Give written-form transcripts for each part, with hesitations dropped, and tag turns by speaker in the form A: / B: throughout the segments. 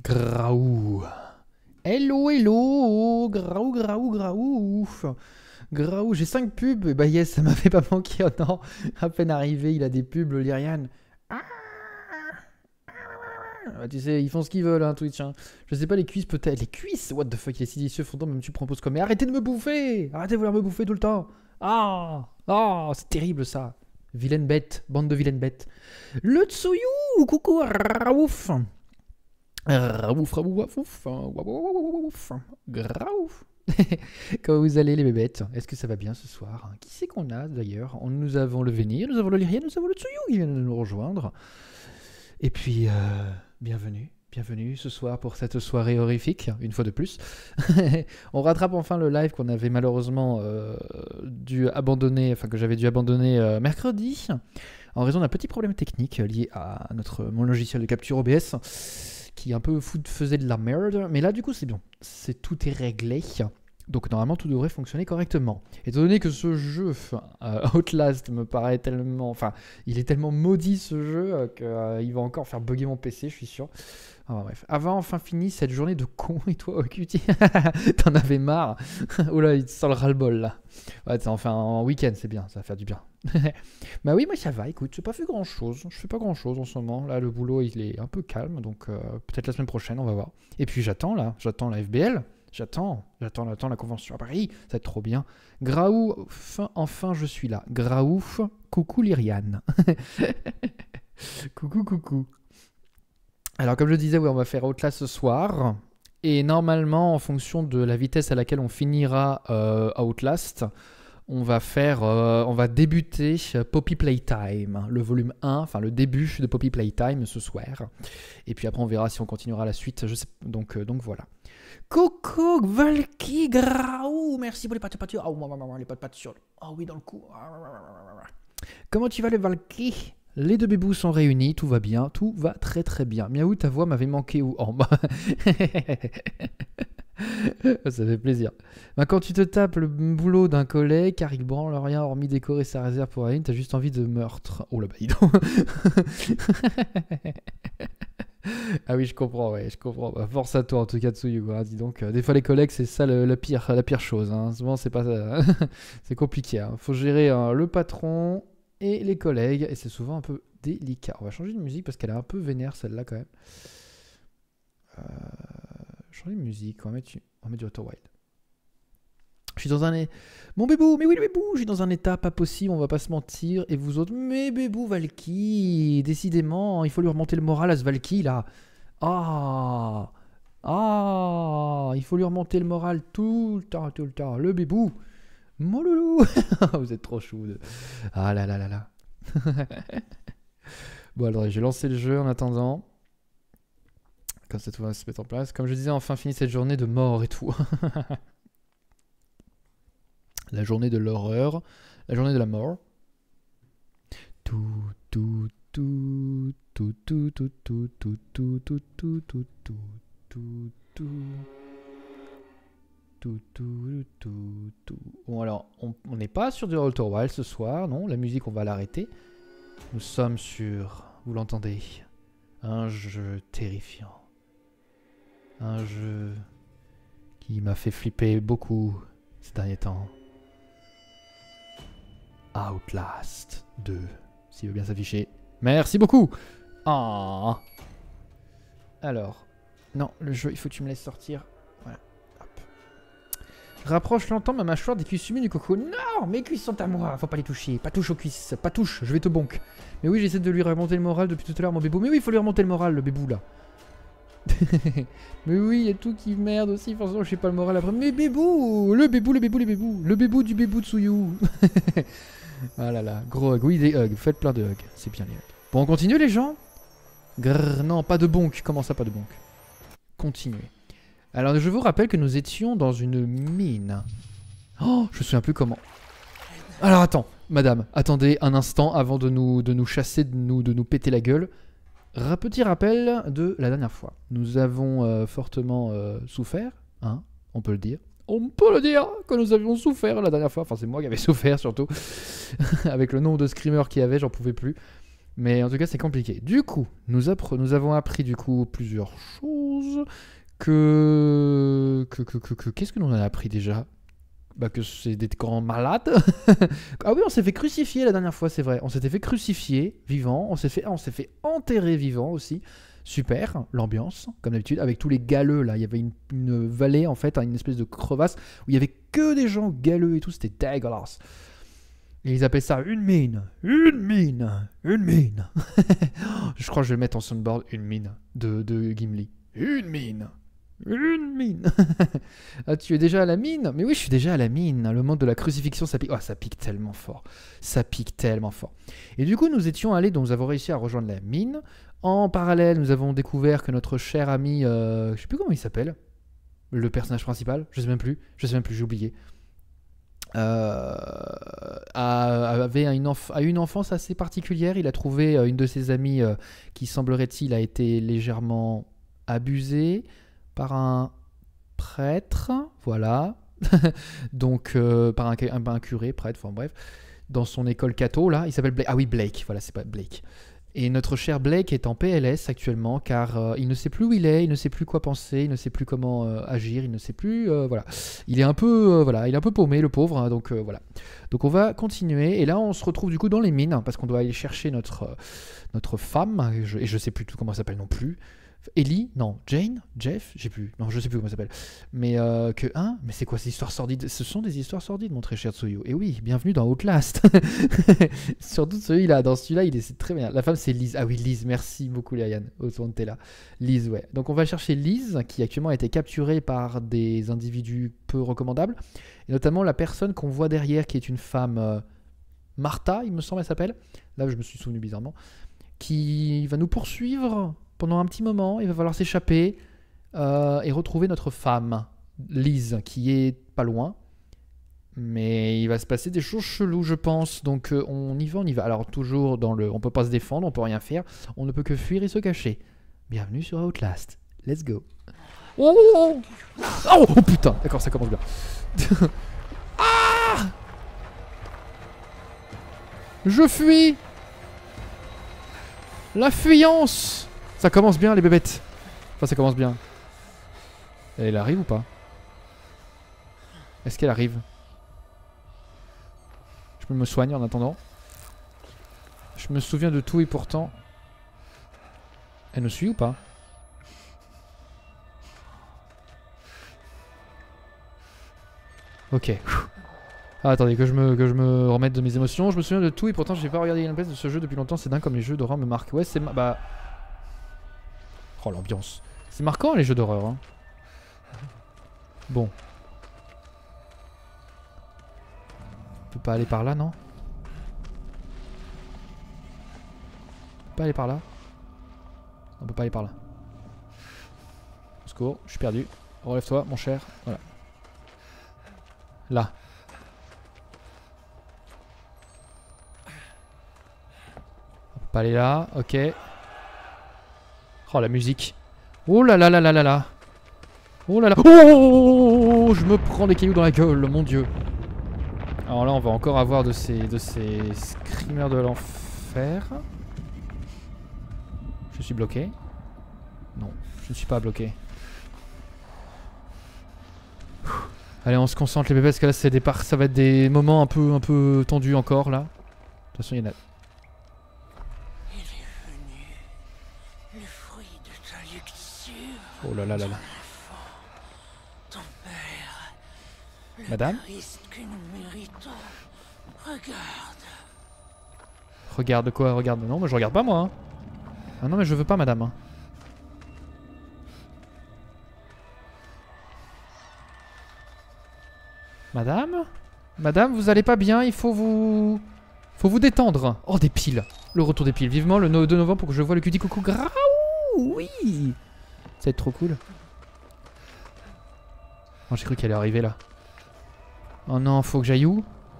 A: Graou. Hello, hello. Graou, graou, graou. Graou, j'ai 5 pubs. Bah yes, ça m'avait pas manqué. Oh non, à peine arrivé, il a des pubs, le Lyrian. Bah, tu sais, ils font ce qu'ils veulent, hein, Twitch. Hein. Je sais pas, les cuisses peut-être. Les cuisses. What the fuck, il est si délicieux, fondant, même tu proposes comme. Mais arrêtez de me bouffer. Arrêtez de vouloir me bouffer tout le temps. C'est terrible ça. Vilaine bête, bande de vilaines bêtes. Le Tsuyu, coucou, Raouf. Raouf, raouf, raouf, graouf. Comment vous allez les bébêtes? Est-ce que ça va bien ce soir? Qui c'est qu'on a d'ailleurs? Nous avons le Vénir, nous avons le Lyrian, nous avons le Tsuyu qui vient de nous rejoindre. Et puis, bienvenue ce soir pour cette soirée horrifique, une fois de plus. On rattrape enfin le live qu'on avait malheureusement dû abandonner, enfin que j'avais dû abandonner mercredi, en raison d'un petit problème technique lié à mon logiciel de capture OBS, qui un peu faisait de la merde. Mais là, du coup, c'est bien. Tout est réglé. Donc normalement tout devrait fonctionner correctement. Étant donné que ce jeu, Outlast, me paraît tellement... Enfin, il est tellement maudit ce jeu qu'il va encore faire bugger mon PC, je suis sûr. Enfin, bref. Avant enfin fini cette journée de con et toi, Ocuti, t'en avais marre. Oh là, il te sent le ras-le-bol là. Ouais, enfin en week-end, c'est bien, ça va faire du bien. Bah oui, moi ça va, écoute, j'ai pas fait grand-chose. Je fais pas grand-chose en ce moment. Là, le boulot, il est un peu calme, donc peut-être la semaine prochaine, on va voir. Et puis j'attends la FBL. J'attends la convention à Paris, ça va être trop bien. Graou, enfin je suis là. Graouf, coucou Lyrian. Coucou. Alors comme je disais, oui, on va faire Outlast ce soir. Et normalement, en fonction de la vitesse à laquelle on finira Outlast, on va débuter Poppy Playtime, le volume 1, enfin le début de Poppy Playtime ce soir. Et puis après on verra si on continuera la suite, je sais, donc voilà. Coco, Valky, Graou, merci pour les pâtes pâtures. Oh, les pâtes pâtures. Oh oui, dans le cou. Comment tu vas, les Valky? Les deux bébous sont réunis, tout va bien, tout va très très bien. Miaou, ta voix m'avait manqué où? Oh, bah. Ça fait plaisir. Bah, quand tu te tapes le boulot d'un collègue, car il branle rien hormis décorer sa réserve pour Aline, t'as juste envie de meurtre. Oh là, bah, dis donc. Ah oui, je comprends, ouais, je comprends. Bah, force à toi en tout cas, Tsuyu, hein, dis donc. Des fois les collègues, c'est ça la pire chose. Hein. Souvent, c'est pas ça. C'est compliqué. Hein. Faut gérer le patron et les collègues, et c'est souvent un peu délicat. On va changer de musique parce qu'elle est un peu vénère celle-là quand même. Changer de musique, on va mettre du Outer Wild. Je suis dans un... Mon bébou, mais oui le bébou, je suis dans un état pas possible, on va pas se mentir. Et vous autres, mais bébou Valky, décidément, il faut lui remonter le moral à ce Valky là. Il faut lui remonter le moral tout le temps. Le bébou, mon loulou. Vous êtes trop chou. Ah là là là là. Bon alors, je vais lancer le jeu en attendant. Comme ça tout va se mettre en place. Comme je disais, enfin fini cette journée de mort et tout. La journée de l'horreur, la journée de la mort. Bon alors, on n'est pas sur du Outer Wild ce soir, non, la musique on va l'arrêter. Nous sommes sur, vous l'entendez, un jeu terrifiant. Un jeu qui m'a fait flipper beaucoup ces derniers temps. Outlast 2, s'il veut bien s'afficher. Merci beaucoup. Ah. Alors, non, le jeu, il faut que tu me laisses sortir. Voilà. Hop. Rapproche longtemps ma mâchoire des cuisses humides du coco. Non, mes cuisses sont à moi. Faut pas les toucher. Pas touche aux cuisses. Pas touche. Je vais te bonk. Mais oui, j'essaie de lui remonter le moral depuis tout à l'heure, mon bébou. Mais oui, il faut lui remonter le moral, le bébou là. Mais oui, il y a tout qui merde aussi. Forcément, je sais pas le moral après. Mais bébou, le bébou du bébou de Tsuyu. Ah là là, gros hug, oui des hugs, faites plein de hugs, c'est bien les hugs. Bon, on continue les gens? Grrr, non, pas de bonk, comment ça pas de bonk? Continuez. Alors je vous rappelle que nous étions dans une mine. Oh, je me souviens plus comment. Alors attends, madame, attendez un instant avant de nous chasser, de nous péter la gueule. Petit rappel de la dernière fois. Nous avons fortement souffert, hein, on peut le dire. On peut le dire que nous avions souffert la dernière fois. Enfin, c'est moi qui avais souffert surtout. Avec le nombre de screamers qu'il y avait, j'en pouvais plus. Mais en tout cas, c'est compliqué. Du coup, nous avons appris du coup plusieurs choses. Qu'est-ce que nous en a appris déjà? Bah que c'est des grands malades. Ah oui, on s'est fait crucifier la dernière fois, c'est vrai. On s'était fait crucifier vivant. On s'est fait enterrer vivant aussi. Super, l'ambiance, comme d'habitude, avec tous les galeux là. Il y avait une vallée en fait, une espèce de crevasse où il y avait que des gens galeux et tout. C'était dégueulasse. Et ils appellent ça une mine. Une mine. Une mine. Je crois que je vais mettre en soundboard une mine de Gimli. Une mine. Une mine. Ah, tu es déjà à la mine? Mais oui, je suis déjà à la mine. Le monde de la crucifixion, ça pique. Oh, ça pique tellement fort. Ça pique tellement fort. Et du coup, nous étions allés, donc nous avons réussi à rejoindre la mine. En parallèle, nous avons découvert que notre cher ami, je sais plus comment il s'appelle, le personnage principal, je sais même plus, j'ai oublié. A eu une enfance assez particulière. Il a trouvé une de ses amies qui, semblerait-il, a été légèrement abusée par un prêtre, voilà. Donc, par un curé, prêtre, enfin bref, dans son école catho, là. Il s'appelle Blake. Ah oui, Blake, voilà, c'est pas Blake. Et notre cher Blake est en PLS actuellement car il ne sait plus où il est, il ne sait plus quoi penser, il ne sait plus comment agir, il ne sait plus, voilà. Il est un peu, voilà, il est un peu paumé le pauvre, hein, donc voilà. Donc on va continuer et là on se retrouve du coup dans les mines parce qu'on doit aller chercher notre femme et je sais plus tout comment elle s'appelle non plus. Ellie, non, Jane, Jeff, j'ai plus, non, je sais plus comment ça s'appelle. Mais mais c'est quoi ces histoires sordides? Ce sont des histoires sordides, mon très cher Tsuyu. Et oui, bienvenue dans Outlast. Surtout celui-là, dans celui-là, c'est très bien. La femme, c'est Liz. Ah oui, Liz, merci beaucoup, Lilian. Autour de t'es là. Liz, ouais. Donc on va chercher Liz, qui actuellement a été capturée par des individus peu recommandables, et notamment la personne qu'on voit derrière, qui est une femme, Martha, il me semble, elle s'appelle. Là, je me suis souvenu bizarrement, qui va nous poursuivre pendant un petit moment. Il va falloir s'échapper et retrouver notre femme, Liz, qui est pas loin. Mais il va se passer des choses cheloues, je pense. Donc on y va, on y va. Alors toujours dans le... On peut pas se défendre, on peut rien faire. On ne peut que fuir et se cacher. Bienvenue sur Outlast. Let's go. Oh, oh putain. D'accord, ça commence bien. Ah, je fuis. La fuyance. Ça commence bien les bébêtes. Enfin ça commence bien. Elle arrive ou pas? Est-ce qu'elle arrive? Je me soigne en attendant. Je me souviens de tout et pourtant... Elle nous suit ou pas? Ok. Ah, attendez, que je me remette de mes émotions. Je me souviens de tout et pourtant j'ai pas regardé gameplay de ce jeu depuis longtemps. C'est dingue comme les jeux d'horreur me marquent. Ouais, c'est... Bah... Oh, l'ambiance. C'est marquant les jeux d'horreur. Hein. Bon. On peut pas aller par là, non? On peut pas aller par là? On peut pas aller par là. Au secours, je suis perdu. Relève-toi, mon cher. Voilà. Là. On peut pas aller là, ok. Oh la musique. Oh là là là là là là. Oh là là. Oh, je me prends des cailloux dans la gueule, mon dieu. Alors là on va encore avoir de ces screamers de l'enfer. Je suis bloqué. Non, je ne suis pas bloqué. Allez, on se concentre les bébés parce que là ça va être des moments un peu tendus encore là. De toute façon il y en a... Oh là là là là. Madame? Regarde quoi? Regarde. Non, mais je regarde pas moi. Hein. Ah non, mais je veux pas, madame. Madame? Madame, vous allez pas bien, il faut vous... Faut vous détendre. Oh, des piles. Le retour des piles. Vivement le 2 novembre pour que je vois le cul coucou. Graou! Oui! Ça va être trop cool. Oh, j'ai cru qu'elle allait arriver là. Oh non, faut que j'aille où?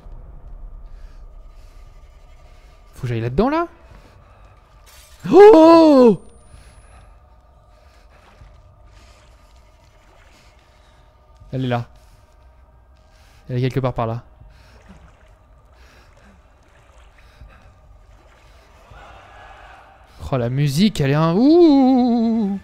A: Faut que j'aille là-dedans là? Oh! Elle est là. Elle est quelque part par là. Oh, la musique, elle est un... Ouh.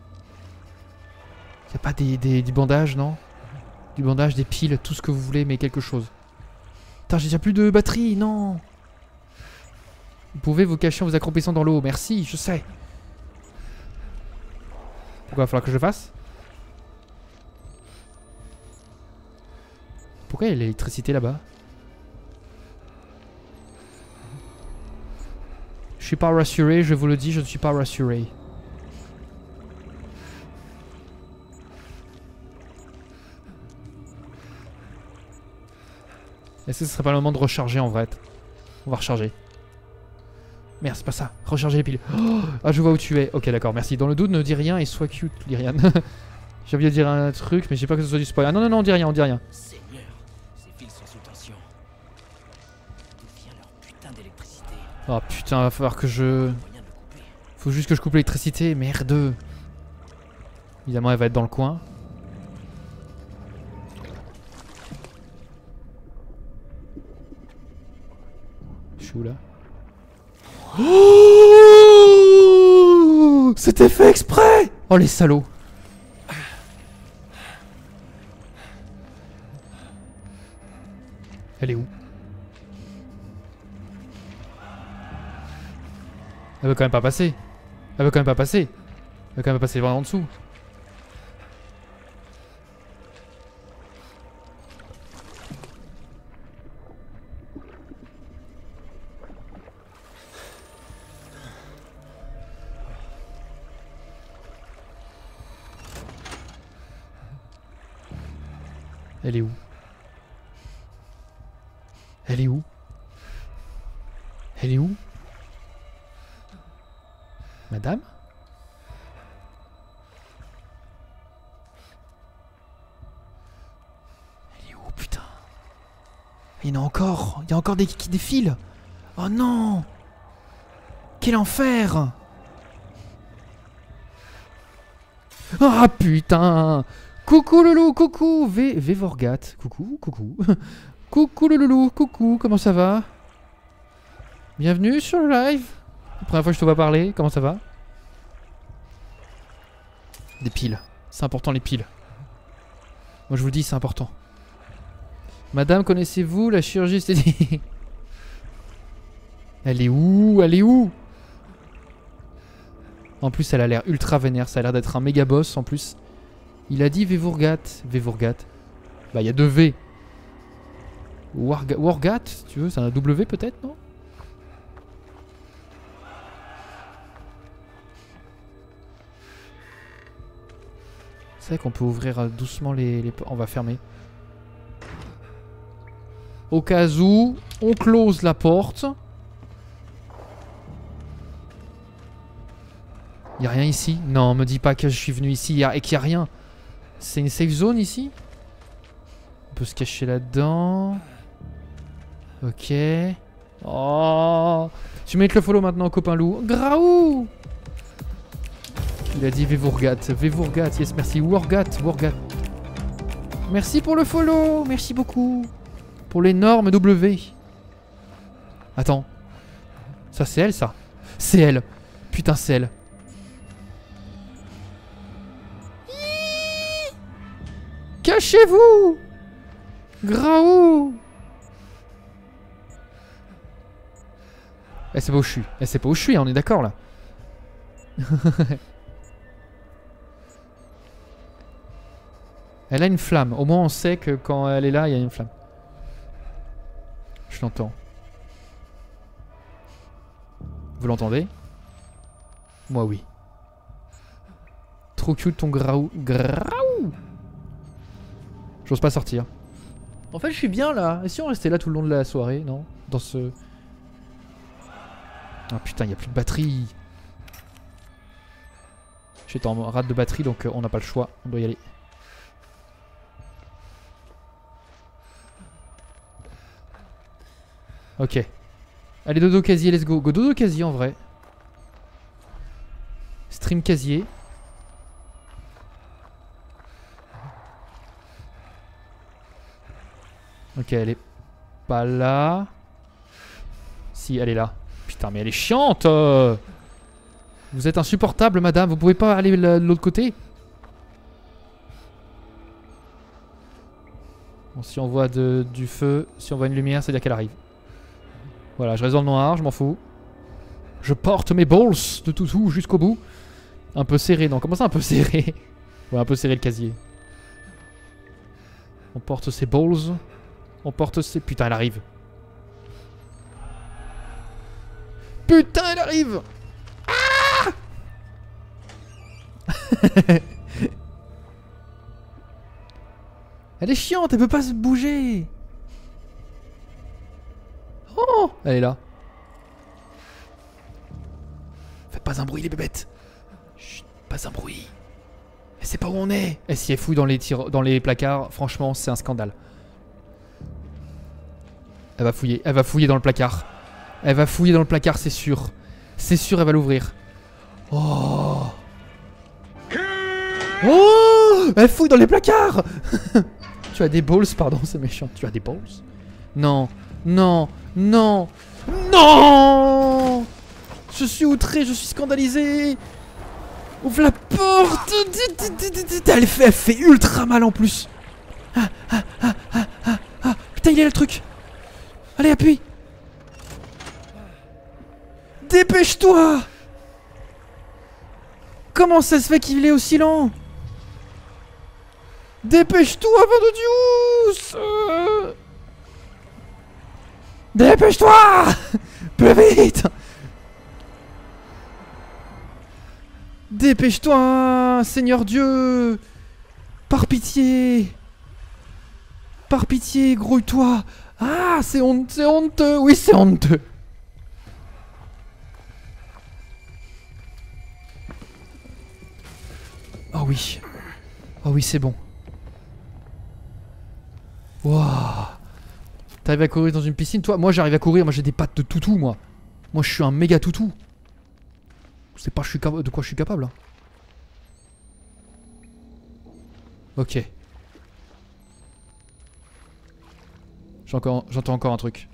A: Y'a pas du bandage, non? Du bandage, des piles, tout ce que vous voulez, mais quelque chose. Putain, j'ai déjà plus de batterie, non. Vous pouvez vous cacher en vous accroupissant dans l'eau. Merci, je sais. Pourquoi il va falloir que je le fasse? Pourquoi il y a l'électricité là-bas? Je suis pas rassuré, je vous le dis, je ne suis pas rassuré. Est-ce que ce serait pas le moment de recharger en vrai? On va recharger. Merde, c'est pas ça. Recharger les piles. Oh, ah, je vois où tu es. Ok, d'accord, merci. Dans le doute, ne dis rien et sois cute, Lyriane. J'ai envie de dire un truc, mais j'ai pas que ce soit du spoil. Ah non, non, non, on dit rien, on dit rien.
B: Seigneur, ces fils sont sous tension. D'où vient leur putain d'électricité?
A: Oh putain, va falloir que je...
B: Moyen de le couper.
A: Faut juste que je coupe l'électricité, merde. Évidemment, elle va être dans le coin. Je suis où là? Oh, c'était fait exprès! Oh les salauds! Elle est où? Elle veut quand même pas passer. Elle veut quand même pas passer. Elle veut quand même pas passer vraiment en dessous. Elle est où? Elle est où? Elle est où? Madame? Elle est où, putain? Il y en a encore! Il y a encore des qui défilent! Oh non! Quel enfer! Ah putain! Coucou le loup, coucou! Vevorgat, coucou, coucou. Coucou le loulou, coucou, comment ça va? Bienvenue sur le live. La première fois que je te vois parler, comment ça va? Des piles, c'est important les piles. Moi je vous le dis, c'est important. Madame, connaissez-vous la chirurgie esthétique? Elle est où? Elle est où? En plus elle a l'air ultra vénère, ça a l'air d'être un méga boss en plus. Il a dit Vevorgat. Vevorgat. Bah il y a deux V. Wargat, tu veux, c'est un W peut-être, non? C'est vrai qu'on peut ouvrir doucement les... On va fermer. Au cas où, on close la porte. Y'a rien ici? Non, me dis pas que je suis venu ici et qu'il y a rien. C'est une safe zone ici? On peut se cacher là-dedans. Ok. Oh. Tu mets le follow maintenant, copain loup. Graou. Il a dit Vevorgat. Vevorgat, yes, merci. Wargat, Wargat. Merci pour le follow. Merci beaucoup. Pour l'énorme W. Attends. Ça, c'est elle, ça. C'est elle. Putain, c'est elle. Cachez-vous. Graou. Elle sait pas où je suis. Elle sait pas où je suis, on est d'accord là. Elle a une flamme. Au moins on sait que quand elle est là, il y a une flamme. Je l'entends. Vous l'entendez? Moi oui. Trop cute ton graou. Graou. J'ose pas sortir. En fait je suis bien là. Et si on restait là tout le long de la soirée, non? Dans ce... Ah putain, il n'y a plus de batterie. J'étais en rate de batterie donc on n'a pas le choix. On doit y aller. Ok. Allez, dodo casier, let's go. Go dodo casier en vrai. Stream casier. Ok, elle est pas là. Si, elle est là. Putain, mais elle est chiante. Vous êtes insupportable, madame. Vous pouvez pas aller de l'autre côté? Bon, si on voit du feu, si on voit une lumière, c'est-à-dire qu'elle arrive. Voilà, je reste dans le noir, je m'en fous. Je porte mes balls de toutou jusqu'au bout. Un peu serré, non, comment ça un peu serré? Ouais, un peu serré le casier. On porte ses balls. On porte ses... Putain, elle arrive. Putain, elle arrive. Ah. Elle est chiante, elle peut pas se bouger. Oh, elle est là. Faites pas un bruit les bébêtes. Chut, pas un bruit. Elle sait pas où on est. Elle s'y est fouille dans les placards. Franchement, c'est un scandale. Elle va fouiller dans le placard. Elle va fouiller dans le placard, c'est sûr. C'est sûr, elle va l'ouvrir. Oh. Oh. Elle fouille dans les placards. Tu as des balls, pardon, c'est méchant. Tu as des balls? Non, non, non, non. Je suis outré, je suis scandalisé. Ouvre la porte. Elle fait ultra mal en plus. Putain, il est là le truc. Allez, appuie. Dépêche-toi. Comment ça se fait qu'il est aussi lent? Dépêche-toi, vin de Dieu. Dépêche-toi. Plus vite. Dépêche-toi, Seigneur Dieu. Par pitié. Par pitié, grouille-toi. Ah, c'est honteux. Oui, c'est honteux. Oh oui. Oh oui, c'est bon. Waouh. T'arrives à courir dans une piscine, toi? Moi, j'arrive à courir. Moi, j'ai des pattes de toutou, moi. Moi, je suis un méga toutou. C'est pas de quoi je suis capable. Hein. Ok. J'entends encore un truc.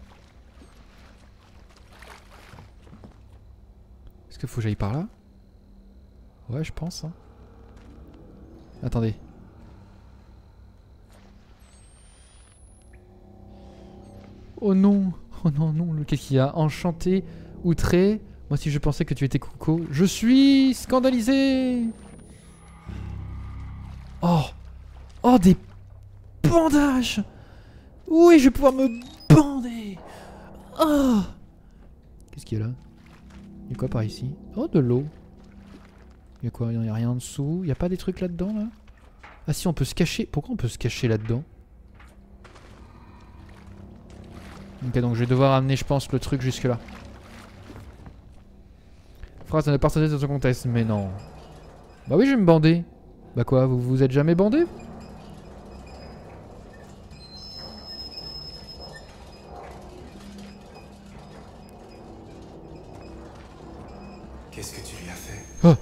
A: Est-ce qu'il faut que j'aille par là? Ouais, je pense. Hein. Attendez. Oh non. Oh non, non. Qu'est-ce qu'il y a? Enchanté, outré. Moi si je pensais que tu étais Coco. Je suis scandalisé. Oh. Oh, des bandages. Oui, je vais pouvoir me bander. Oh. Qu'est-ce qu'il y a là? Il y a quoi par ici? Oh, de l'eau. Il y a quoi? Il n'y a rien en dessous. Il n'y a pas des trucs là-dedans, là? Ah si, on peut se cacher. Pourquoi on peut se cacher là-dedans? Ok, donc je vais devoir amener, je pense, le truc jusque là. Phrase à ne partager dans ce contexte. Mais non. Bah oui, je vais me bander. Bah quoi, vous vous êtes jamais bandé?
C: Qu'est-ce que tu lui as fait?
A: Oh.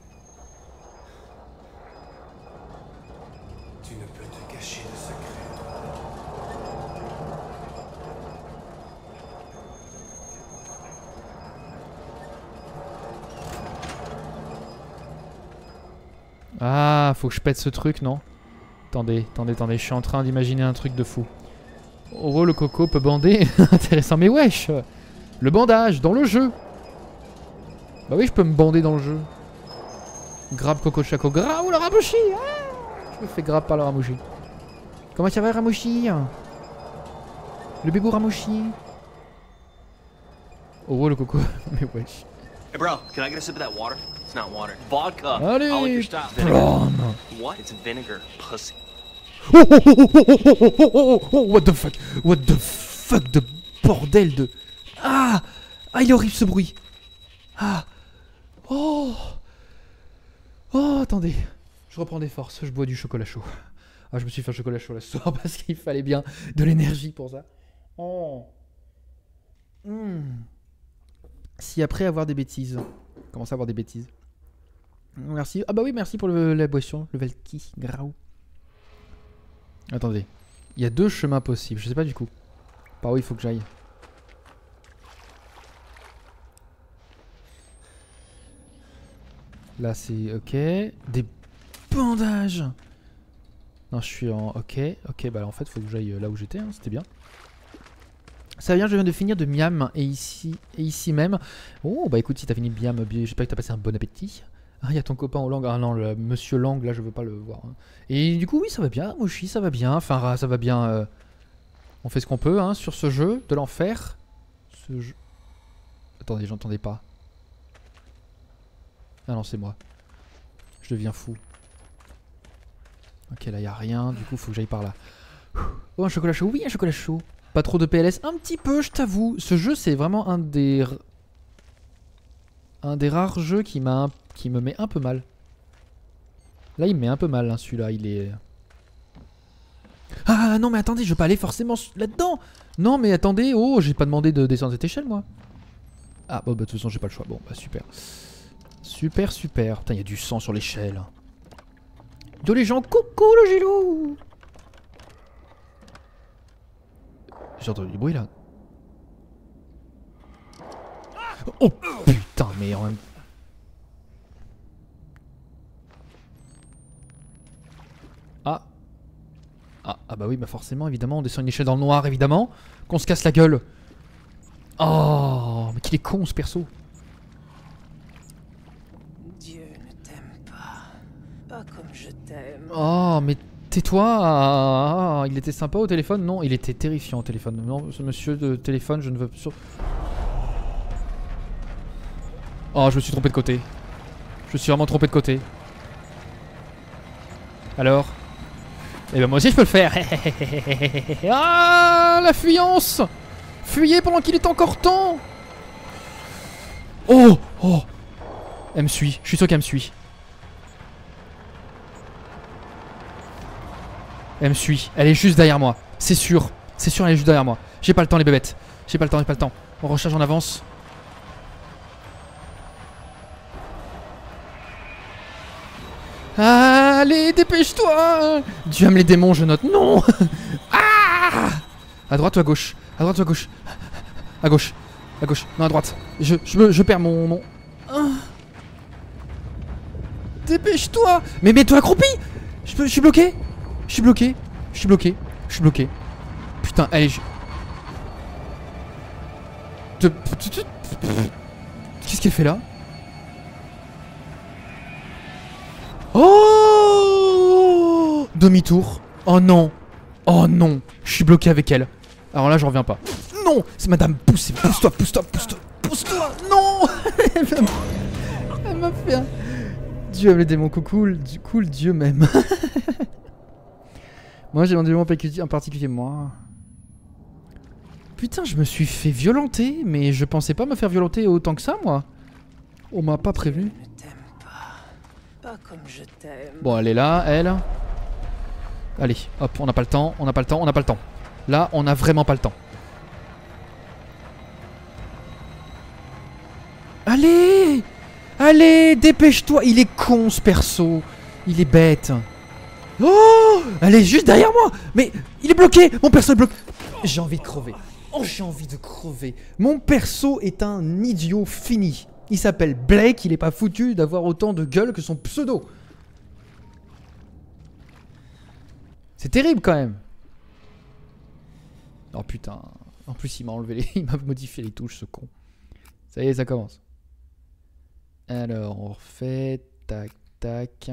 C: Tu ne peux te cacher de secret.
A: Ah, faut que je pète ce truc, non? Attendez, je suis en train d'imaginer un truc de fou. Oh, le coco peut bander. Intéressant, mais wesh! Le bandage, dans le jeu! Bah oui, je peux me bander dans le jeu. Grab Coco Chaco. Grab ou le Ramouchi! Ah, je me fais grab par le Ramouchi. Comment ça va, Ramouchi? Le bébou Ramouchi? Oh, le coco. Mais wesh.
D: Hey bro, can I get a sip of that water? It's not water. Vodka.
A: Allez,
D: I like your style.
A: prends.
D: What? It's vinegar. Pussy.
A: Oh, oh, oh, oh, oh, oh, oh, oh, oh, what the fuck? What the fuck de bordel de... Ah! Ah, il est horrible ce bruit. Ah! Oh! Oh, attendez. Je reprends des forces, je bois du chocolat chaud. Ah, je me suis fait un chocolat chaud là ce soir parce qu'il fallait bien de l'énergie pour ça. Oh! Si après avoir des bêtises. Commence à avoir des bêtises. Merci. Ah bah oui, merci pour la boisson. Le Velki. Grau. Attendez. Il y a deux chemins possibles. Je sais pas du coup. Par où il faut que j'aille. Là c'est ok. Des bandages. Non, je suis en ok. Ok, bah en fait faut que j'aille là où j'étais, hein, c'était bien. Ça va bien, je viens de finir de miam et ici même. Oh bah écoute, si t'as fini de miam, j'espère que t'as passé un bon appétit. Ah, il y a ton copain au Lang. Ah non, le monsieur Lang, là je veux pas le voir. Hein. Et du coup oui, ça va bien, Moshi, ça va bien. Farah, ça va bien. On fait ce qu'on peut hein, sur ce jeu de l'enfer. Ce jeu... Attendez, j'entendais pas. Ah non, c'est moi. Je deviens fou. Ok, là y a rien, du coup faut que j'aille par là. Oh, un chocolat chaud, oui, un chocolat chaud. Pas trop de PLS, un petit peu, je t'avoue. Ce jeu, c'est vraiment un des rares jeux qui me met un peu mal. Là, il me met un peu mal, hein, celui-là, il est... Ah non, mais attendez, je veux pas aller forcément là-dedans. Non, mais attendez, oh, j'ai pas demandé de descendre cette échelle, moi. Ah, bon, bah, de toute façon, j'ai pas le choix. Bon, bah, super. Super, super. Putain, il y a du sang sur l'échelle. Yo les gens, coucou le Gilou. J'ai entendu du bruit là. Oh putain, mais en même... Ah. Ah bah oui, bah forcément, évidemment, on descend une échelle dans le noir, évidemment. Qu'on se casse la gueule. Oh, mais qu'il est con ce perso.
E: Dieu ne t'aime pas comme je t'aime.
A: Oh, mais tais-toi. Ah, il était sympa au téléphone? Non, il était terrifiant au téléphone. Non, ce monsieur de téléphone, je ne veux... Oh, je me suis trompé de côté. Je me suis vraiment trompé de côté. Alors? Eh ben moi aussi je peux le faire. Ah, la fuyance. Fuyez pendant qu'il est encore temps. Oh, oh. Elle me suit, je suis sûr qu'elle me suit. Elle me suit, elle est juste derrière moi. C'est sûr, elle est juste derrière moi. J'ai pas le temps les bébêtes. J'ai pas le temps. On recharge en avance. Allez, dépêche-toi. Dieu aime les démons, je note. Non. Ah. À droite ou à gauche? À droite ou à gauche? À gauche. À gauche. Non, à droite. Je perds mon... Ah. Dépêche-toi. Mais mets-toi accroupi. Je suis bloqué. Je suis bloqué. Putain, allez. Qu'est-ce qu'elle fait là? Oh! Demi-tour. Oh non. Oh non. Je suis bloqué avec elle. Alors là, je reviens pas. Non! C'est madame, pousse-toi. Non! Elle m'a fait un... Dieu aime les démons, cool, Dieu m'aime. Moi, j'ai un démon en particulier, moi. Putain, je me suis fait violenter, mais je pensais pas me faire violenter autant que ça, moi. On m'a pas prévenu.
E: Pas comme je t'aime.
A: Bon, elle est là, elle. Allez, hop, on n'a pas le temps. Là, on a vraiment pas le temps. Allez, dépêche-toi. Il est con, ce perso. Il est bête. Oh, elle est juste derrière moi. Mais il est bloqué. Mon perso est bloqué. J'ai envie de crever. Oh, j'ai envie de crever. Mon perso est un idiot fini. Il s'appelle Blake, il est pas foutu d'avoir autant de gueule que son pseudo. C'est terrible quand même. Oh putain. En plus il m'a enlevé les... il m'a modifié les touches, ce con. Ça y est, ça commence. Alors on refait. Tac, tac.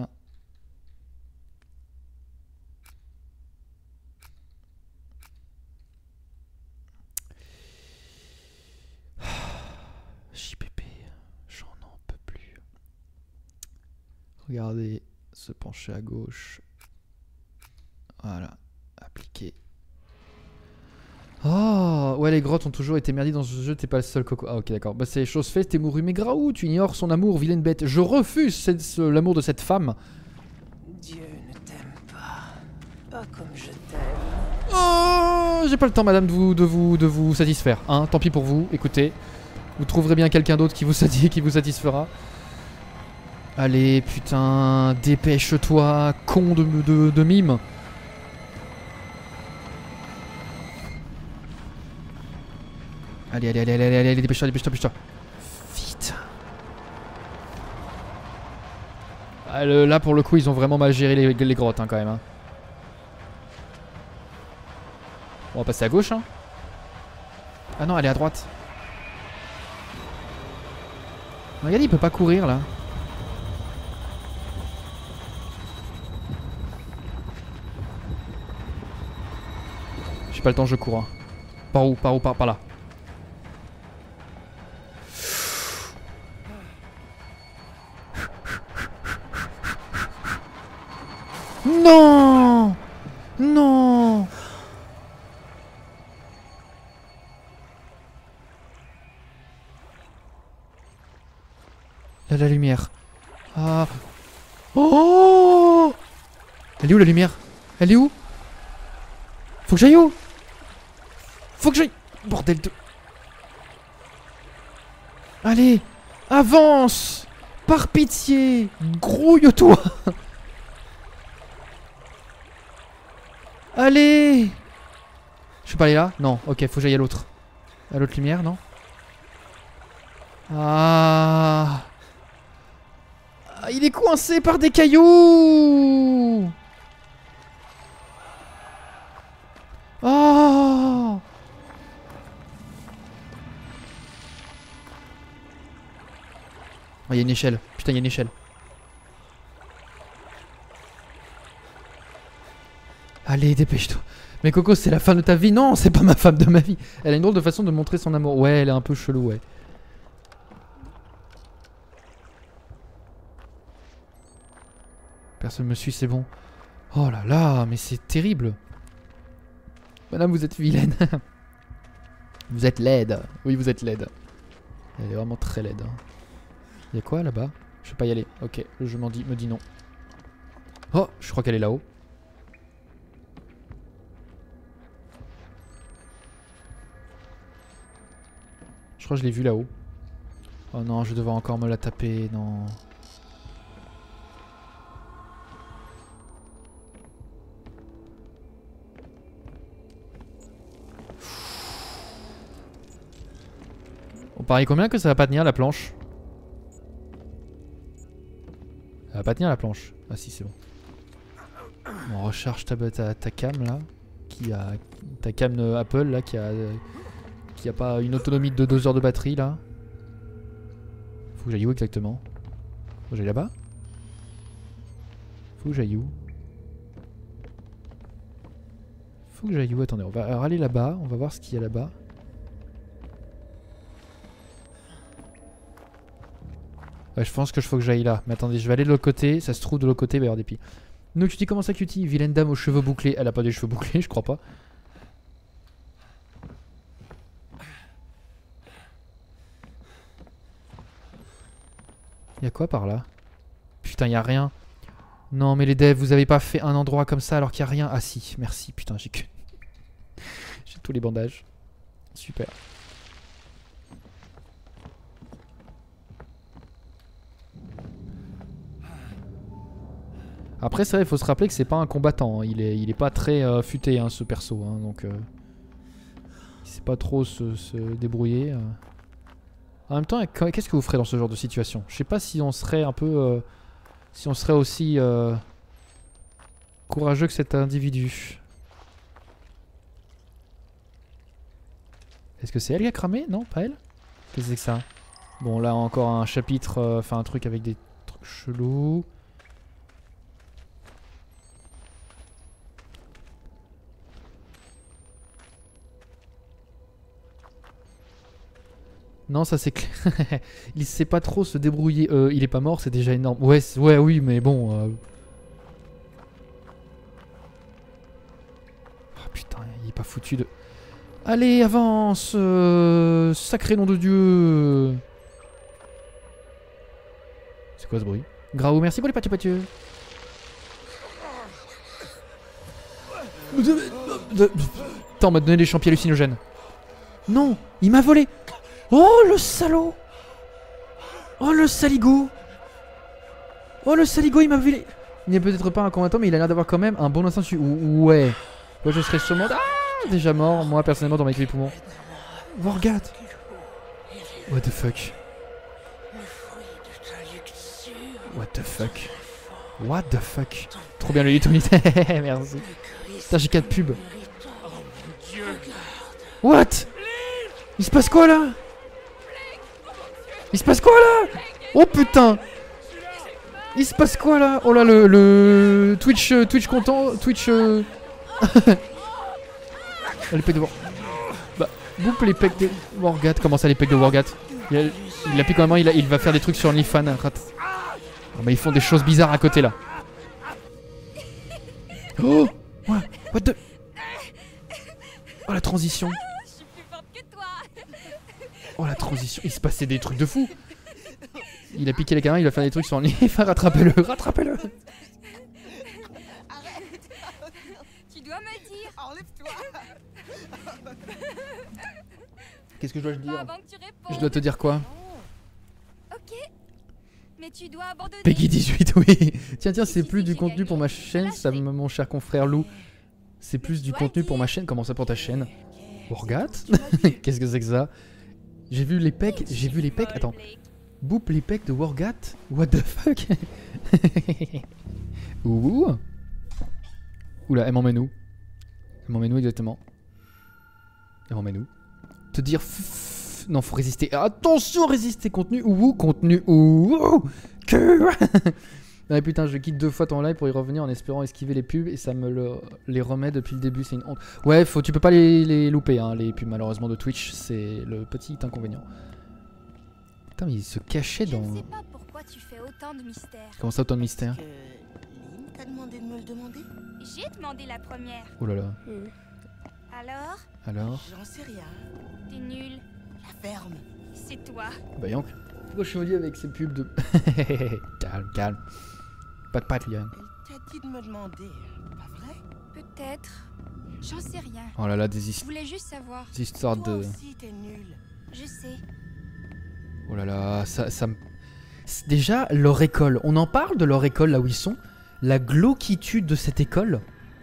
A: JPP, j'en en peux plus. Regardez, se pencher à gauche. Voilà, appliquer. Oh, ouais, les grottes ont toujours été merdies dans ce jeu, t'es pas le seul coco. Ah, ok, d'accord. Bah, c'est chose faite, t'es mouru. Mais Graou, tu ignores son amour, vilaine bête. Je refuse l'amour de cette femme.
E: Dieu ne t'aime pas comme je t'aime.
A: Oh, j'ai pas le temps, madame, de vous satisfaire. Hein, tant pis pour vous, écoutez. Vous trouverez bien quelqu'un d'autre qui vous satisfera. Allez, putain, dépêche-toi, con de mime. Allez, dépêche-toi. Vite. Là pour le coup ils ont vraiment mal géré les grottes hein, quand même hein. On va passer à gauche hein. Ah non elle est à droite. Regardez il peut pas courir là. J'ai pas le temps je cours hein. Par où? Par là. Non! Non! Là, la lumière. Ah. Oh! Elle est où la lumière? Elle est où? Faut que j'aille où? Faut que j'aille. Bordel de. Allez! Avance! Par pitié! Grouille-toi! Allez! Je peux pas aller là? Non, ok, faut que j'aille à l'autre. À l'autre lumière, non? Ah! Il est coincé par des cailloux! Oh! Il y a une échelle. Putain, il y a une échelle. Allez, dépêche-toi. Mais Coco, c'est la femme de ta vie? Non, c'est pas ma femme de ma vie. Elle a une drôle de façon de montrer son amour. Ouais, elle est un peu chelou, ouais. Personne me suit, c'est bon. Oh là là, mais c'est terrible. Madame, vous êtes vilaine. Vous êtes laide. Oui, vous êtes laide. Elle est vraiment très laide. Y'a quoi là-bas? Je peux pas y aller. Ok, le jeu me dit non. Oh, je crois qu'elle est là-haut. Je crois que je l'ai vue là-haut. Oh non, je vais devoir encore me la taper. Non. On parie combien que ça va pas tenir la planche? Ça va pas tenir la planche. Ah si, c'est bon. On recharge ta cam là. Ta cam Apple là qui a pas une autonomie de 2 heures de batterie là. Faut que j'aille où exactement? Faut que j'aille là-bas? Faut que j'aille où? Faut que j'aille où? Attendez, on va aller là-bas. On va voir ce qu'il y a là-bas. Ouais, je pense que faut que j'aille là. Mais attendez, je vais aller de l'autre côté. Ça se trouve de l'autre côté, il va y avoir des pieds. No Cutie, comment ça Cutie? Vilaine dame aux cheveux bouclés. Elle a pas des cheveux bouclés, je crois pas. Y'a quoi par là? Putain, y'a rien. Non, mais les devs, vous avez pas fait un endroit comme ça alors qu'il y a rien. Ah si, merci. Putain, j'ai que. J'ai tous les bandages. Super. Après, c'est vrai, il faut se rappeler que c'est pas un combattant. Hein. Il est pas très futé, hein, ce perso. Hein, donc, il sait pas trop se débrouiller. En même temps, qu'est-ce que vous ferez dans ce genre de situation? Je sais pas si on serait un peu. Si on serait aussi courageux que cet individu. Est-ce que c'est elle qui a cramé? Non, pas elle? Qu'est-ce que c'est que ça? Bon, là, encore un chapitre. Enfin, un truc avec des trucs chelous. Non, ça c'est clair. Il sait pas trop se débrouiller. Il est pas mort, c'est déjà énorme. Ouais, oui, mais bon. Oh, putain, il est pas foutu de. Allez, avance! Sacré nom de Dieu! C'est quoi ce bruit? Grau, merci pour les patcheux. Attends, on m'a donné des champignons hallucinogènes. Non, il m'a volé! Oh le salaud! Oh le saligo! Oh le saligo, il m'a volé! Il n'est peut-être pas un combattant, mais il a l'air d'avoir quand même un bon instinct dessus. Ouais. Moi je serais sûrement déjà mort, moi personnellement dans mes poumons. Oh, regarde! What the fuck? What the fuck? What the fuck? Trop bien le Lutonite. Merci. Putain, j'ai 4 pubs. What? Il se passe quoi là? Il se passe quoi là? Oh putain! Il se passe quoi là? Oh là le Twitch content, Twitch les pecs de War... Bah, boupe les pecs de Wargat. Comment ça les pecs de Wargat? Il applique quand même, il va faire des trucs sur OnlyFans. Oh, mais ils font des choses bizarres à côté là. Oh! What the... Oh la transition!
F: Je suis plus forte que toi.
A: Oh la transition! Il se passait des trucs de fou! Il a piqué les caméras, il va faire des trucs sur OnlyFans. Rattrapez-le! Rattrapez-le!
F: Tu dois me dire.
E: Enlève-toi.
A: Qu'est-ce que je dois te
F: Pas
A: dire?
F: avant que tu répondes.
A: Je dois te dire quoi?
F: Ok. Mais tu dois abandonner.
A: Peggy 18, oui! Tiens, c'est plus du contenu pour ma chaîne, ça mon cher confrère Lou. C'est plus du contenu pour ma chaîne. Comment ça pour ta chaîne? Wargat? Qu'est-ce que c'est que ça? J'ai vu les pecs, attends. Boupe les pecs de Wargat? What the fuck? Ouh. Oula, elle m'emmène où? Elle m'emmène où exactement? Elle m'emmène où? Te dire... Non, faut résister. Attention, résister. Contenu ou contenu ou que... Non mais putain, je quitte 2 fois ton live pour y revenir en espérant esquiver les pubs et ça me les remet depuis le début, c'est une honte. Ouais, tu peux pas les louper, hein, les pubs malheureusement de Twitch, c'est le petit inconvénient. Putain, mais il se cachait dans...
F: Je ne sais pas pourquoi tu fais autant de mystères.
A: Comment ça, autant de mystère?
E: Lynn t'a demandé de me le demander?
F: J'ai demandé la première.
A: Oh là là.
F: Alors,
E: J'en sais rien.
F: t'es nul.
E: La ferme.
F: C'est toi.
A: Bah Yank. Pourquoi je suis maudit avec ces pubs de... Calme, calme. Pas de patte, Yann.
E: Elle t'a dit de me demander, pas vrai?
F: Peut-être. J'en sais rien.
A: Oh là là,
F: Je voulais juste savoir.
A: des histoires
E: Toi
A: de...
E: aussi, t'es nul.
F: Je sais.
A: Oh là là, ça me... Déjà, leur école. On en parle de leur école, là où ils sont. La glauquitude de cette école.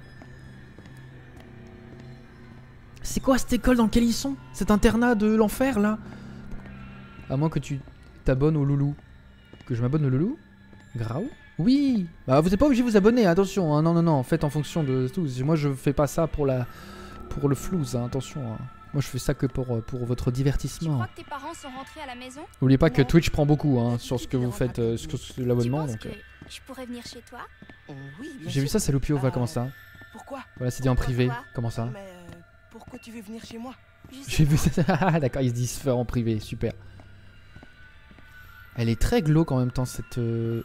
A: C'est quoi cette école dans laquelle ils sont? Cet internat de l'enfer, là? À moins que tu t'abonnes au loulou. Que je m'abonne au loulou? Grau? Oui! Bah, vous n'êtes pas obligé de vous abonner, attention. Hein. Non, non, non, faites en fonction de tout. Moi, je fais pas ça pour le flouze, hein. Attention. Hein. Moi, je fais ça que pour votre
F: Tu
A: divertissement.
F: crois que tes parents sont rentrés à la maison?
A: N'oubliez pas que
E: Non.
A: Twitch prend beaucoup hein, sur ce que vous faites, sur
F: Tu
A: l'abonnement.
F: penses
A: Donc,
F: que je pourrais venir chez toi?
E: Oui, bien
A: j'ai vu
E: sûr.
A: ça, c'est Loupio, va comment ça?
E: Pourquoi?
A: Voilà, c'est dit en privé.
F: Pourquoi?
A: Comment ça?
E: Mais pourquoi tu veux venir chez moi?
F: Je sais
A: J'ai vu
F: pas.
A: ça. Ah, d'accord, ils se disent faire en privé, super. Elle est très glauque en même temps, cette.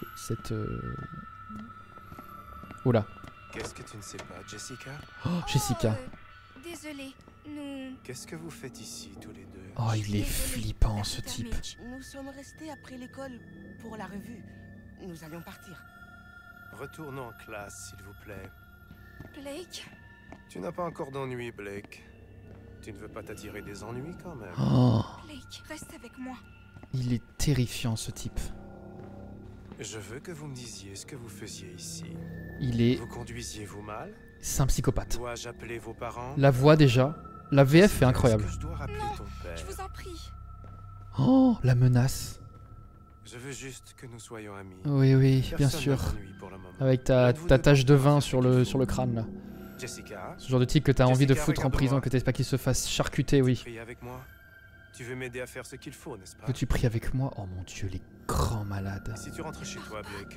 A: Oula.
C: Qu'est-ce que tu ne sais pas, Jessica?
A: Oh, Jessica.
F: Désolé. Nous.
C: Qu'est-ce que vous faites ici, tous les deux?
A: Oh, il est flippant ce type.
E: Nous sommes restés après l'école pour la revue. Nous allions partir.
C: Retournons en classe, s'il vous plaît.
F: Blake?
C: Tu n'as pas encore d'ennui, Blake. Tu ne veux pas t'attirer des ennuis, quand même.
A: Oh,
F: Blake, reste avec moi.
A: il est terrifiant ce type.
C: Je veux que vous me disiez ce que vous faisiez ici.
A: Il est.
C: Vous conduisiez-vous mal?
A: C'est un psychopathe.
C: Dois-je appeler vos parents?
A: La voix déjà. La VF est incroyable.
C: Est-ce que je dois rappeler
F: Non,
C: ton père?
F: Je vous en prie.
A: Oh, la menace.
C: Je veux juste que nous soyons amis.
A: Oui, oui, bien
C: Personne
A: sûr.
C: ne m'ennuie pour le moment.
A: Avec ta tache de vin sur le crâne là.
C: Jessica,
A: Ce genre de type que t'as envie de
C: Jessica,
A: foutre en prison,
C: regarde-moi.
A: que t'espères qu'il se fasse charcuter, oui.
C: prie avec moi. Tu veux m'aider à faire ce qu'il faut, n'est-ce pas?
A: Veux-tu prier avec moi? Oh mon dieu, les grands malades.
C: Et si tu rentres chez toi, Blake?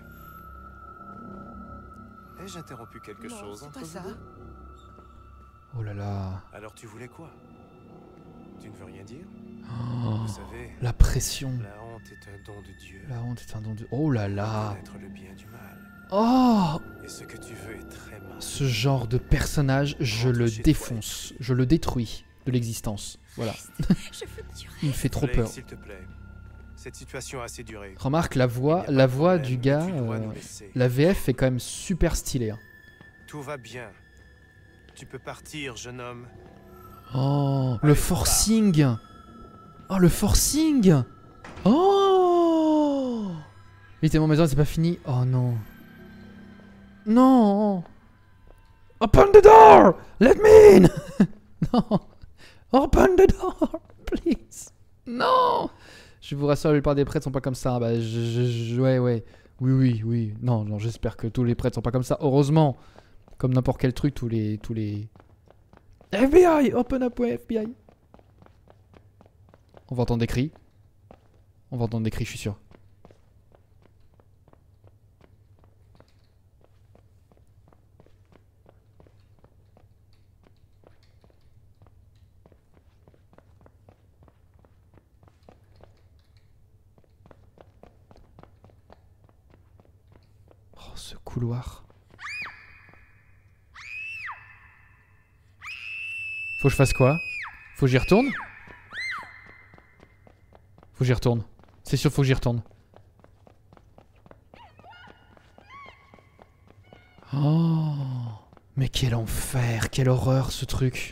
C: Ai-je interrompu quelque
E: Non,
C: chose
E: c'est
C: entre
E: pas
C: vous
E: ça.
C: deux?
A: Oh là là.
C: Alors tu voulais quoi? Tu ne veux rien dire?
A: Oh,
C: Vous savez,
A: la pression.
C: la honte est un don de Dieu.
A: La honte est un don de... Oh là là.
C: Connaître le bien du mal.
A: Oh,
C: Et ce que tu veux est très mal.
A: ce genre de personnage, je le défonce. Je le détruis de l'existence. Voilà.
F: Je veux que tu restes.
A: Il me fait trop
C: Blake,
A: peur.
C: s'il te plaît. Cette situation a assez duré.
A: Remarque la
C: Il
A: voix,
C: n'y a pas
A: la
C: de
A: voix
C: problème,
A: du gars.
C: tu dois nous laisser.
A: La VF est quand même super stylée. Hein.
C: Tout va bien. Tu peux partir, jeune homme.
A: Oh, le
C: Allez,
A: forcing. Oh, le forcing. Oh. Il était mon maison, c'est pas fini. Oh non. Non. Open the door. Let me in. Non. Open the door, please. Non. Je vous rassure, la plupart des prêtres sont pas comme ça. Bah, ouais. Oui, oui, oui. Non, non, j'espère que tous les prêtres sont pas comme ça. Heureusement. Comme n'importe quel truc, tous les... FBI! Open up, ouais, FBI! On va entendre des cris. On va entendre des cris, je suis sûr. Oh, ce couloir. Faut que je fasse quoi? Faut que j'y retourne? Faut que j'y retourne. C'est sûr, faut que j'y retourne. Oh, mais quel enfer, quelle horreur ce truc.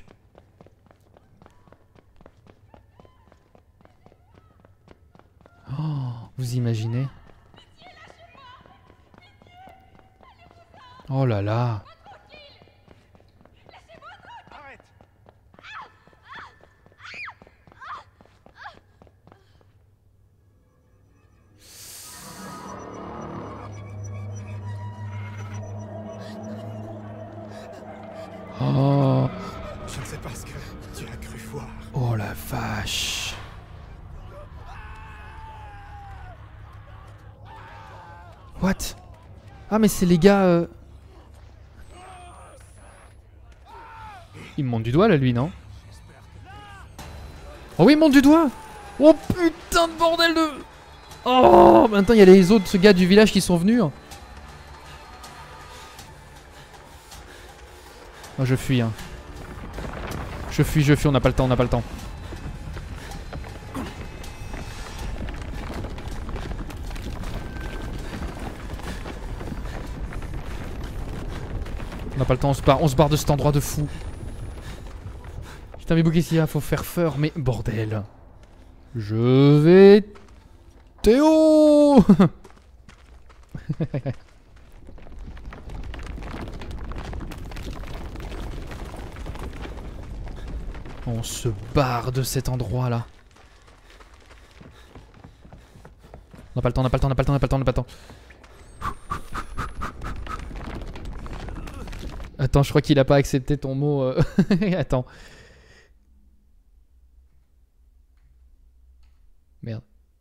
A: Oh, vous imaginez? Oh là là. Oh.
C: Je ne sais pas ce que tu as cru voir.
A: Oh la vache. What? Ah mais c'est les gars... Il me monte du doigt là lui, non? Oh oui, il me monte du doigt. Oh putain de bordel de... Oh, maintenant il y a les autres gars du village qui sont venus. Oh, je fuis hein. Je fuis, on n'a pas le temps, on n'a pas le temps. On n'a pas le temps, on se barre de cet endroit de fou. Putain mais Boukessia, faut faire peur, mais bordel. Je vais... Théo. On se barre de cet endroit là. On n'a pas le temps, on n'a pas le temps, on n'a pas le temps, on n'a pas le temps, on n'a pas le temps. Attends, je crois qu'il a pas accepté ton mot. Attends. Merde.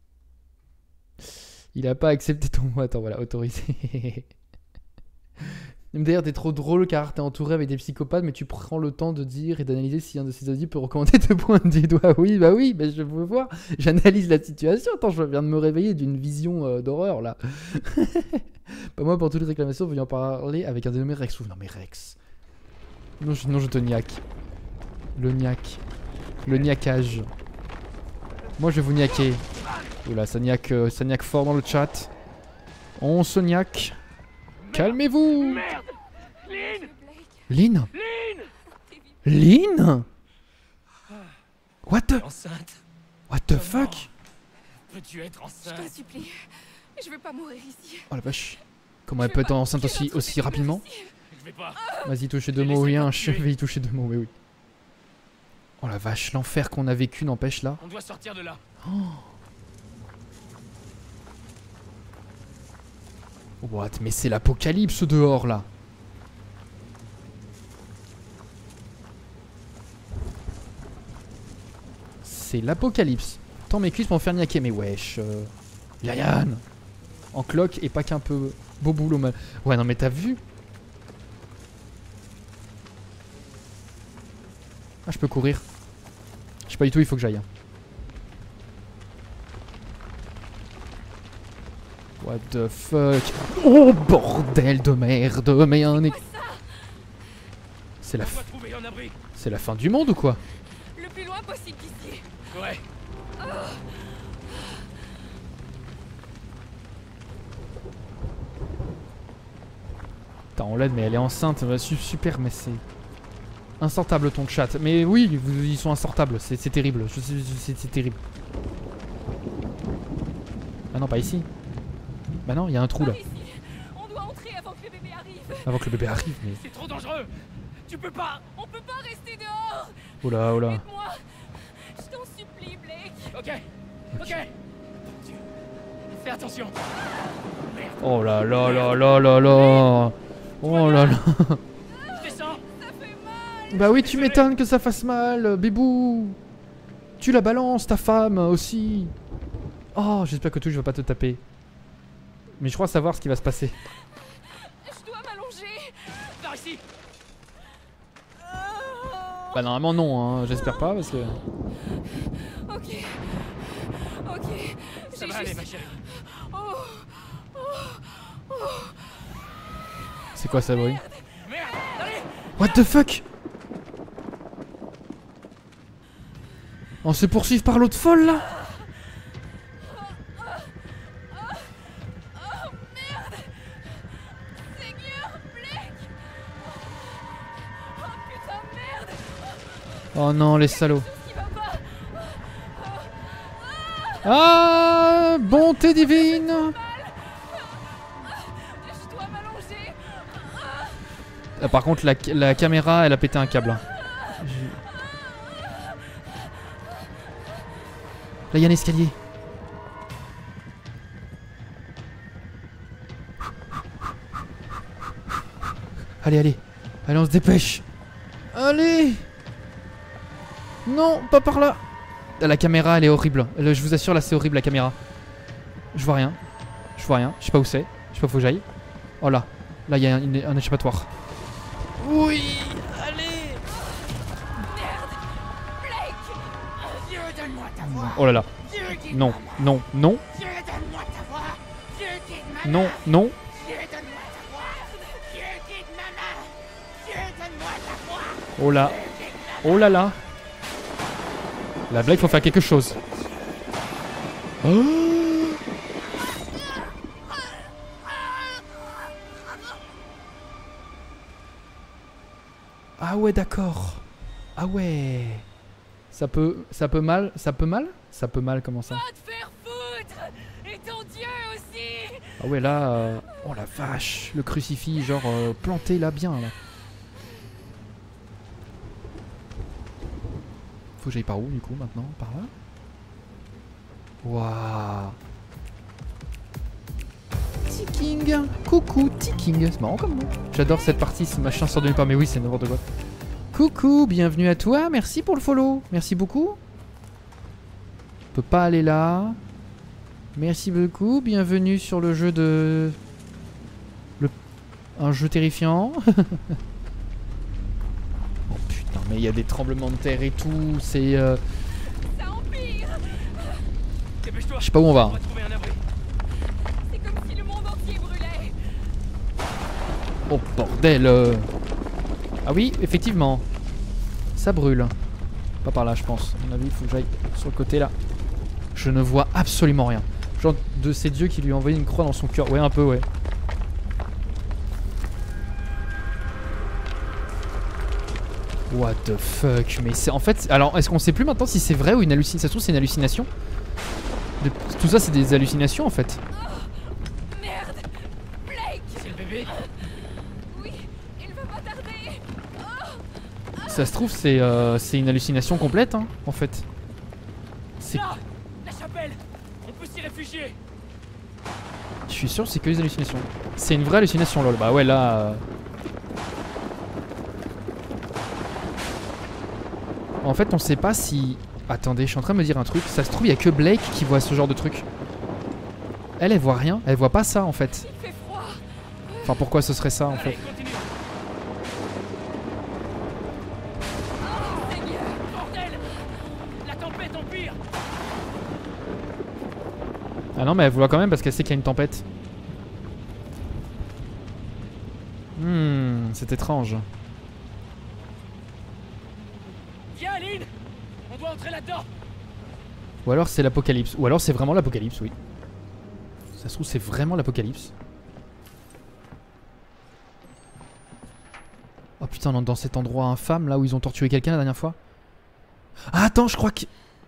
A: Il a pas accepté ton mot. Attends, voilà, autorisé. D'ailleurs, t'es trop drôle car t'es entouré avec des psychopathes, mais tu prends le temps de dire et d'analyser si un de ces audits peut recommander te pointer du doigt. Oui, bah je veux voir. J'analyse la situation. Attends, je viens de me réveiller d'une vision d'horreur là. Pas moi pour toutes les réclamations, veuillez en parler avec un dénommé Rex. Non, mais Rex. Non, je te niaque. Le niaque. Le niaquage. Moi, je vais vous niaquer. Oula, ça niaque fort dans le chat. On se niaque. Calmez-vous. Lynn. Lynn. What the... What the fuck?
B: Peux-tu être
F: Je
B: enceinte?
F: t'en supplie. Je veux pas mourir ici.
A: Oh la vache. Comment elle peut être enceinte aussi rapidement?
B: Je vais pas.
A: Vas-y, touchez deux mots, oui, hein, je vais y toucher deux mots, mais oui. Oh la vache, l'enfer qu'on a vécu n'empêche là.
B: On doit sortir de là.
A: What? Mais c'est l'apocalypse dehors là. C'est l'apocalypse. Tant mes cuisses vont faire niaquer, mais wesh. Yann en cloque et pas qu'un peu beau boulot mal. Ouais, non, mais t'as vu? Ah, je peux courir. Je sais pas du tout, il faut que j'aille. What the fuck? Oh bordel de merde, mais un... C'est la... C'est la fin du monde ou quoi?
F: Le plus loin possible d'ici.
B: Ouais.
A: Putain, on l'aide, mais elle est enceinte. Super, mais c'est... Insortable ton chat. Mais oui, ils sont insortables. C'est terrible. C'est terrible. Ah non, pas ici. Bah non, il y a un trou là.
F: Ici. On doit entrer avant que le bébé arrive.
A: Avant que le bébé arrive, mais...
B: C'est trop dangereux. Tu peux pas.
F: On peut pas rester dehors.
A: Oh là, oh là.
F: Aide-moi. Je t'en supplie, Blake.
B: Ok. Ok. Fais attention.
A: Oh là là là là là là. Oh là là.
B: Je descends.
A: Bah oui, tu m'étonnes que ça fasse mal, bébou. Tu la balances, ta femme aussi. Oh, j'espère que Touche va pas te taper. Mais je crois savoir ce qui va se passer.
F: Je dois m'allonger.
B: Par ici.
A: Bah normalement non, hein. J'espère pas parce que...
F: Ok. Ok.
B: Ça
F: J'ai
B: va aller,
F: juste...
B: ma chérie.
A: C'est quoi ça, bruit?
B: Merde. Allez.
A: What the fuck? On se poursuit par l'autre folle là?
F: Seigneur Blake. Oh putain de merde.
A: Oh non, les salauds.
F: Ce qui va pas.
A: Ah, bonté divine.
F: Je dois m'allonger.
A: Ah, par contre, la caméra, elle a pété un câble. Hein. Là, il y a un escalier. Allez, allez. Allez, on se dépêche. Allez. Non, pas par là. La caméra, elle est horrible. Je vous assure, là, c'est horrible, la caméra. Je vois rien. Je vois rien. Je sais pas où c'est. Je sais pas où faut que j'aille. Oh là. Là, il y a un échappatoire. Oui. Allez.
F: Dieu, donne-moi ta voix.
A: Oh là là.
F: Dieu, guide
A: Non, non, non,
F: Dieu, donne-moi ta voix. Dieu, guide ma
A: non, non.
F: Dieu, donne-moi ta voix. Dieu, guide ma main. Dieu, donne-moi ta voix.
A: Oh là. Oh là là. La blague, faut faire quelque chose. Oh. Ah ouais, d'accord. Ah ouais. Ça peut mal, ça peut mal, comment ça?
F: Va te faire foutre. Et ton Dieu aussi.
A: Ah ouais, là, oh la vache, le crucifix, genre planté là bien là. Faut que j'aille par où du coup maintenant? Par là? Waouh. Ticking. Coucou, Ticking. C'est marrant comme nom. J'adore cette partie, ce machin sort de nulle part, mais oui, c'est n'importe quoi. Coucou, bienvenue à toi, merci pour le follow. Merci beaucoup. On peut pas aller là. Merci beaucoup, bienvenue sur le jeu de... Un jeu terrifiant. Oh putain, mais il y a des tremblements de terre et tout, c'est...
F: Ça empire.
B: Dépêche-toi.
A: Je sais pas où on va.
B: On va trouver un abri.
F: C'est comme si le monde entier brûlait.
A: Oh bordel. Ah oui, effectivement. Ça brûle. Pas par là, je pense. À mon avis, il faut que j'aille sur le côté là. Je ne vois absolument rien. Genre de ces dieux qui lui ont envoyé une croix dans son cœur. Ouais, un peu, ouais. What the fuck. Mais c'est en fait... Alors, est-ce qu'on sait plus maintenant si c'est vrai ou une hallucination? Ça se trouve, c'est une hallucination. Tout ça, c'est des hallucinations en fait.
F: Merde. Blake.
B: C'est le bébé.
F: Oui, il va pas tarder.
A: Ça se trouve, c'est une hallucination complète, hein, en fait. C'est...
B: Là, la chapelle. On peut s'y réfugier.
A: Je suis sûr que c'est que des hallucinations. C'est une vraie hallucination, lol. Bah ouais, là... En fait, on sait pas si... Attendez, je suis en train de me dire un truc. Ça se trouve, il y a que Blake qui voit ce genre de truc. Elle voit rien. Elle voit pas ça, en fait.
F: Il fait froid.
A: Enfin, pourquoi ce serait ça, en fait?
B: Allez, continue.
F: Seigneur.
B: Bordel. La tempête empire.
A: Ah non, mais elle voit quand même parce qu'elle sait qu'il y a une tempête. C'est étrange.
B: Viens, Aline. On doit entrer là-dedans.
A: Ou alors c'est l'apocalypse. Ou alors c'est vraiment l'apocalypse, oui. Ça se trouve, c'est vraiment l'apocalypse. Oh putain, on est dans cet endroit infâme là où ils ont torturé quelqu'un la dernière fois. Ah, attends, je crois que...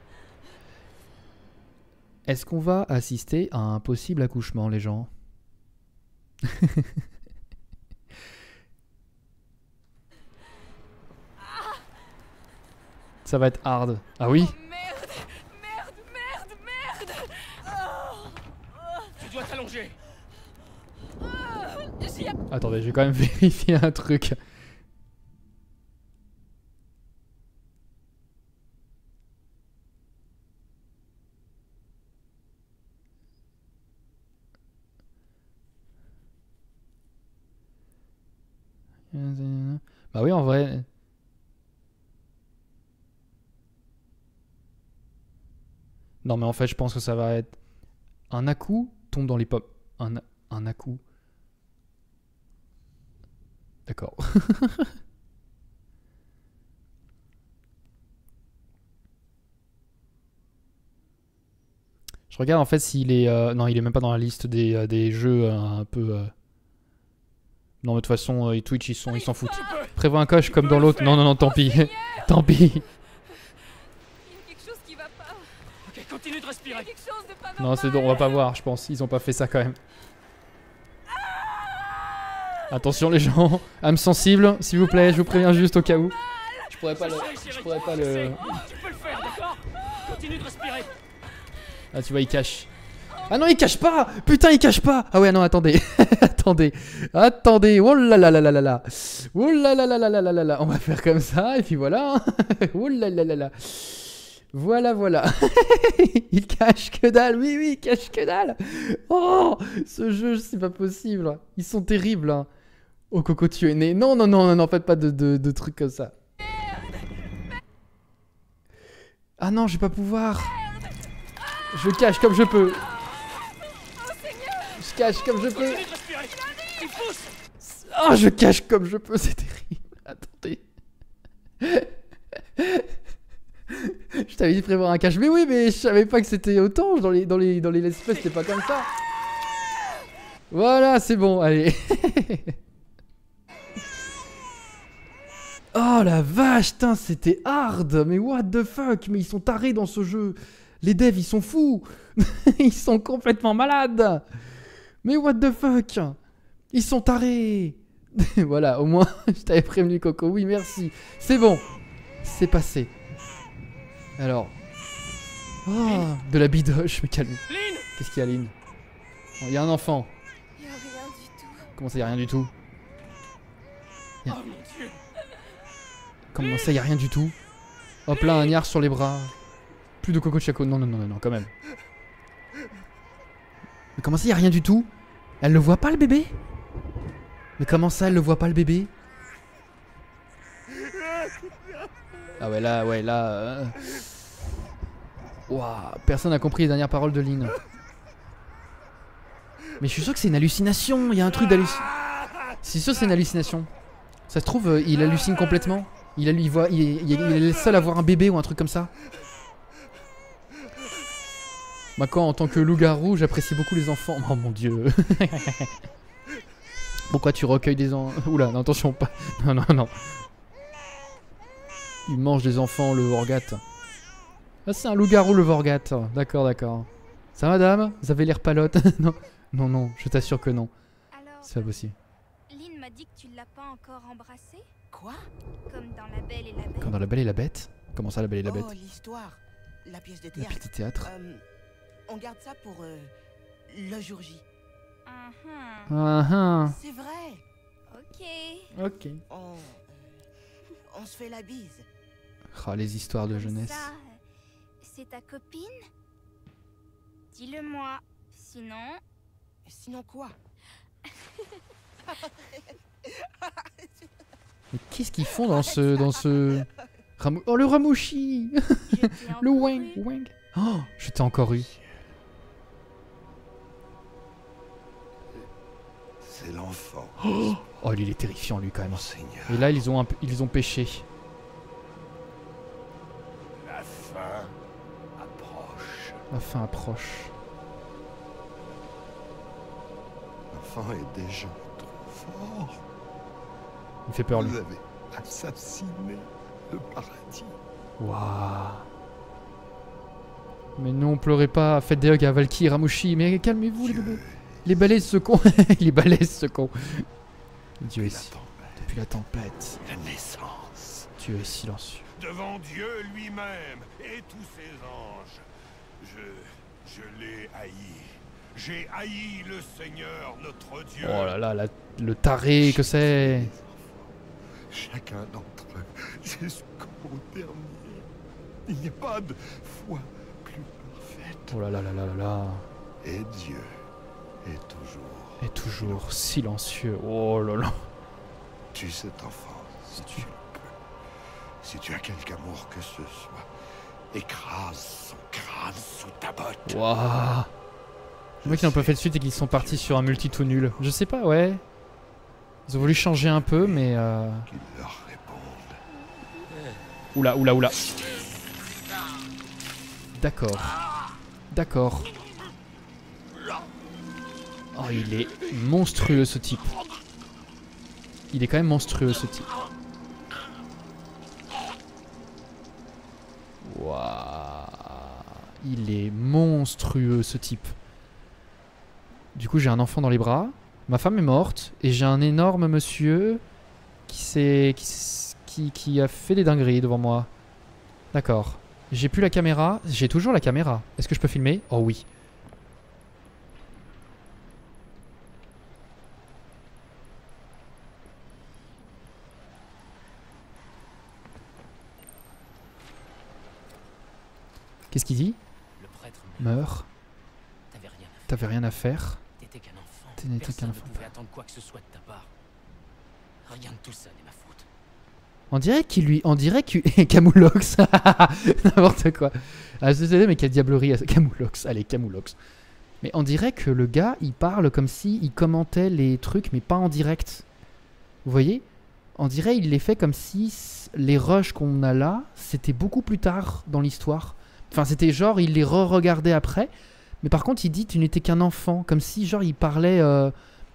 A: Est-ce qu'on va assister à un possible accouchement, les gens? Ça va être hard. Ah oui?
F: Oh, merde. Merde, merde, merde.
A: Attendez, je vais quand même vérifier un truc. Bah oui, en vrai. Non, mais en fait, je pense que ça va être... Un Aku tombe dans les pommes. Un Aku. D'accord. Je regarde en fait s'il est... non, il est même pas dans la liste des jeux un peu... Non, mais de toute façon, Twitch, ils s'en foutent. Prévois un coche comme dans l'autre. Non, non, non, tant pis. Tant pis.
G: Il y a quelque chose qui va pas.
B: Ok, continue de
G: Il y a
B: respirer.
G: quelque chose de pas normal.
A: Non, c'est bon, on va pas voir, je pense. Ils ont pas fait ça quand même. Attention les gens, âme sensible, s'il vous plaît, je vous préviens juste au cas où. Je pourrais pas le... Je pourrais pas le...
B: Tu peux le faire, d'accord? Continue de respirer.
A: Ah tu vois, il cache. Ah non, il cache pas! Putain, il cache pas! Ah ouais, non, attendez. Attendez. Attendez. Oh là là là là là là. Oh là là là là là là là là. On va faire comme ça, et puis voilà. Oh là là là là. Voilà, voilà. Il cache que dalle. Oui, oui, il cache que dalle. Oh, ce jeu, c'est pas possible. Ils sont terribles. Hein. Oh, Coco, tu es né. Non, non, non, non, non, faites pas de trucs comme ça. Ah non, je vais pas pouvoir. Je cache comme je peux. Je cache comme je peux.
B: Continue de respirer. Il pousse.
A: Oh, je cache comme je peux, c'est terrible. Attendez. Je t'avais dit de prévoir un cache. Mais oui, mais je savais pas que c'était autant. Dans les let's play, c'était pas comme ça. Voilà, c'est bon, allez. Oh la vache, putain, c'était hard. Mais what the fuck. Mais ils sont tarés dans ce jeu. Les devs, ils sont fous. Ils sont complètement malades. Mais what the fuck. Ils sont tarés. Voilà, au moins, je t'avais prévenu, Coco. Oui, merci. C'est bon. C'est passé. Alors. Oh, de la bidoche, mais calme.
B: Lynn.
A: Qu'est-ce qu'il y a, Lynn? Il y a un enfant.
G: Il y a rien du tout.
A: Comment ça, il y a rien du tout?
B: Oh mon Dieu.
A: Comment ça, il y a rien du tout? Hop là, un yard sur les bras. Plus de Coco Chaco. Non, non, non, non, non, quand même. Mais comment ça, il y a rien du tout? Elle le voit pas, le bébé? Mais comment ça, elle le voit pas, le bébé? Ah ouais, là, ouais, là... Ouah, personne n'a compris les dernières paroles de Lynn. Mais je suis sûr que c'est une hallucination. Il y a un truc d'hallucination. C'est sûr que c'est une hallucination. Ça se trouve, il hallucine complètement. Il est le seul à voir un bébé ou un truc comme ça. Moi, quand en tant que loup-garou, j'apprécie beaucoup les enfants. Oh mon dieu. Pourquoi tu recueilles des enfants? Oula, non, attention, pas. Non, non, non. Il mange des enfants, le Vorgat. Ah, c'est un loup-garou, le Vorgat. D'accord, d'accord. Ça, madame? Vous avez l'air palote? Non, non, non, je t'assure que non.
G: Alors,
A: C'est pas possible.
G: Lynn m'a dit que tu l'as pas encore embrassé,
E: Quoi?
G: comme dans La Belle et la Bête.
A: Comme dans La Belle et la Bête? Comment ça, La Belle et la Bête?
E: Oh, l'histoire. La pièce de
A: La
E: théâtre.
A: pièce de théâtre.
E: On garde ça pour le jour J.
A: Ah ah.
E: C'est vrai.
G: Ok.
A: Ok.
E: On se fait la bise.
A: Oh, les histoires de
G: Comme
A: jeunesse.
G: ça, c'est ta copine? Dis-le-moi. Sinon...
E: Sinon quoi?
A: Mais qu'est-ce qu'ils font dans ce... Oh, le Ramouchi.
G: je t'ai
A: Le
G: encore
A: Wang.
G: eu.
A: Wang. Oh, je t'ai encore eu.
H: C'est l'enfant,
A: Oh, il est terrifiant, lui, quand même.
H: mon Seigneur.
A: Et là, ils ont pêché.
H: La fin approche.
A: La fin approche.
H: L'enfant est déjà trop fort.
A: Il me fait peur, lui.
H: Vous avez assassiné le paradis.
A: Waouh. Mais non, pleurez pas. Faites des hugs à Valky et Ramouchi. Mais calmez-vous, les bébés. Les balaises, ce con. Les balaises, ce con. Dieu est
H: La
A: si...
H: tempête,
A: Depuis la tempête.
H: la naissance.
A: Dieu est silencieux.
H: Devant Dieu lui-même et tous ses anges. Je l'ai haï. J'ai haï le Seigneur, notre Dieu.
A: Oh là là, le taré que c'est.
H: Chacun d'entre eux, jusqu'au dernier. Il n'y a pas de foi plus parfaite.
A: Oh là là là là là là.
H: Et Dieu est
A: toujours silencieux. Oh là là.
H: Tu cet enfant, si tu le peux. Si tu as quelque amour que ce soit, écrase son crâne sous ta botte.
A: Waouh. Le mec qui n'ont pas fait de suite et qu'ils sont partis sur un multi tout nul. Je sais pas, ouais. Ils ont voulu changer un peu, mais
H: Qu'il leur réponde.
A: Oula, oula, oula. D'accord. D'accord. Oh, il est monstrueux ce type. Il est quand même monstrueux ce type. Waouh. Il est monstrueux ce type. Du coup, j'ai un enfant dans les bras. Ma femme est morte. Et j'ai un énorme monsieur qui a fait des dingueries devant moi. D'accord. J'ai plus la caméra. J'ai toujours la caméra. Est-ce que je peux filmer? Oh oui. Qu'est-ce qu'il dit?
B: Le prêtre
A: Meurs.
B: T'avais rien à faire.
A: T'avais rien à faire.
B: T'étais qu'un enfant.
A: T'étais qu'un
B: Personne
A: enfant.
B: ne pouvait attendre quoi que ce soit de ta part. Rien de tout ça n'est ma faute.
A: On dirait qu'il lui... On dirait que... Camoulox. N'importe quoi. Ah, je sais, mais quelle diablerie à Camoulox. Allez, Camoulox. Mais on dirait que le gars, il parle comme si il commentait les trucs, mais pas en direct. Vous voyez? On dirait il les fait comme si les rushs qu'on a là, c'était beaucoup plus tard dans l'histoire. Enfin, c'était genre, il les re-regardait après. Mais par contre, il dit, tu n'étais qu'un enfant. Comme si, genre, il parlait à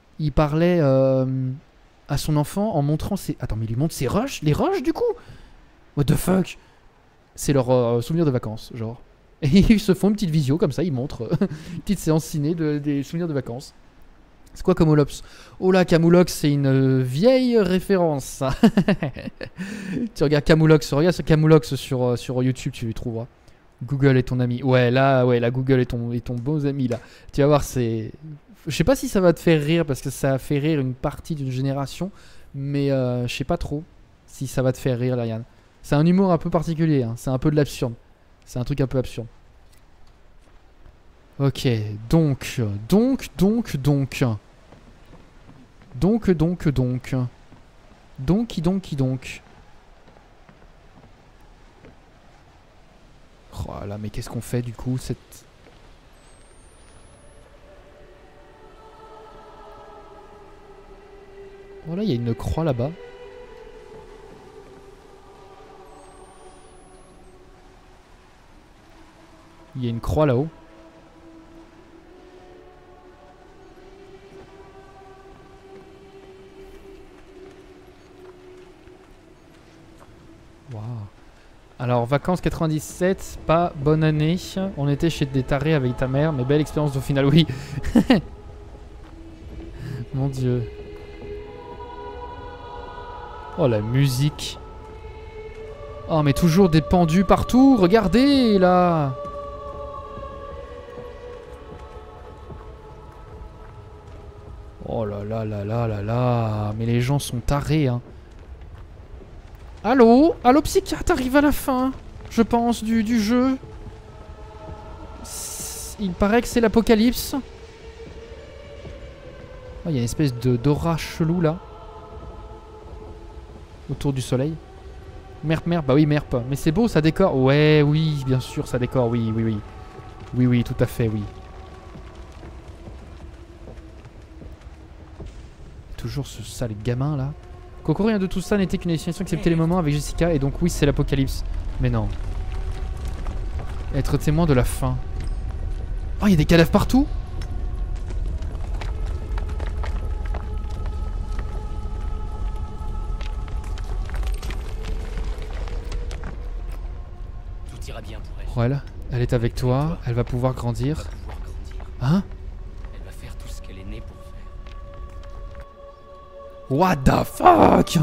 A: son enfant en montrant ses... Attends, mais il lui montre ses rushs? Les rushs, du coup? What the fuck? C'est leur souvenir de vacances, genre. Et ils se font une petite visio, comme ça, ils montrent une petite séance ciné des souvenirs de vacances. C'est quoi Camoulox? Oh là, Camoulox, c'est une vieille référence, ça. Tu regardes Camoulox, regarde ce Camoulox sur YouTube, tu le trouveras. Google est ton ami. Ouais, là, Google est ton bon ami, là. Tu vas voir, c'est... Je sais pas si ça va te faire rire, parce que ça a fait rire une partie d'une génération, mais je sais pas trop si ça va te faire rire, Lauriane. C'est un humour un peu particulier, hein. C'est un peu de l'absurde. C'est un truc un peu absurde. Ok, donc. Oh là, mais qu'est-ce qu'on fait du coup cette... Oh là, il y a une croix là-bas. Il y a une croix là-haut. Waouh. Alors, vacances 97, pas bonne année. On était chez des tarés avec ta mère, mais belle expérience au final, oui. Mon Dieu. Oh, la musique. Oh, mais toujours des pendus partout. Regardez, là. Oh là là là là là là. Mais les gens sont tarés, hein. Allô? Allô, psychiatre, arrive à la fin, je pense, du jeu. Il paraît que c'est l'apocalypse. Oh, il y a une espèce d'aura chelou, là. Autour du soleil. Merp, merp, bah oui, merp. Mais c'est beau, ça décore. Ouais, oui, bien sûr, ça décore, oui, oui, oui. Oui, oui, tout à fait, oui. Toujours ce sale gamin, là. Coco, rien de tout ça n'était qu'une hallucination excepté les moments avec Jessica. Et donc oui, c'est l'apocalypse. Mais non. Être témoin de la fin. Oh, il y a des cadavres partout.
B: Tout ira bien pour elle.
A: Voilà, elle est avec toi. Elle va pouvoir grandir.
B: Elle va pouvoir grandir.
A: Hein?
B: Elle va faire tout ce qu'elle est née pour faire.
A: What the fuck?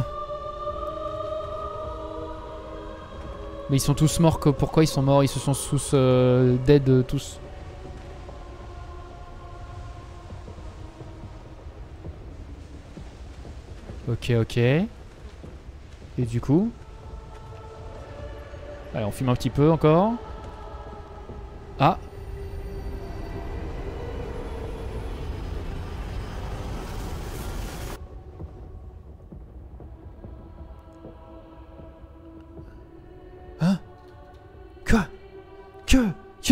A: Mais ils sont tous morts. Pourquoi ils sont morts? Ils se sont tous dead tous. Ok, ok. Et du coup... Allez, on filme un petit peu encore. Ah. Hein? Quoi? Que?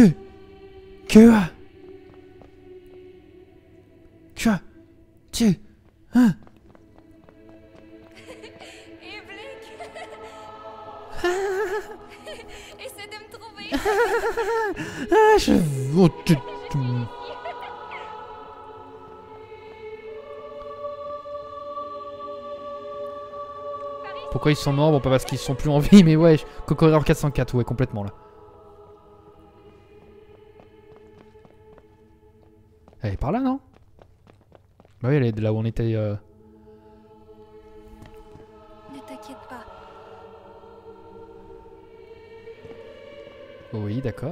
A: Hein?
G: Et Blake Essaie de me trouver.
A: Ah, je... Oh, Pourquoi ils sont morts? Bon, pas parce qu'ils sont plus en vie, mais ouais, Cocoreur 404, ouais, complètement là. Elle est par là, non? Bah oui, elle est de là où on était.
G: Ne t'inquiète pas.
A: Oui, d'accord.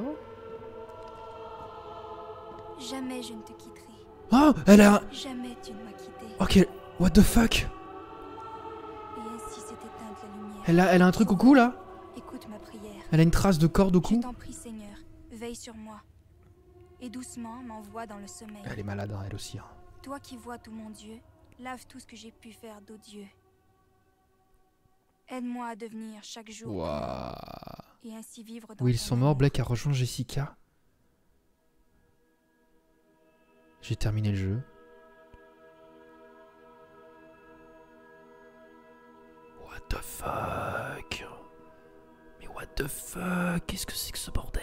G: Jamais je ne te quitterai.
A: Oh, elle a...
G: Jamais tu ne m'as quitté.
A: Ok, what the fuck?
G: Et ainsi s'est éteinte la lumière.
A: Elle a un truc au cou, là?
G: Écoute ma prière.
A: Elle a une trace de corde au
G: Je
A: cou?
G: t'en prie, Seigneur, veille sur moi. Et doucement m'envoie dans le sommeil.
A: Elle est malade, hein, elle aussi. Hein.
G: Toi qui vois tout mon Dieu, lave tout ce que j'ai pu faire d'odieux. Aide-moi à devenir chaque jour
A: Waouh.
G: et ainsi vivre dans
A: Oui, ils
G: ton
A: sont morts.
G: amour.
A: Blake a rejoint Jessica. J'ai terminé le jeu. What the fuck? Mais what the fuck? Qu'est-ce que c'est que ce bordel?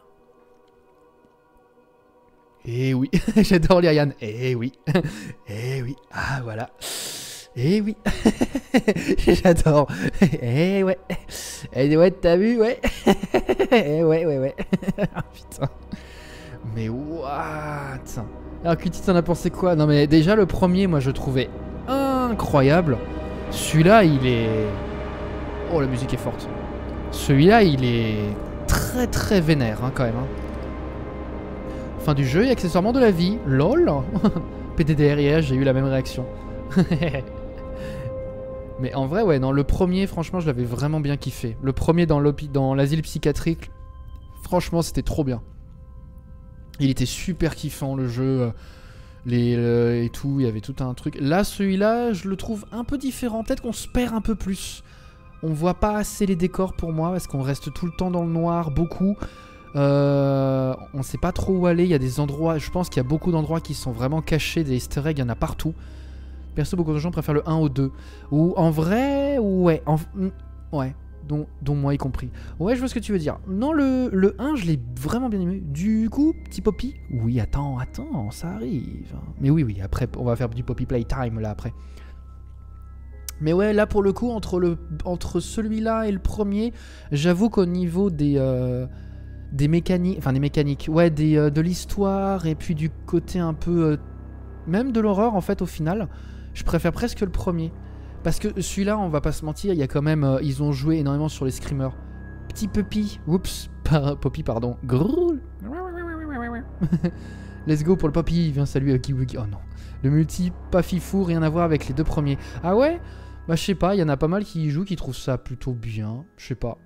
A: Eh oui, j'adore Lyrian. Eh oui, eh oui, ah voilà. Eh oui, j'adore. Eh ouais, eh ouais, t'as vu, ouais. Eh ouais. Putain. Mais what? Alors Cutie, t'en as pensé quoi? Non mais déjà le premier, moi je trouvais incroyable. Celui-là, il est... Oh, la musique est forte. Celui-là, il est très très vénère hein, quand même. Hein. Fin du jeu et accessoirement de la vie. LOL. PDDR, j'ai eu la même réaction. Mais en vrai, ouais, non, le premier, franchement, je l'avais vraiment bien kiffé. Le premier dans l'asile psychiatrique, franchement, c'était trop bien. Il était super kiffant, le jeu. Et tout, il y avait tout un truc. Là, celui-là, je le trouve un peu différent. Peut-être qu'on se perd un peu plus. On voit pas assez les décors pour moi, parce qu'on reste tout le temps dans le noir, beaucoup. On sait pas trop où aller. Il y a des endroits, je pense qu'il y a beaucoup d'endroits qui sont vraiment cachés, des easter eggs, il y en a partout. Perso, beaucoup de gens préfèrent le 1 au 2. Ou en vrai, ouais, ouais, dont moi y compris. Ouais, je vois ce que tu veux dire. Non, le 1, je l'ai vraiment bien aimé. Du coup, petit Poppy. Oui, attends, ça arrive. Mais oui, après, on va faire du Poppy Playtime là après. Mais ouais, là pour le coup, entre celui-là et le premier, j'avoue qu'au niveau des mécaniques, ouais, de l'histoire et puis du côté un peu, même de l'horreur en fait au final, je préfère presque le premier. Parce que celui-là, on va pas se mentir, il y a quand même, ils ont joué énormément sur les screamers. Petit Puppy, oups, Poppy pardon, Grrrl. Let's go pour le Poppy, viens saluer Kiwiki, oh non. Le multi, pas fifou, rien à voir avec les deux premiers. Ah ouais? Bah je sais pas, il y en a pas mal qui y jouent, qui trouvent ça plutôt bien, je sais pas.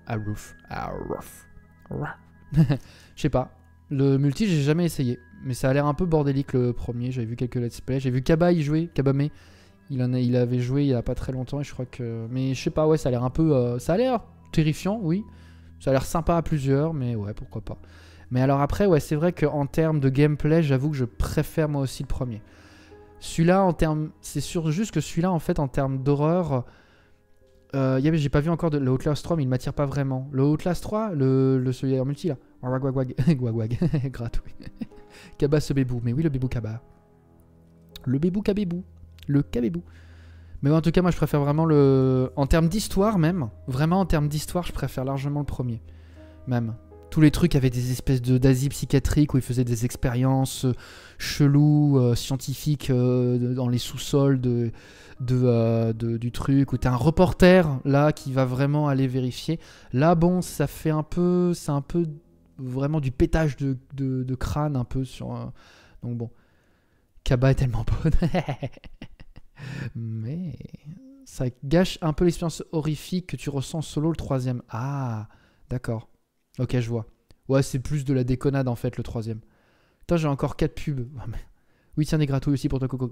A: Je sais pas. Le multi, j'ai jamais essayé. Mais ça a l'air un peu bordélique le premier. J'avais vu quelques let's play. J'ai vu Kaba y jouer. Kabame. Il avait joué il y a pas très longtemps. Et je crois que. Mais je sais pas, ouais, ça a l'air un peu. Ça a l'air terrifiant, oui. Ça a l'air sympa à plusieurs. Mais ouais, pourquoi pas. Mais alors après, ouais, c'est vrai qu'en termes de gameplay, j'avoue que je préfère moi aussi le premier. Celui-là, en termes. C'est sûr juste que celui-là, en fait, en termes d'horreur. J'ai pas vu encore le Outlast 3, mais il m'attire pas vraiment. Le Outlast 3, celui en multi là. Wag, gratouille. Kaba ce bébou. Mais oui, le bébou Kaba. Le bébou Kabébou. Le Kabébou. Mais en tout cas, moi je préfère vraiment le. En termes d'histoire, même. Vraiment, en termes d'histoire, je préfère largement le premier. Même. Tous les trucs avaient des espèces d'asile psychiatrique où ils faisaient des expériences cheloues, scientifiques dans les sous-sols du truc, où t'as un reporter là qui va vraiment aller vérifier. Là, bon, ça fait un peu. C'est un peu vraiment du pétage de crâne un peu sur. Donc bon. Kaba est tellement bonne. Mais ça gâche un peu l'expérience horrifique que tu ressens solo le troisième. Ah, d'accord. Ok, je vois. Ouais, c'est plus de la déconnade en fait le troisième. Putain, j'ai encore 4 pubs. Oui, tiens, des gratouilles aussi pour toi, Coco.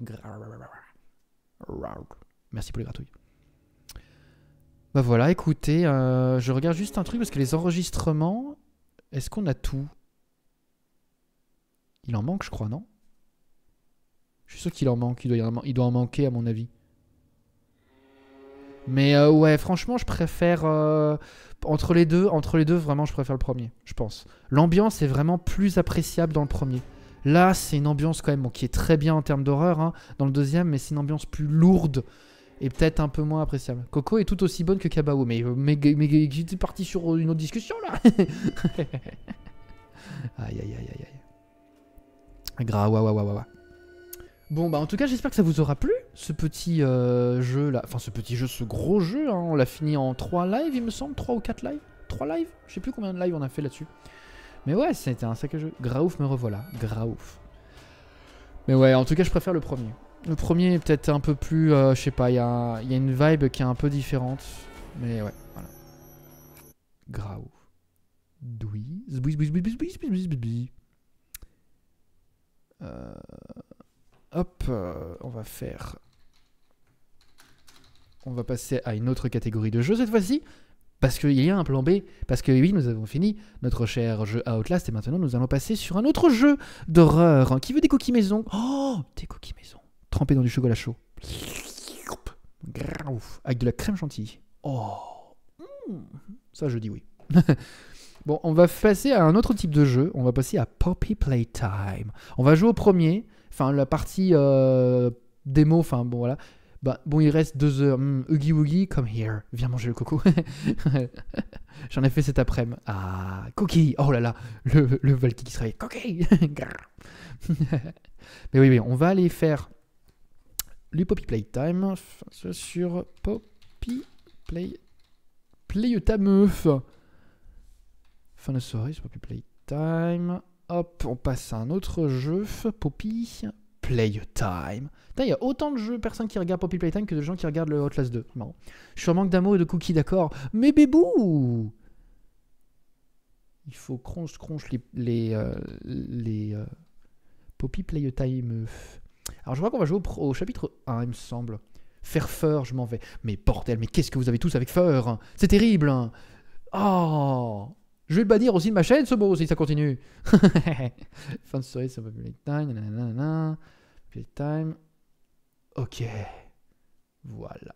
A: Merci pour les gratouilles. Bah voilà, écoutez, je regarde juste un truc parce que les enregistrements, est-ce qu'on a tout? Il en manque, je crois, non? Je suis sûr qu'il en manque, il doit en manquer à mon avis. Mais ouais, franchement, je préfère... entre les deux, vraiment, je préfère le premier, je pense. L'ambiance est vraiment plus appréciable dans le premier. Là, c'est une ambiance quand même bon, qui est très bien en termes d'horreur hein, dans le deuxième, mais c'est une ambiance plus lourde et peut-être un peu moins appréciable. Coco est tout aussi bonne que Kabao, mais j'étais parti sur une autre discussion là. Aïe, aïe, aïe, aïe, aïe. Waouh. Bon, bah en tout cas, j'espère que ça vous aura plu, ce petit jeu là. Enfin, ce gros jeu, hein. On l'a fini en 3 lives, il me semble, 3 ou 4 lives. 3 lives? Je sais plus combien de lives on a fait là-dessus. Mais ouais, c'était un sacré jeu. Graouf, me revoilà. Graouf. Mais ouais, en tout cas, je préfère le premier. Le premier est peut-être un peu plus... je sais pas, il y a une vibe qui est un peu différente. Mais ouais, voilà. Graouf. Douis. Hop, on va faire... On va passer à une autre catégorie de jeu cette fois-ci. Parce qu'il y a un plan B, parce que oui, nous avons fini notre cher jeu Outlast et maintenant nous allons passer sur un autre jeu d'horreur. Hein. Qui veut des cookies maison? Oh, des cookies maison. Trempés dans du chocolat chaud. Avec de la crème chantilly. Oh, ça je dis oui. Bon, on va passer à un autre type de jeu. On va passer à Poppy Playtime. On va jouer au premier, enfin la partie démo, enfin bon voilà. Bah, bon, il reste 2 heures. Huggy Wuggy, come here. Viens manger le coco. J'en ai fait cet après-midi. Ah, cookie. Oh là là. Le Valky qui se réveille. Cookie. Mais oui, on va aller faire le Poppy Playtime sur Poppy Playtime. Fin de soirée sur Poppy Playtime. Hop, on passe à un autre jeu. Poppy Playtime. Il y a autant de jeux, personnes qui regardent Poppy Playtime que de gens qui regardent le Outlast 2. Marrant. Je suis en manque d'amour et de cookies, d'accord. Mais bébou, il faut cronche les Poppy Playtime. Alors je crois qu'on va jouer au chapitre 1, il me semble. Faire feur, je m'en vais. Mais bordel, mais qu'est-ce que vous avez tous avec feur? C'est terrible. Oh, je vais le bannir aussi de ma chaîne, ce mot, si ça continue. Fin de soirée, c'est Poppy Playtime. Playtime. Ok. Voilà.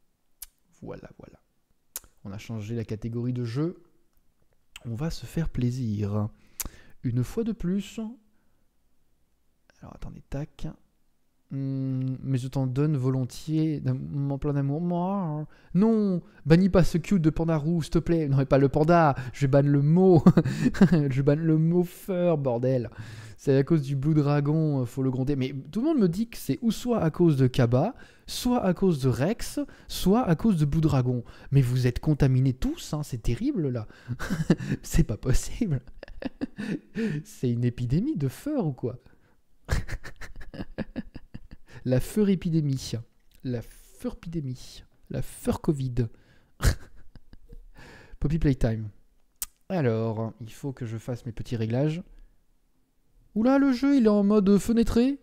A: On a changé la catégorie de jeu. On va se faire plaisir. Une fois de plus. Alors attendez, tac. Mais je t'en donne volontiers mon plein d'amour. Moi, non, bannis pas ce cute de panda roux, s'il te plaît. Non, mais pas le panda. Je banne le mot. Je banne le mot feur, bordel. C'est à cause du Blue Dragon, faut le gronder. Mais tout le monde me dit que c'est ou soit à cause de Kaba, soit à cause de Rex, soit à cause de Blue Dragon. Mais vous êtes contaminés tous, hein, c'est terrible là. C'est pas possible. C'est une épidémie de feur ou quoi? La feur-épidémie. La feur-épidémie. La feur-covid. Poppy Playtime. Alors, il faut que je fasse mes petits réglages. Oula, le jeu, il est en mode fenêtré.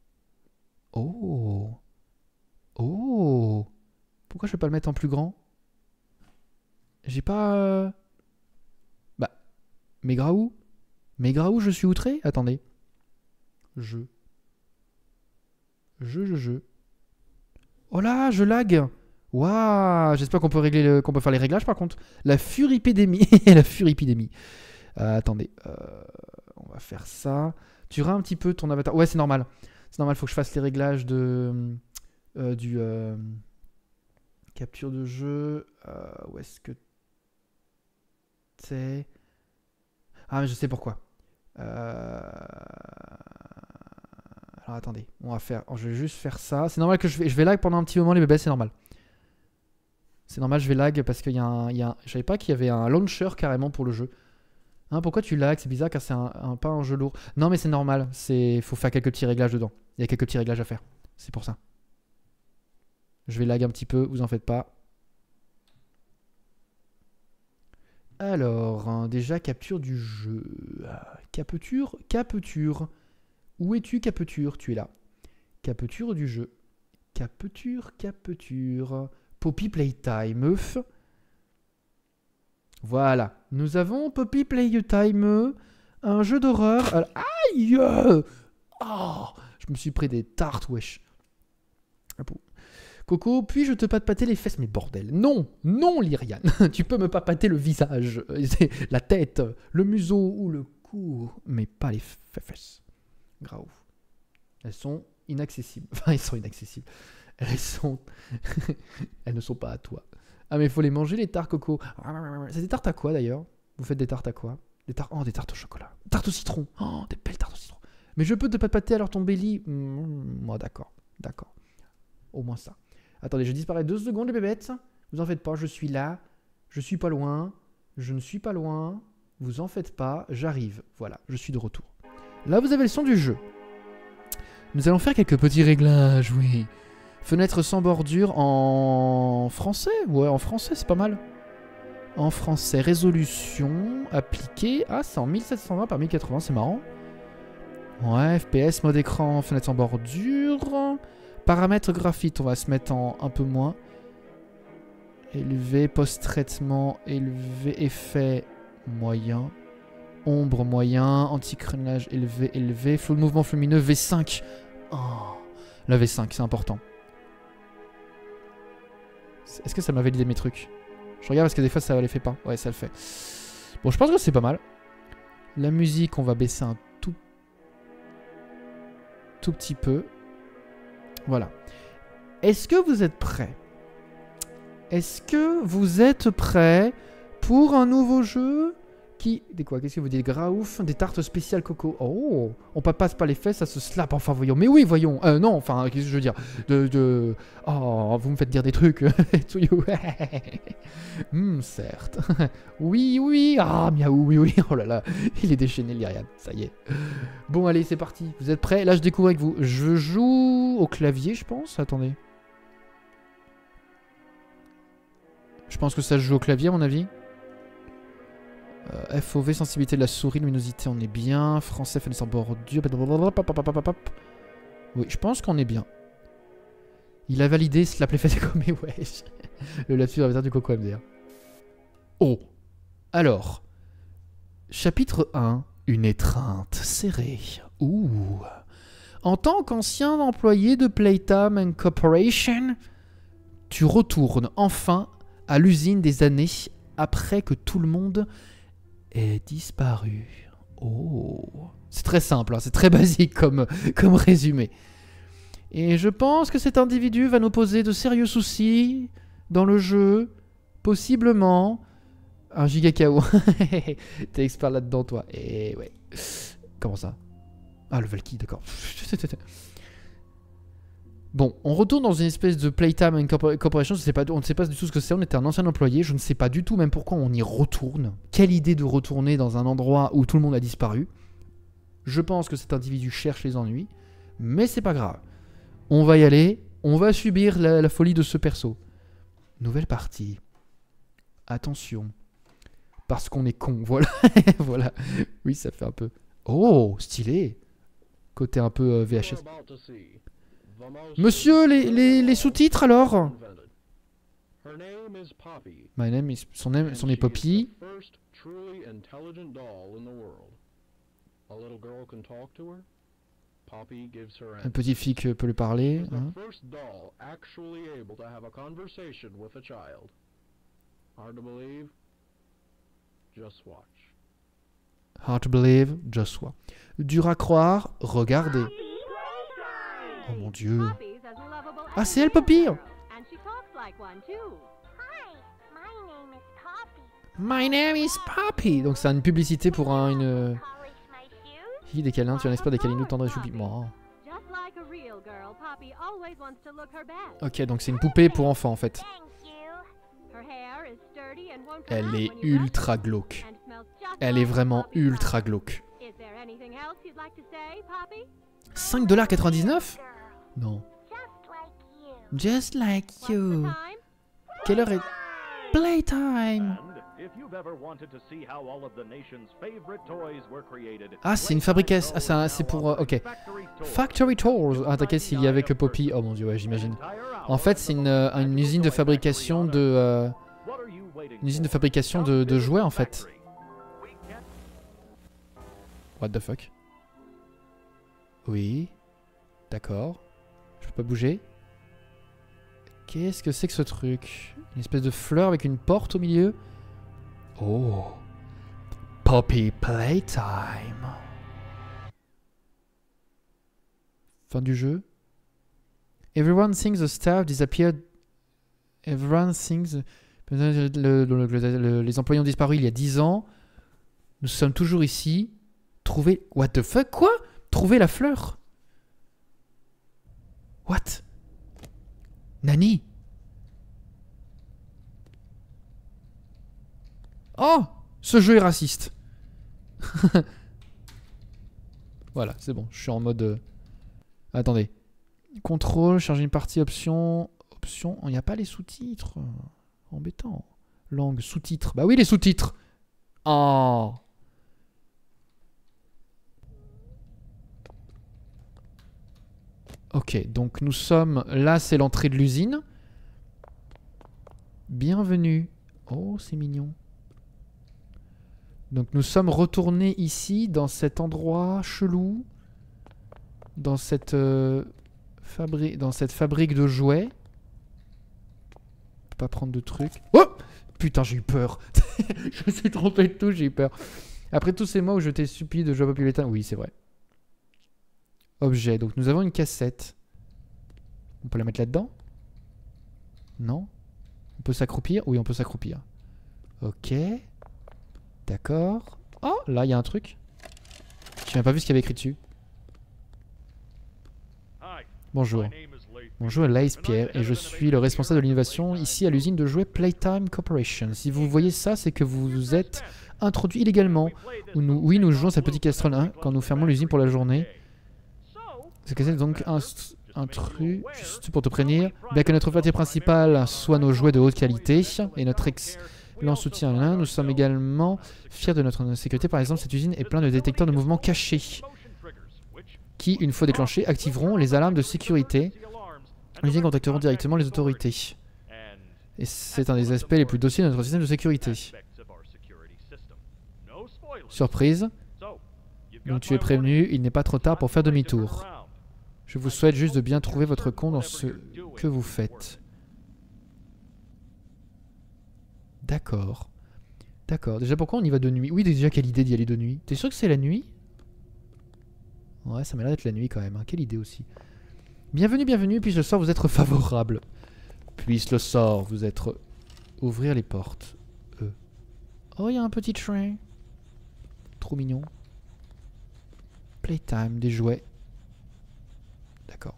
A: Oh. Oh. Pourquoi je vais pas le mettre en plus grand? J'ai pas... Bah. Megraou, je suis outré? Attendez. Je. Oh là, je lag. Waouh. J'espère qu'on peut régler qu'on peut faire les réglages par contre. La furipédémie. La furipédémie. Attendez. On va faire ça. Tu auras un petit peu ton avatar. Ouais, c'est normal. C'est normal, il faut que je fasse les réglages de du capture de jeu. Où est-ce que t'es? Ah, mais je sais pourquoi. Alors attendez, je vais juste faire ça. C'est normal que je vais lag pendant un petit moment les bébés, c'est normal. C'est normal, je vais lag parce qu'il y a un... Je savais pas qu'il y avait un launcher carrément pour le jeu. Hein, pourquoi tu lag? C'est bizarre car c'est pas un jeu lourd. Non mais c'est normal, faut faire quelques petits réglages dedans. Il y a quelques petits réglages à faire. C'est pour ça. Je vais lag un petit peu, vous en faites pas. Alors, hein, déjà, capture du jeu. Capture. Où es-tu, capture? Tu es là. Capture du jeu. Capture. Poppy Playtime, meuf. Voilà. Nous avons Poppy Playtime, un jeu d'horreur. Aïe! Oh, je me suis pris des tartes, wesh. Coco, puis-je te papater les fesses? Mais bordel, non, non, Lyriane. Tu peux me papater le visage, la tête, le museau ou le cou, mais pas les fesses. Grave. Elles sont inaccessibles. Enfin, elles sont inaccessibles. Elles ne sont pas à toi. Ah, mais il faut les manger, les tartes, Coco. C'est des tartes à quoi, d'ailleurs? Vous faites des tartes à quoi? Des tartes... Oh, des tartes au chocolat. Tartes au citron. Oh, des belles tartes au citron. Mais je peux te papater alors ton belly? Moi, d'accord. D'accord. Au moins ça. Attendez, je disparais 2 secondes, les bébêtes. Vous en faites pas, je suis là. Je suis pas loin. Je ne suis pas loin. Vous en faites pas, j'arrive. Voilà, je suis de retour. Là, vous avez le son du jeu. Nous allons faire quelques petits réglages, oui. Fenêtre sans bordure en français? Ouais, en français, c'est pas mal. En français, résolution appliquée. Ah, c'est en 1720 par 1080, c'est marrant. Ouais, FPS, mode écran, fenêtre sans bordure. Paramètres graphiques, on va se mettre en un peu moins. Élevé, post-traitement, élevé, effet moyen. Ombre moyen, anti-crénelage élevé, flou de mouvement lumineux, V5. Oh, la V5, c'est important. Est-ce que ça m'a validé mes trucs? Je regarde parce que des fois ça les fait pas. Ouais, ça le fait. Bon, je pense que c'est pas mal. La musique, on va baisser un tout petit peu. Voilà. Est-ce que vous êtes prêts? Est-ce que vous êtes prêts pour un nouveau jeu qui... Des quoi? Qu'est-ce que vous dites? Graouf, des tartes spéciales Coco. Oh, on passe pas les fesses, ça se slap. Enfin, voyons. Mais oui, voyons. Non, enfin, qu'est-ce que je veux dire? Oh, vous me faites dire des trucs. Certes. Oui. Ah, miaou, oui. Oh là là, il est déchaîné, Lyriane. Ça y est. Bon, allez, c'est parti. Vous êtes prêts? Là, je découvre avec vous. Je joue au clavier, je pense. Attendez. Je pense que ça se joue au clavier, à mon avis. FOV, sensibilité de la souris, luminosité, on est bien. Français, fenêtre sans bordure. Oui, je pense qu'on est bien. Il a validé slap les fesses comme mais ouais. Le lapsus révélateur du Coco MDR. Oh. Alors. Chapitre 1. Une étreinte serrée. Ouh. En tant qu'ancien employé de Playtime Corporation, tu retournes enfin à l'usine des années après que tout le monde ait disparu. Oh. C'est très simple, hein, c'est très basique comme résumé. Et je pense que cet individu va nous poser de sérieux soucis dans le jeu. Possiblement. Un giga KO. T'es expert là-dedans, toi. Et ouais. Comment ça? Ah, le Valky, d'accord. Bon, on retourne dans une espèce de Playtime Corporation. On ne sait pas du tout ce que c'est. On était un ancien employé. Je ne sais pas du tout même pourquoi on y retourne. Quelle idée de retourner dans un endroit où tout le monde a disparu. Je pense que cet individu cherche les ennuis. Mais c'est pas grave. On va y aller. On va subir la folie de ce perso. Nouvelle partie. Attention. Parce qu'on est con. Voilà. Voilà. Oui, ça fait un peu... Oh, stylé. Côté un peu VHS. Monsieur, les sous-titres alors? My name is... Son nom est Poppy. Une petite fille qui peut lui parler. Hein? Hard to believe, just watch. Dur à croire, regardez. Oh mon Dieu. Ah, c'est elle, Poppy. My name is Poppy. Donc c'est une publicité pour une... Fille des câlins, tu es un expert des câlins tendres et choupis. Moi. Ok, donc c'est une poupée pour enfants en fait. Elle est ultra glauque. Elle est vraiment ultra glauque. 5,99 $? Non. Just like you. Quelle heure est... Playtime. Ah, c'est une fabrication. Ah, c'est pour... ok. Factory Tours. Ah, t'inquiète, s'il y avait que Poppy. Oh mon dieu, ouais, j'imagine. En fait, c'est une usine de fabrication de... une usine de fabrication de jouets, en fait. What the fuck? Oui. D'accord. Je peux pas bouger. Qu'est-ce que c'est que ce truc? Une espèce de fleur avec une porte au milieu. Oh. Poppy Playtime. Fin du jeu. Everyone thinks the staff disappeared. Everyone thinks... les employés ont disparu il y a 10 ans. Nous sommes toujours ici. Trouver... What the fuck? Quoi? Trouver la fleur? What? Nani? Oh! Ce jeu est raciste. Voilà, c'est bon. Je suis en mode... Attendez. Contrôle, charger une partie, option... Option... Il n'y a pas les sous-titres. Embêtant. Langue, sous-titres. Bah oui, les sous-titres. Oh! Ok, donc nous sommes... Là, c'est l'entrée de l'usine. Bienvenue. Oh, c'est mignon. Donc nous sommes retournés ici, dans cet endroit chelou. Dans cette, fabrique de jouets. Je peux pas prendre de trucs. Oh! Putain, j'ai eu peur. Je me suis trompé de tout, j'ai eu peur. Après tous ces mois où j'étais stupide de jouer à Poppy Playtime. Oui, c'est vrai. Objet. Donc nous avons une cassette. On peut la mettre là-dedans? Non? On peut s'accroupir? Oui, on peut s'accroupir. Ok. D'accord. Oh, là, il y a un truc. J'ai même pas vu ce qu'il y avait écrit dessus. Bonjour. Bonjour, Lace Pierre, et je suis le responsable de l'innovation ici à l'usine de jouets Playtime Corporation. Si vous voyez ça, c'est que vous vous êtes introduit illégalement. Oui, nous jouons cette petite casserole 1 quand nous fermons l'usine pour la journée. C'est donc un truc, juste pour te prévenir. Bien que notre matière principale soit nos jouets de haute qualité et notre excellent soutien à l'un, nous sommes également fiers de notre sécurité. Par exemple, cette usine est pleine de détecteurs de mouvements cachés qui, une fois déclenchés, activeront les alarmes de sécurité. L'usine contacteront directement les autorités. Et c'est un des aspects les plus dossiers de notre système de sécurité. Surprise. Donc tu es prévenu, il n'est pas trop tard pour faire demi-tour. Je vous souhaite juste de bien trouver votre compte dans ce que vous faites. D'accord. D'accord. Déjà, pourquoi on y va de nuit? Oui, déjà, quelle idée d'y aller de nuit. T'es sûr que c'est la nuit? Ouais, ça m'a l'air d'être la nuit quand même. Hein. Quelle idée aussi. Bienvenue, bienvenue. Puisse le sort vous être favorable. Puisse le sort vous être... Ouvrir les portes. Oh, il y a un petit train. Trop mignon. Playtime, des jouets. D'accord.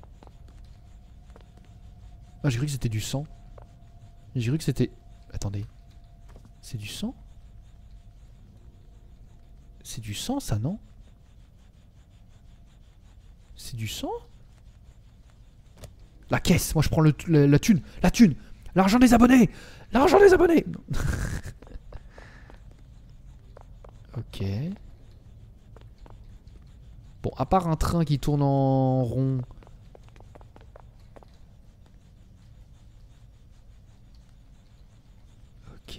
A: Ah, j'ai cru que c'était du sang. J'ai cru que c'était... Attendez. C'est du sang? C'est du sang, ça, non? C'est du sang? La caisse! Moi, je prends la thune! La thune! L'argent des abonnés! L'argent des abonnés! Ok. Bon, à part un train qui tourne en rond... Ok.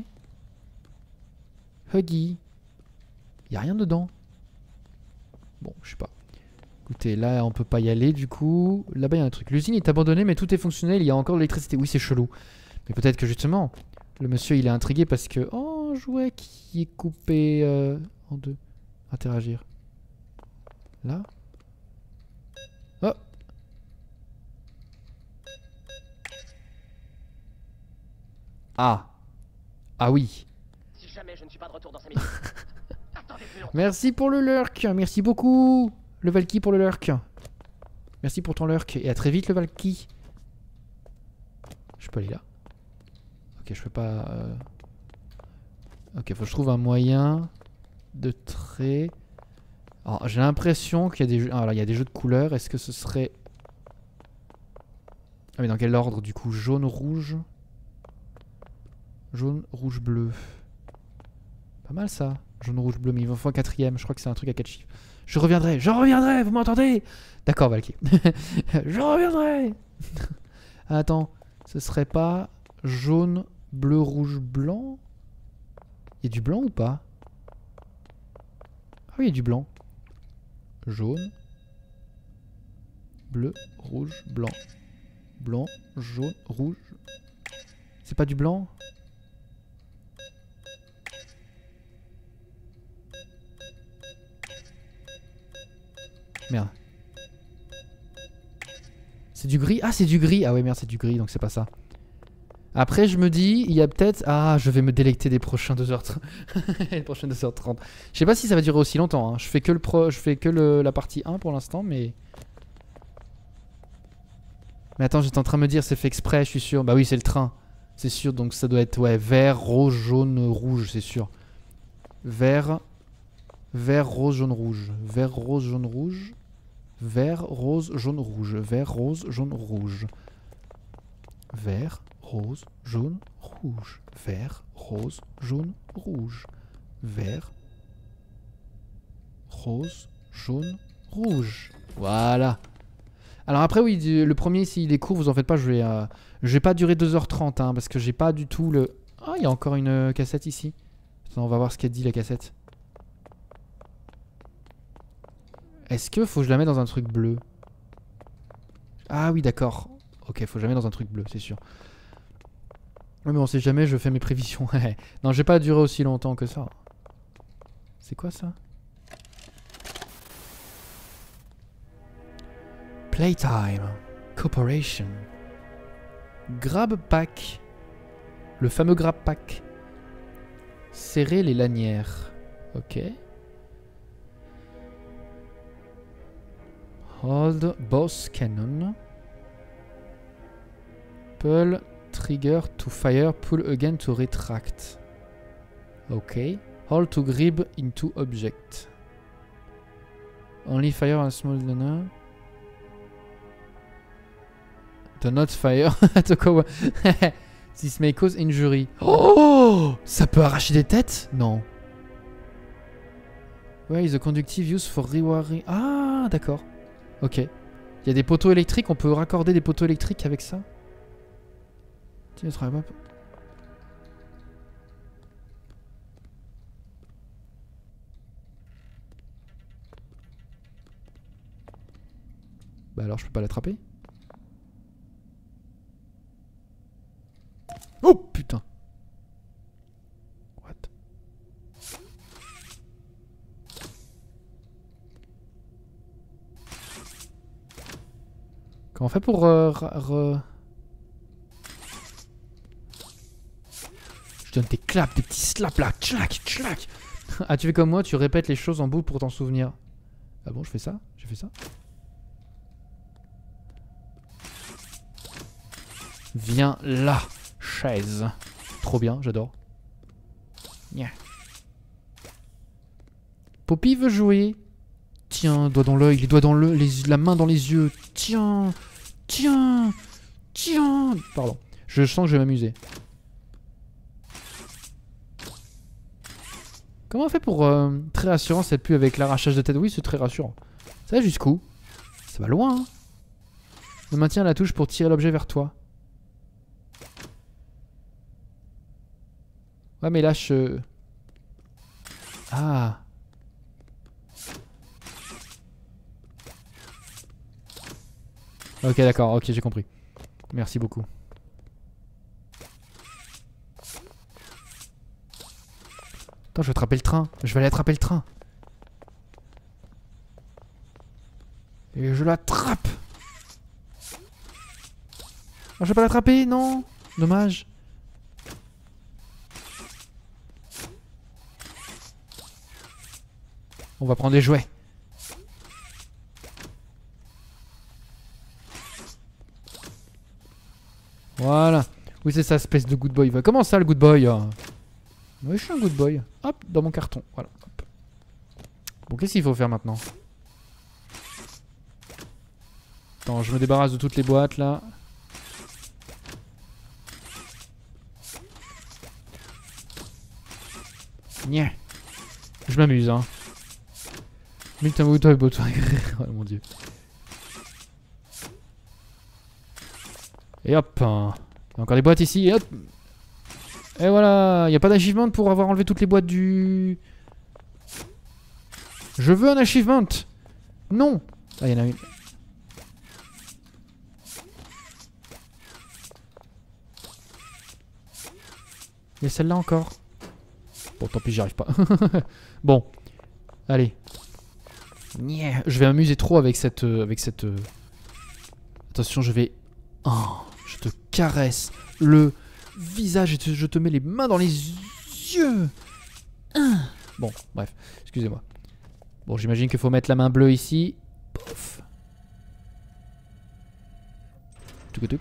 A: Huggy. Y a rien dedans. Bon, je sais pas. Écoutez, là on peut pas y aller du coup. Là-bas il y a un truc. L'usine est abandonnée mais tout est fonctionnel. Il y a encore de l'électricité. Oui, c'est chelou. Mais peut-être que justement, le monsieur il est intrigué parce que... Oh, un jouet qui est coupé en deux. Interagir. Là. Oh. Ah. Ah oui.
F: Si jamais je ne suis pas de retour dans 5 minutes. Attendez plus longtemps.
A: Merci pour le lurk. Merci beaucoup. Le Valky pour le lurk. Merci pour ton lurk. Et à très vite le Valky. Je peux aller là. Ok, je peux pas... Ok, faut que je trouve un moyen de trait. Alors, j'ai l'impression qu'il y a des jeux... Ah, là, il y a des jeux de couleurs. Est-ce que ce serait... Ah mais dans quel ordre du coup? Jaune, rouge. Jaune, rouge, bleu. Pas mal ça. Jaune, rouge, bleu, mais il m'en faut un quatrième. Je crois que c'est un truc à 4 chiffres. Je reviendrai, vous m'entendez? D'accord Valky. Je reviendrai. Attends, ce serait pas jaune, bleu, rouge, blanc? Il y a du blanc ou pas? Ah oui, il y a du blanc. Jaune, bleu, rouge, blanc. Blanc, jaune, rouge. C'est pas du blanc? Merde. C'est du gris? Ah, c'est du gris. Ah ouais, merde, c'est du gris, donc c'est pas ça. Après, je me dis, il y a peut-être... Ah, je vais me délecter des prochains 2h30. Les prochaines 2h30. Je sais pas si ça va durer aussi longtemps. Hein. Je fais que la partie 1 pour l'instant, mais... Mais attends, j'étais en train de me dire, c'est fait exprès, je suis sûr. Bah oui, c'est le train. C'est sûr, donc ça doit être ouais, vert, rose, jaune, rouge, c'est sûr. Vert, rose, jaune, rouge. Vert, rose, jaune, rouge. Vert, rose, jaune, rouge. Vert, rose, jaune, rouge. Vert, rose, jaune, rouge. Vert, rose, jaune, rouge. Vert, rose, jaune, rouge. Voilà. Alors après oui, le premier s'il est court, vous en faites pas, je vais pas durer 2h30 hein, parce que j'ai pas du tout le... Ah, il y a encore une cassette ici. Attends, on va voir ce qu'elle dit la cassette. Est-ce que faut que je la mette dans un truc bleu? Ah oui d'accord. Ok, faut que je la mette dans un truc bleu, c'est sûr. Oui mais on sait jamais, je fais mes prévisions. Non, je vais pas durer aussi longtemps que ça. C'est quoi ça? Playtime. Corporation. Grab pack. Le fameux grab pack. Serrer les lanières. Ok. Hold boss cannon. Pull trigger to fire. Pull again to retract. Ok. Hold to grab into object. Only fire a small gunner. Do not fire. This may cause injury. Oh, ça peut arracher des têtes? Non. Where is the conductive used for rewiring? Ah, d'accord. Ok. Il y a des poteaux électriques. On peut raccorder des poteaux électriques avec ça. Tiens, je travaille pas. Bah alors, je peux pas l'attraper? Oh putain. What? Comment on fait pour je donne des claps, des petits slaps là, tchlac, tchlac. Ah tu fais comme moi, tu répètes les choses en boucle pour t'en souvenir. Ah bon, je fais ça? J'ai fait ça? Viens là. Chaise. Trop bien, j'adore. Yeah. Poppy veut jouer. Tiens, doigt dans l'œil, les doigts dans la main dans les yeux. Tiens, tiens, tiens. Pardon, je sens que je vais m'amuser. Comment on fait pour très rassurant cette pub avec l'arrachage de tête? Oui, c'est très rassurant. Ça va jusqu'où? Ça va loin. Hein. Je maintiens la touche pour tirer l'objet vers toi. Ouais mais là je... Ah. Ok d'accord, ok j'ai compris. Merci beaucoup. Attends, je vais attraper le train. Je vais aller attraper le train. Et je l'attrape. Oh, je vais pas l'attraper, non. Dommage. On va prendre des jouets. Voilà. Oui, c'est ça, espèce de good boy. Comment ça, le good boy? Oui, je suis un good boy. Hop, dans mon carton. Voilà. Hop. Bon, qu'est-ce qu'il faut faire maintenant? Attends, je me débarrasse de toutes les boîtes, là. Nya. Je m'amuse, hein. Putain, et beau-toi. Oh mon dieu. Et hop. Hein. Il y a encore des boîtes ici. Et hop. Et voilà. Il n'y a pas d'achievement pour avoir enlevé toutes les boîtes du... Je veux un achievement. Non. Ah, il y en a une. Il y a celle-là encore. Bon, tant pis, j'y arrive pas. Bon. Allez. Yeah. Je vais m'amuser trop avec cette... Attention, je vais... Oh, je te caresse le visage et je te mets les mains dans les yeux. Bon, bref. Excusez-moi. Bon, j'imagine qu'il faut mettre la main bleue ici. Pouf. Touc-touc.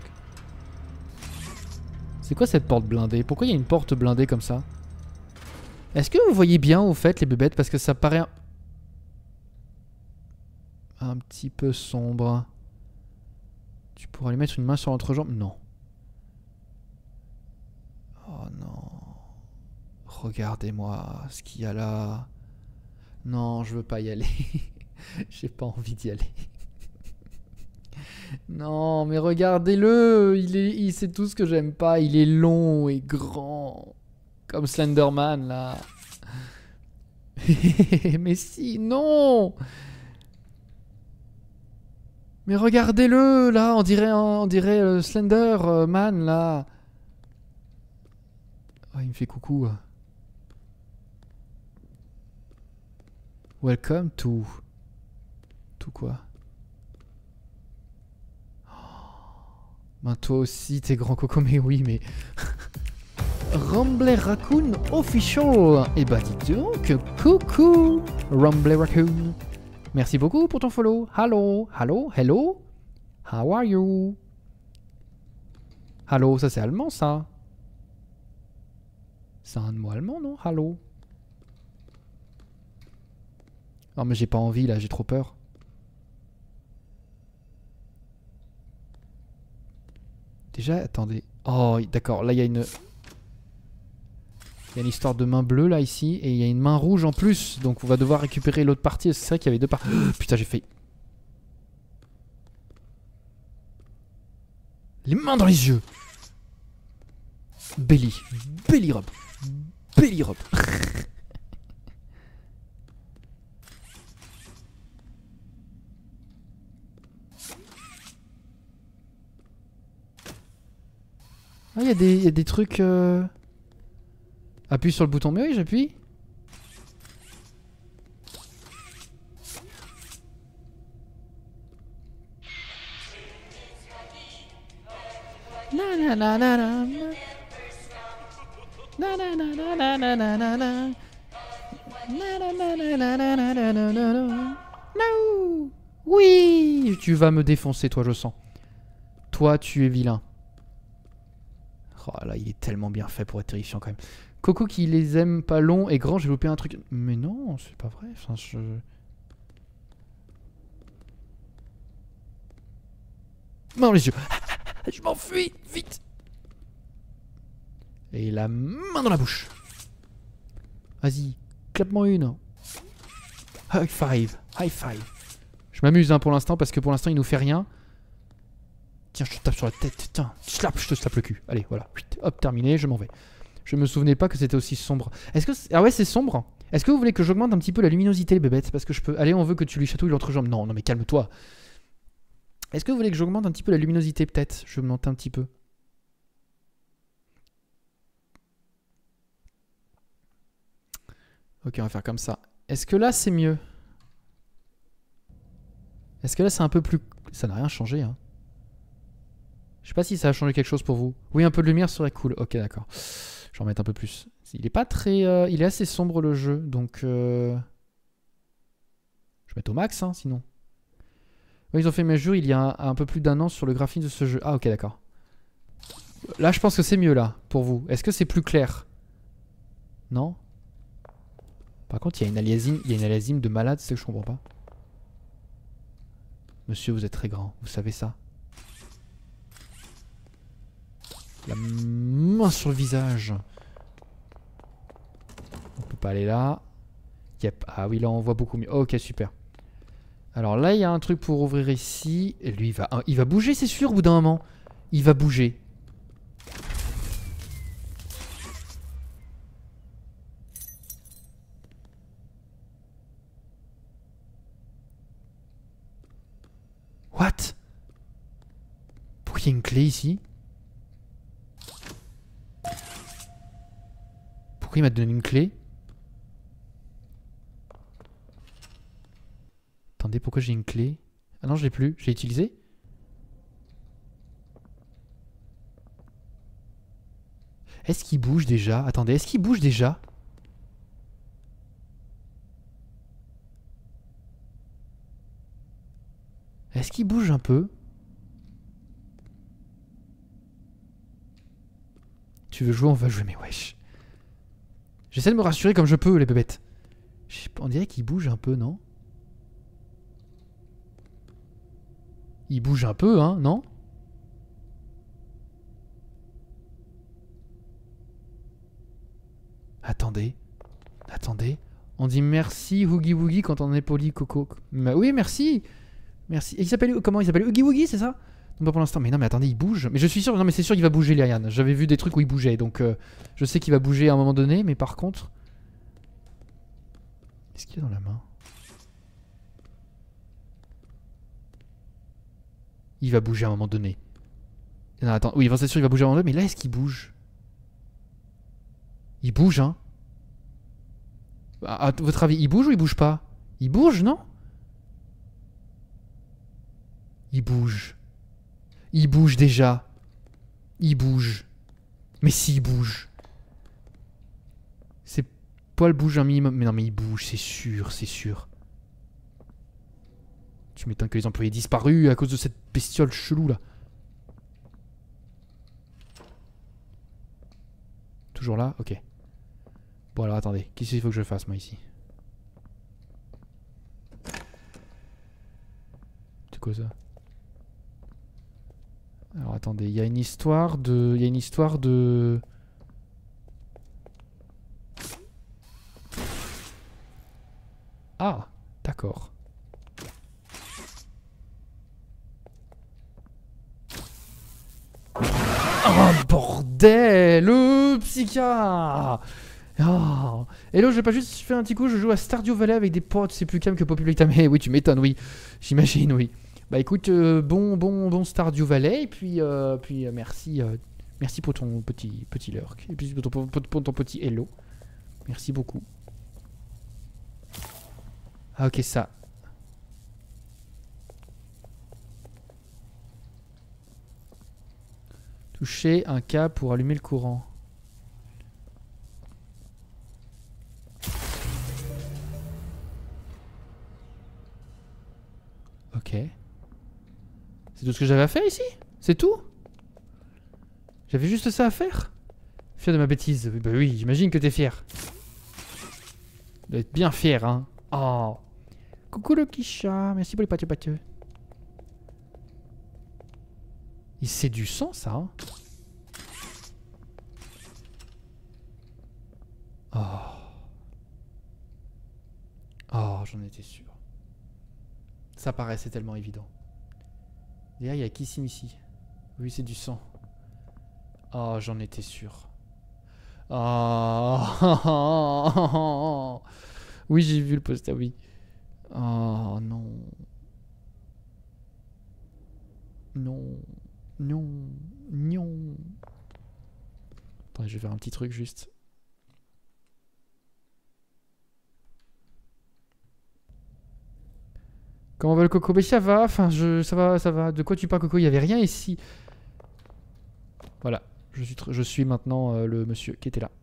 A: C'est quoi cette porte blindée? Pourquoi il y a une porte blindée comme ça? Est-ce que vous voyez bien au fait les bébêtes? Parce que ça paraît un petit peu sombre. Tu pourras lui mettre une main sur l'entrejambe? Non. Oh non. Regardez-moi ce qu'il y a là. Non, je veux pas y aller. J'ai pas envie d'y aller. Non, mais regardez-le. Il sait tout ce que j'aime pas. Il est long et grand. Comme Slenderman, là. Mais si, non. Mais regardez-le, là. On dirait Slenderman, là. Oh, il me fait coucou. Welcome to... Tout quoi? Ben toi aussi t'es grand coco, mais oui, mais... Rumble Raccoon Official. Et bah dis donc, coucou Rumble Raccoon. Merci beaucoup pour ton follow. Hello, hello, hello. How are you? Hello, ça c'est allemand ça. C'est un mot allemand, non? Hello. Non mais j'ai pas envie là, j'ai trop peur. Déjà, attendez. Oh, d'accord, là il y a une... Il y a une histoire de main bleue là ici, et il y a une main rouge en plus. Donc on va devoir récupérer l'autre partie. C'est vrai qu'il y avait deux parties. Oh, putain, j'ai fait... Les mains dans les yeux. Belly. Belly rub. Belly rub. Ah, il y a des trucs... Appuie sur le bouton. Mais oui, j'appuie. No. Oui, tu vas me défoncer, toi, je sens. Toi, tu es vilain. Oh là, il est tellement bien fait pour être terrifiant quand même. Coco qui les aime pas longs et grands, j'ai loupé un truc. Mais non, c'est pas vrai. Enfin, non, les yeux. Je m'enfuis, vite. Et la main dans la bouche. Vas-y, clappe-moi une. High five, high five. Je m'amuse hein, pour l'instant parce que pour l'instant il nous fait rien. Tiens, je te tape sur la tête. Tiens, je te slappe le cul. Allez, voilà. Hop, terminé, je m'en vais. Je me souvenais pas que c'était aussi sombre. Est-ce que... Ah ouais, c'est sombre. Est-ce que vous voulez que j'augmente un petit peu la luminosité, les bébêtes? Parce que je peux... Allez, on veut que tu lui chatouilles l'entrejambe. Non, non, mais calme-toi. Est-ce que vous voulez que j'augmente un petit peu la luminosité, peut-être? Je vais augmenter un petit peu. Ok, on va faire comme ça. Est-ce que là, c'est mieux? Est-ce que là, c'est un peu plus... Ça n'a rien changé, hein. Je sais pas si ça a changé quelque chose pour vous. Oui, un peu de lumière serait cool. Ok, d'accord. Je vais en mettre un peu plus. Il est pas très... il est assez sombre, le jeu. Donc... Je vais mettre au max, hein, sinon. Oui, ils ont fait mes jeux il y a un peu plus d'1 an sur le graphisme de ce jeu. Ah, ok, d'accord. Là, je pense que c'est mieux, là, pour vous. Est-ce que c'est plus clair? Non? Par contre, il y a une aliasime de malade, c'est ce que je comprends pas. Monsieur, vous êtes très grand. Vous savez ça? La main sur le visage. On peut pas aller là. Yep. Ah oui, là on voit beaucoup mieux. Ok, super. Alors là, il y a un truc pour ouvrir ici. Et lui, il va bouger, c'est sûr, au bout d'un moment. Il va bouger. What? Pourquoi il y a une clé ici? Pourquoi il m'a donné une clé? Attendez, pourquoi j'ai une clé? Ah non, je l'ai plus. Je l'ai utilisée? Est-ce qu'il bouge déjà? Attendez, est-ce qu'il bouge déjà? Est-ce qu'il bouge un peu? Tu veux jouer? On va jouer, mais wesh. J'essaie de me rassurer comme je peux, les bébêtes. On dirait qu'il bouge un peu, non? Il bouge un peu, hein, non? Attendez. Attendez. On dit merci Oogie Woogie quand on est poli, Coco. Oui, merci. Merci. Et il s'appelle comment? Il s'appelle Oogie Woogie, c'est ça? Non, pas pour l'instant. Mais non, mais attendez, il bouge. Mais je suis sûr. Non, mais c'est sûr qu'il va bouger, Lyrian. J'avais vu des trucs où il bougeait. Donc, je sais qu'il va bouger à un moment donné. Mais par contre. Qu'est-ce qu'il y a dans la main? Il va bouger à un moment donné. Non, attends. Oui, c'est sûr, il va bouger à un moment donné. Mais là, est-ce qu'il bouge? Il bouge, hein? À votre avis, il bouge ou il bouge pas? Il bouge, non? Il bouge. Il bouge déjà. Il bouge. Mais s'il bouge. Ses poils bougent un minimum. Mais non, mais il bouge, c'est sûr, c'est sûr. Tu m'étonnes que les employés disparus à cause de cette bestiole chelou là. Toujours là? Ok. Bon alors attendez, qu'est-ce qu'il faut que je fasse moi ici? C'est quoi ça? Alors attendez, il y a une histoire de... Il y a une histoire de... Ah, d'accord. Oh bordel, le psychiatre. Oh. Hello, je vais pas juste faire un petit coup, je joue à Stardew Valley avec des potes, c'est plus calme que Populate. Mais oui, tu m'étonnes, oui. J'imagine, oui. Bah écoute, bon Stardew Valley, et puis, merci, merci pour ton petit lurk, et puis pour ton petit hello. Merci beaucoup. Ah ok, ça. Toucher un câble pour allumer le courant. Ok. C'est tout ce que j'avais à faire ici? C'est tout? J'avais juste ça à faire? Fier de ma bêtise. Bah oui, j'imagine que t'es fier. Tu dois être bien fier, hein. Oh. Coucou le petit chat. Merci pour les pâteux. C'est du sang, ça, hein. Oh. Oh, j'en étais sûr. Ça paraissait tellement évident. D'ailleurs, il y a qui ici? Oui, c'est du sang. Oh, j'en étais sûr. Oh. Oui, j'ai vu le poster, oui. Oh, non. Non. Attends, je vais faire un petit truc juste. Comment va le Coco? Mais ça va, enfin, ça va. De quoi tu parles, Coco? Il n'y avait rien ici. Voilà, je suis maintenant le monsieur qui était là.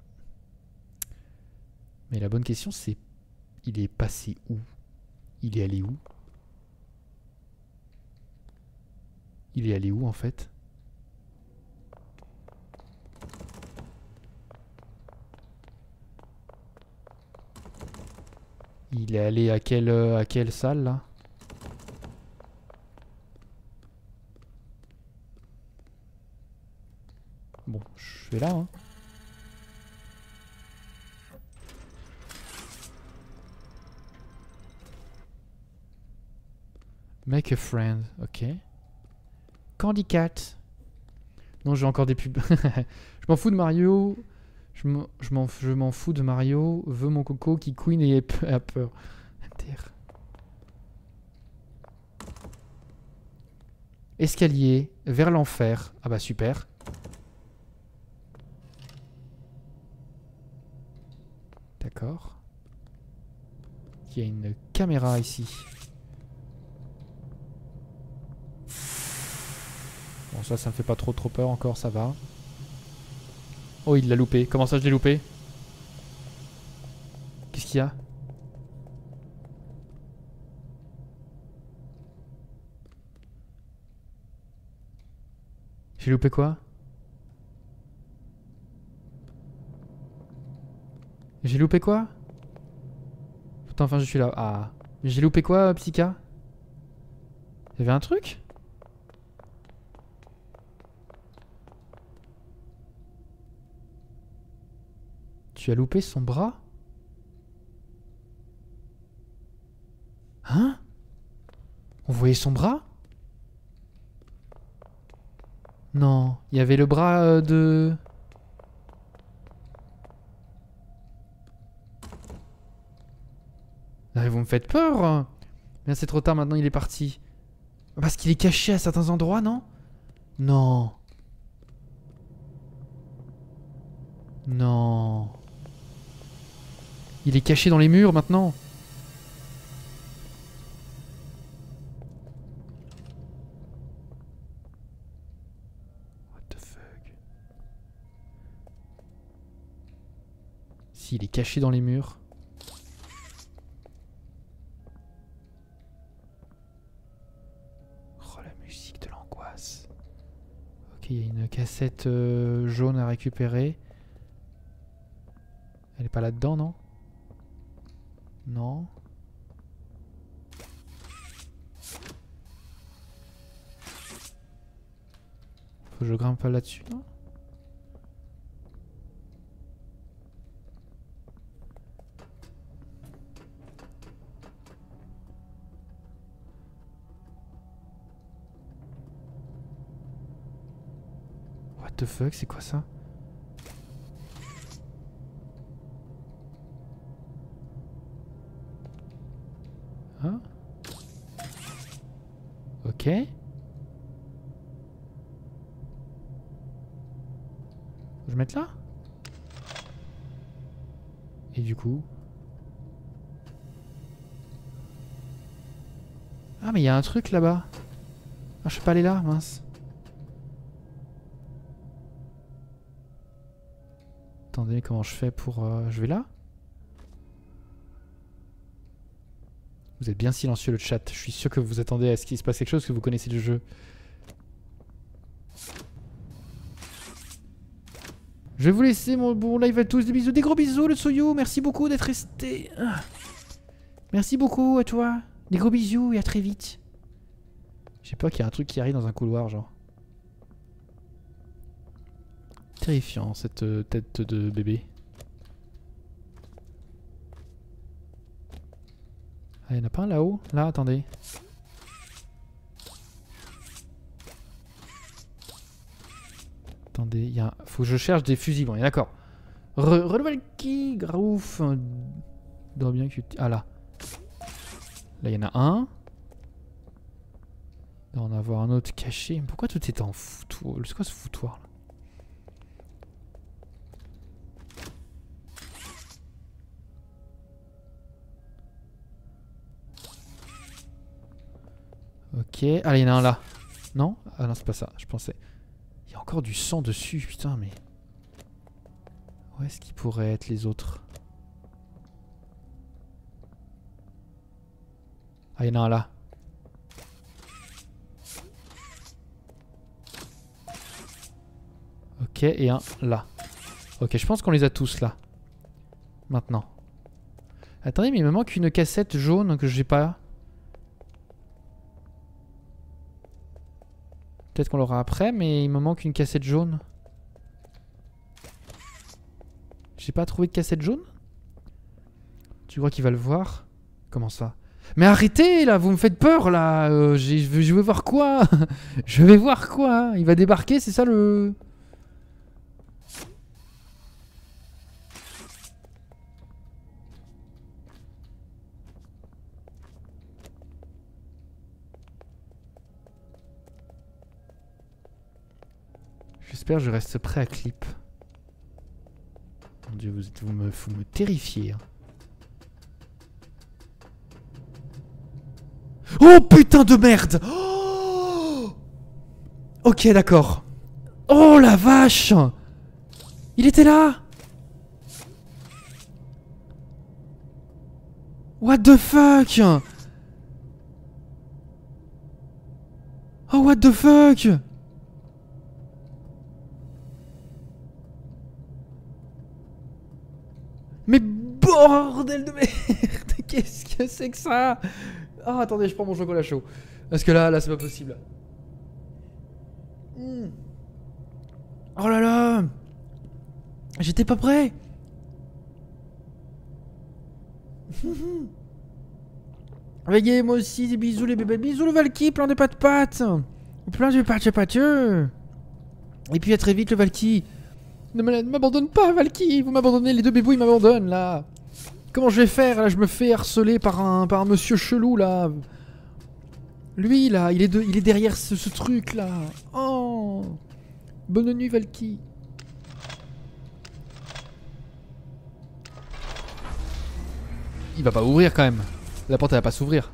A: Mais la bonne question, c'est... Il est passé où? Il est allé où? Il est allé où, en fait? Il est allé à quelle salle, là? Bon, je vais là, hein. Make a friend, ok. Candy Cat. Non, j'ai encore des pubs. Je m'en fous de Mario. Je m'en fous de Mario. Veux mon coco qui queen et a peur. Terre. Escalier vers l'enfer. Ah bah super. D'accord. Il y a une caméra ici. Bon, ça me fait pas trop peur encore, ça va. Oh, il l'a loupé. Comment ça, je l'ai loupé? Qu'est-ce qu'il y a? J'ai loupé quoi? J'ai loupé quoi? Putain, enfin je suis là. Ah. J'ai loupé quoi, Psyka? Il y avait un truc? Tu as loupé son bras? Hein? On voyait son bras? Non, il y avait le bras de... Ah, vous me faites peur. Mais c'est trop tard maintenant, il est parti. Parce qu'il est caché à certains endroits, non? Non. Non. Il est caché dans les murs maintenant. What the fuck? S'il est caché dans les murs. Oh, la musique de l'angoisse. Ok, il y a une cassette jaune à récupérer. Elle est pas là-dedans, non? Non. Faut que je grimpe pas là-dessus, non? What the fuck, c'est quoi ça? Hein? Ok. Je vais mettre là? Et du coup... Ah mais il y a un truc là-bas. Ah je peux pas aller là, mince. Attendez, comment je fais pour... Je vais là? Vous êtes bien silencieux le chat. Je suis sûr que vous attendez à ce qu'il se passe quelque chose, que vous connaissez le jeu. Je vais vous laisser mon bon live à tous. Des bisous, des gros bisous le Soyo. Merci beaucoup d'être resté. Merci beaucoup à toi. Des gros bisous et à très vite. J'ai peur qu'il y ait un truc qui arrive dans un couloir genre. Terrifiant cette tête de bébé. Ah, il n'y en a pas un là-haut? Là, attendez. Attendez, il y a un... Faut que je cherche des fusils. Bon, d'accord. Revalki, Graouf. Doit bien que... Ah, là. Là, il y en a un. Il doit en avoir un autre caché. Mais pourquoi tout est en foutoir? C'est quoi ce foutoir, là? Ok. Ah, il y en a un là. Non? Ah non, c'est pas ça. Je pensais. Il y a encore du sang dessus. Putain, mais... Où est-ce qu'ils pourraient être les autres? Ah, il y en a un là. Ok, et un là. Ok, je pense qu'on les a tous là. Maintenant. Attendez, mais il me manque une cassette jaune que j'ai pas. Peut-être qu'on l'aura après, mais il me manque une cassette jaune. J'ai pas trouvé de cassette jaune? Tu crois qu'il va le voir? Comment ça? Mais arrêtez là, vous me faites peur là. Je vais voir quoi. Je vais voir quoi. Il va débarquer, c'est ça le... J'espère que je reste prêt à clip. Mon dieu, vous me terrifiez. Hein. Oh putain de merde! Oh, ok, d'accord. Oh la vache! Il était là! What the fuck? Oh what the fuck? Mais bordel de merde! Qu'est-ce que c'est que ça? Ah, attendez, je prends mon chocolat chaud. Parce que là, c'est pas possible. Oh là là! J'étais pas prêt! Voyez, moi aussi, des bisous les bébés. Bisous le Valky, plein de pattes. Plein de pattes. Et puis à très vite le Valky. Ne m'abandonne pas, Valky. Vous m'abandonnez, les deux bébous, ils m'abandonnent là. Comment je vais faire là? Je me fais harceler par un monsieur chelou là. Lui là, il est derrière ce truc là. Oh. Bonne nuit, Valky. Il va pas ouvrir quand même. La porte elle va pas s'ouvrir.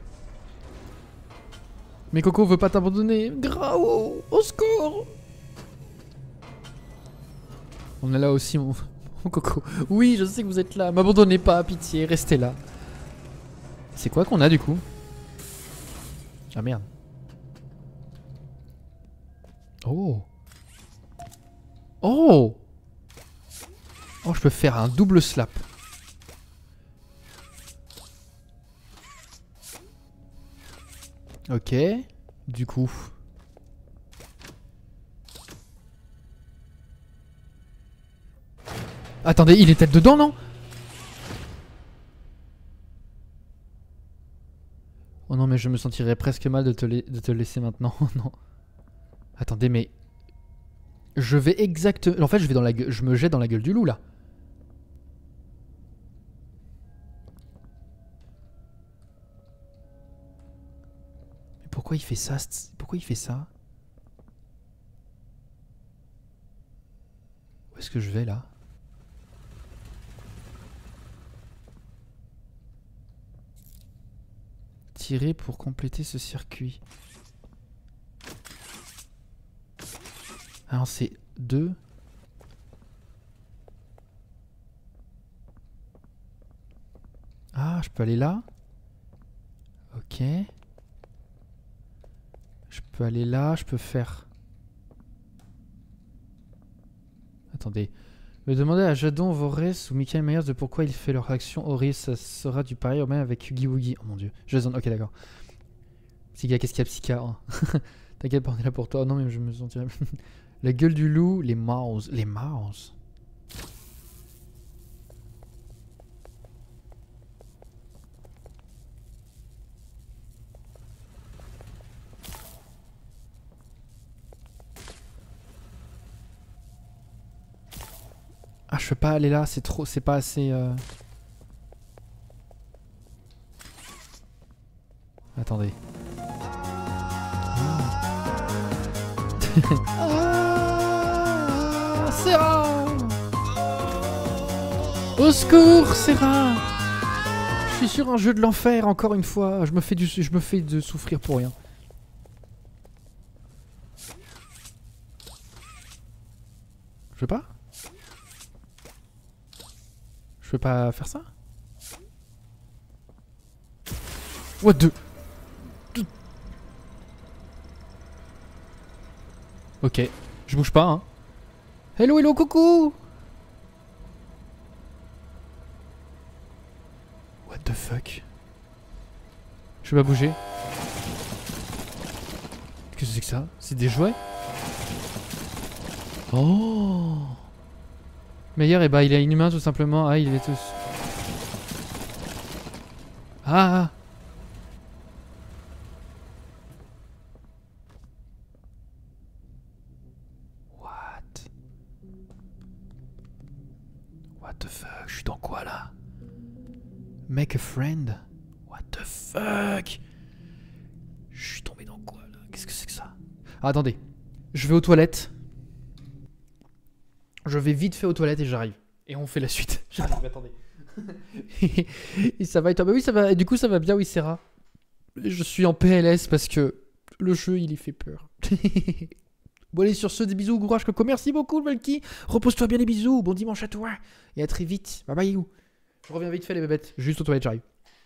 A: Mais Coco veut pas t'abandonner. Grao, au secours. On est là aussi, mon Coco. Oui, je sais que vous êtes là. M'abandonnez pas, pitié, restez là. C'est quoi qu'on a du coup? Ah merde. Oh. Oh. Oh, je peux faire un double slap. Ok. Du coup... Attendez, il est peut-être dedans, non? Oh non, mais je me sentirais presque mal de te laisser maintenant. Non. Attendez, mais... Je vais exactement... En fait, je me jette dans la gueule du loup, là. Mais pourquoi il fait ça? Pourquoi il fait ça? Où est-ce que je vais, là? Tirer pour compléter ce circuit. Alors c'est 2. Ah, je peux aller là. Ok. Je peux aller là, je peux faire... Attendez. Me demander à Jadon, Vorès ou Michael Myers de pourquoi il fait leur action horrible, ça sera du pareil au même avec Huggy Wuggy. Oh mon dieu. Jason, ok d'accord. Psyka, qu'est-ce qu'il y a Psyka hein. T'inquiète, on est là pour toi. Oh non mais je me sentirais... La gueule du loup, les mouse. Les mouse. Ah, je peux pas aller là, c'est trop, c'est pas assez... Attendez. Ah, Serra! Au secours, Serra! Je suis sur un jeu de l'enfer, encore une fois. Je me fais de souffrir pour rien. Je peux pas? Je peux pas faire ça? What the... Ok, je bouge pas hein. Hello, hello, coucou. What the fuck? Je peux pas bouger. Qu'est-ce que c'est que ça? C'est des jouets? Oh. Meilleur, et bah il est inhumain tout simplement. Ah, il est tous. Ah. make a friend. What the fuck? Je suis tombé dans quoi là? Qu'est-ce que c'est que ça? Ah, attendez. Je vais aux toilettes. Je vais vite fait aux toilettes et j'arrive. Et on fait la suite. J'arrive, attendez. Et ça va et toi? Bah oui, ça va. Et du coup, ça va bien, oui, Sarah. Je suis en PLS parce que le jeu, il y fait peur. Bon, allez, sur ce, des bisous, courage, Coco. Merci beaucoup, Valky. Repose-toi bien, les bisous. Bon dimanche à toi. Et à très vite. Bye bye, you. Je reviens vite fait, les bébêtes. Juste aux toilettes, j'arrive.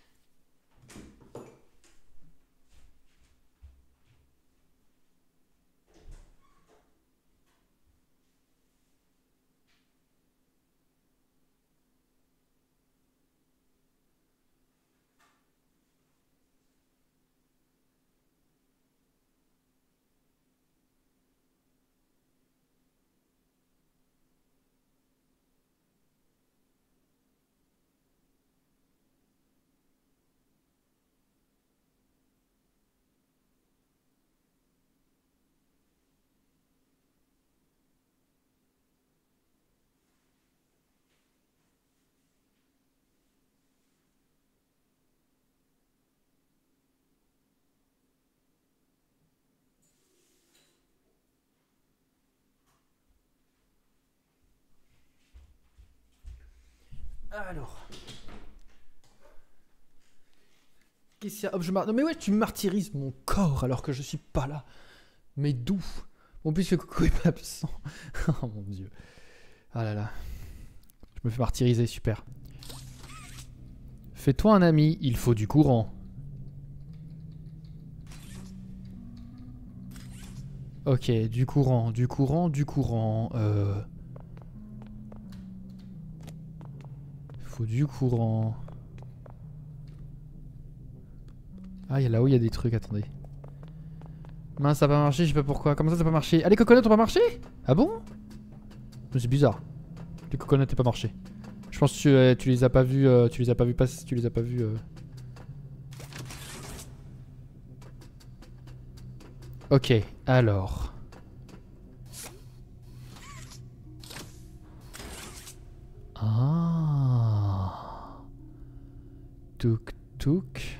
A: Alors. Qu'est-ce qu'il y a? Hop, non mais ouais, tu martyrises mon corps alors que je suis pas là. Mais d'où? Bon, puisque Coco est pas absent. Oh mon dieu. Ah là là. Je me fais martyriser, super. Fais-toi un ami, il faut du courant. Ok, du courant. Faut du courant. Ah, il y a là-haut, il y a des trucs, attendez. Mince, ça a pas marché, je sais pas pourquoi. Comment ça, ça a pas marché? Ah, les coconuts ont pas marché? Ah bon? Mais c'est bizarre. Les coconuts n'ont pas marché. Je pense que tu les as pas vus, tu les as pas vus passer, tu les as pas vus. Ok, alors. Ah. Touk touk.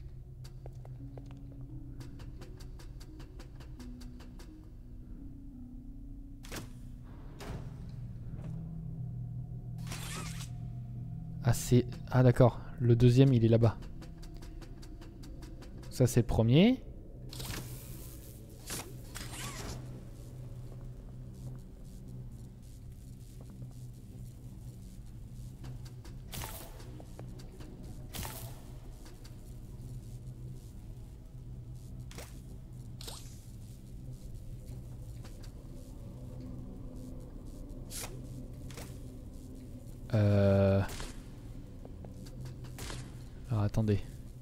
A: Ah c'est... Ah d'accord, le deuxième il est là-bas. Ça c'est le premier. Alors attendez.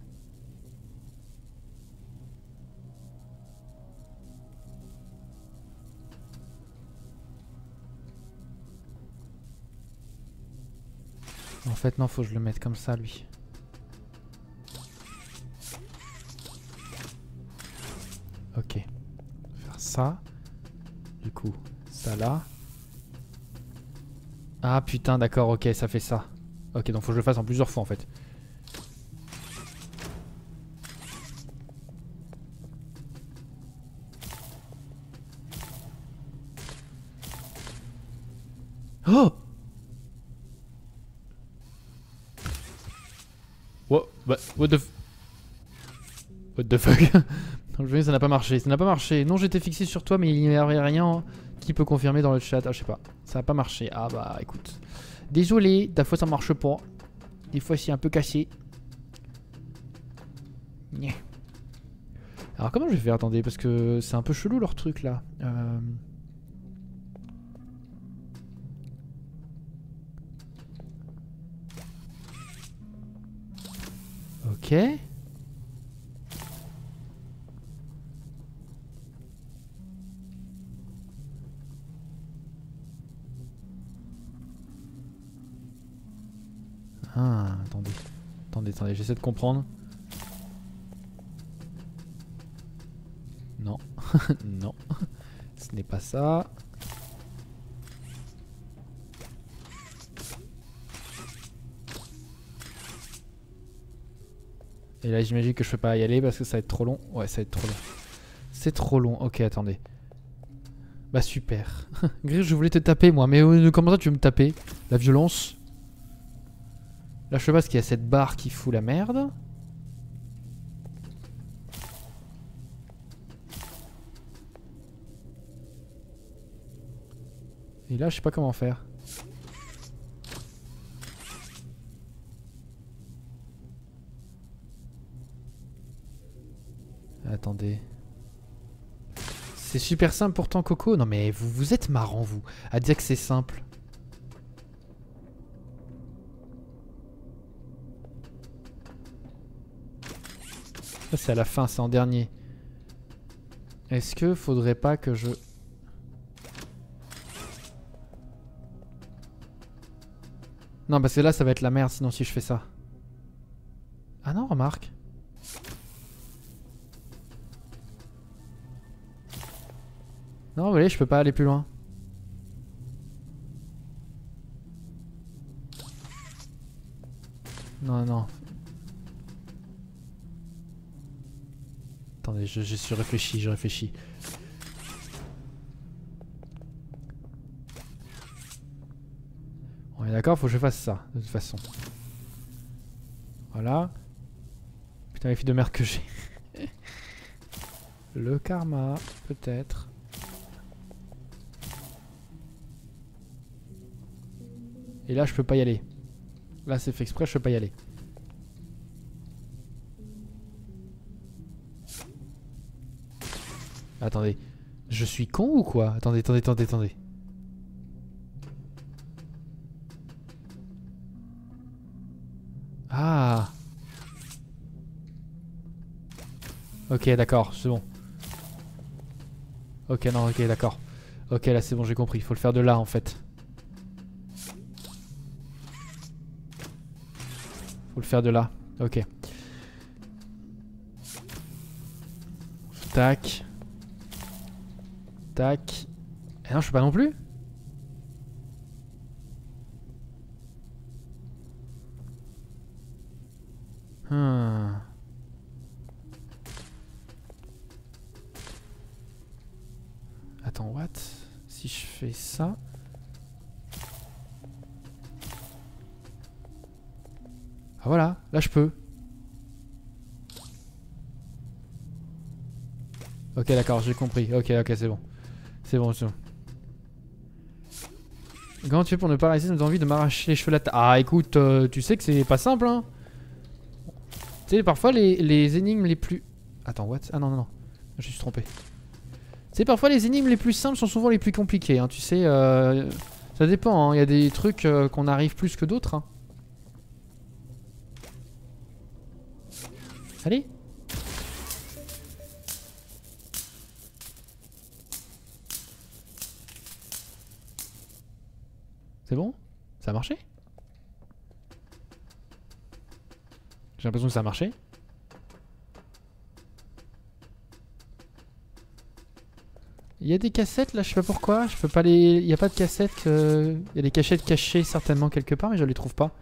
A: En fait non, faut que je le mette comme ça lui. Ok. Faire ça. Du coup, ça là. Ah putain, d'accord, ok, ça fait ça. Ok, donc faut que je le fasse en plusieurs fois en fait. Oh! What the fuck? Ça n'a pas marché, ça n'a pas marché. Non, j'étais fixé sur toi, mais il n'y avait rien qui peut confirmer dans le chat. Ah, je sais pas. Ça n'a pas marché. Ah bah écoute. Désolé, des fois ça marche pas. Des fois c'est un peu cassé. Alors comment je vais faire? Attendez, parce que c'est un peu chelou leur truc là. Ok. Ah, attendez, j'essaie de comprendre. Non, non, ce n'est pas ça. Et là j'imagine que je peux pas y aller parce que ça va être trop long. Ouais, ça va être trop long. C'est trop long. Ok, attendez. Bah super. Gris, je voulais te taper moi, mais comment ça tu veux me taper? La violence. Là je sais pas parce qu'il y a cette barre qui fout la merde. Et là je sais pas comment faire. Attendez. C'est super simple pourtant Coco. Non mais vous êtes marrant vous. À dire que c'est simple. Ça c'est à la fin, c'est en dernier. Est-ce que faudrait pas que je... Non parce que là ça va être la merde sinon si je fais ça. Ah non remarque. Non vous voyez je peux pas aller plus loin. Non non. Attendez je réfléchis, je réfléchis. On est d'accord, faut que je fasse ça, de toute façon. Voilà. Putain, les filles de merde que j'ai. Le karma, peut-être. Et là, je peux pas y aller. Là, c'est fait exprès, je peux pas y aller. Attendez. Je suis con ou quoi? Attendez, attendez, attendez, attendez. Ah. Ok, d'accord, c'est bon. Ok, non, ok, d'accord. Ok, là c'est bon, j'ai compris. Il faut le faire de là en fait. Faut le faire de là. Ok. Tac. Tac. Eh non, je peux pas non plus. Attends, what? Si je fais ça... Ah voilà, là je peux. Ok d'accord, j'ai compris. Ok, ok, c'est bon. C'est bon, c'est bon. Comment tu fais pour ne pas réaliser nos envies de m'arracher les cheveux la tête? Ah écoute, tu sais que c'est pas simple hein. Tu sais, parfois les énigmes les plus... Attends, what? Ah non, non, non. Je suis trompé. Tu sais, parfois les énigmes les plus simples sont souvent les plus compliquées. Hein. Tu sais, ça dépend. Il y a des trucs qu'on arrive plus que d'autres. Hein. Allez. C'est bon? Ça a marché? J'ai l'impression que ça a marché. Il y a des cassettes là, je sais pas pourquoi. Je peux pas les... Il n'y a pas de cassettes. Il y a des cachettes cachées certainement quelque part, mais je les trouve pas.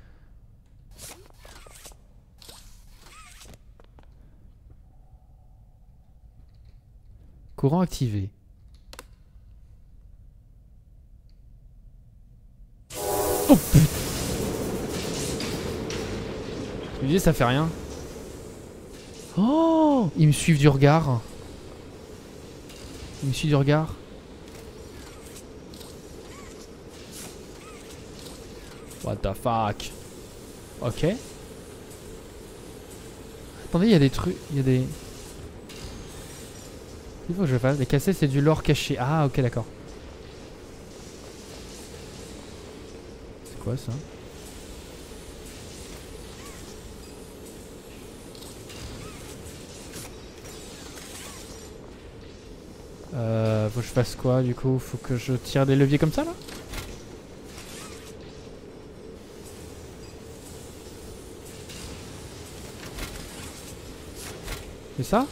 A: Courant activé. Oh putain! Je me disais ça fait rien. Oh! Ils me suivent du regard. Ils me suivent du regard. What the fuck? Ok. Attendez, il y a des trucs. Il y a des... Il faut que je fasse. Les cassettes, c'est du lore caché. Ah, ok, d'accord. C'est quoi ça? Faut que je fasse quoi du coup? Faut que je tire des leviers comme ça là? C'est ça?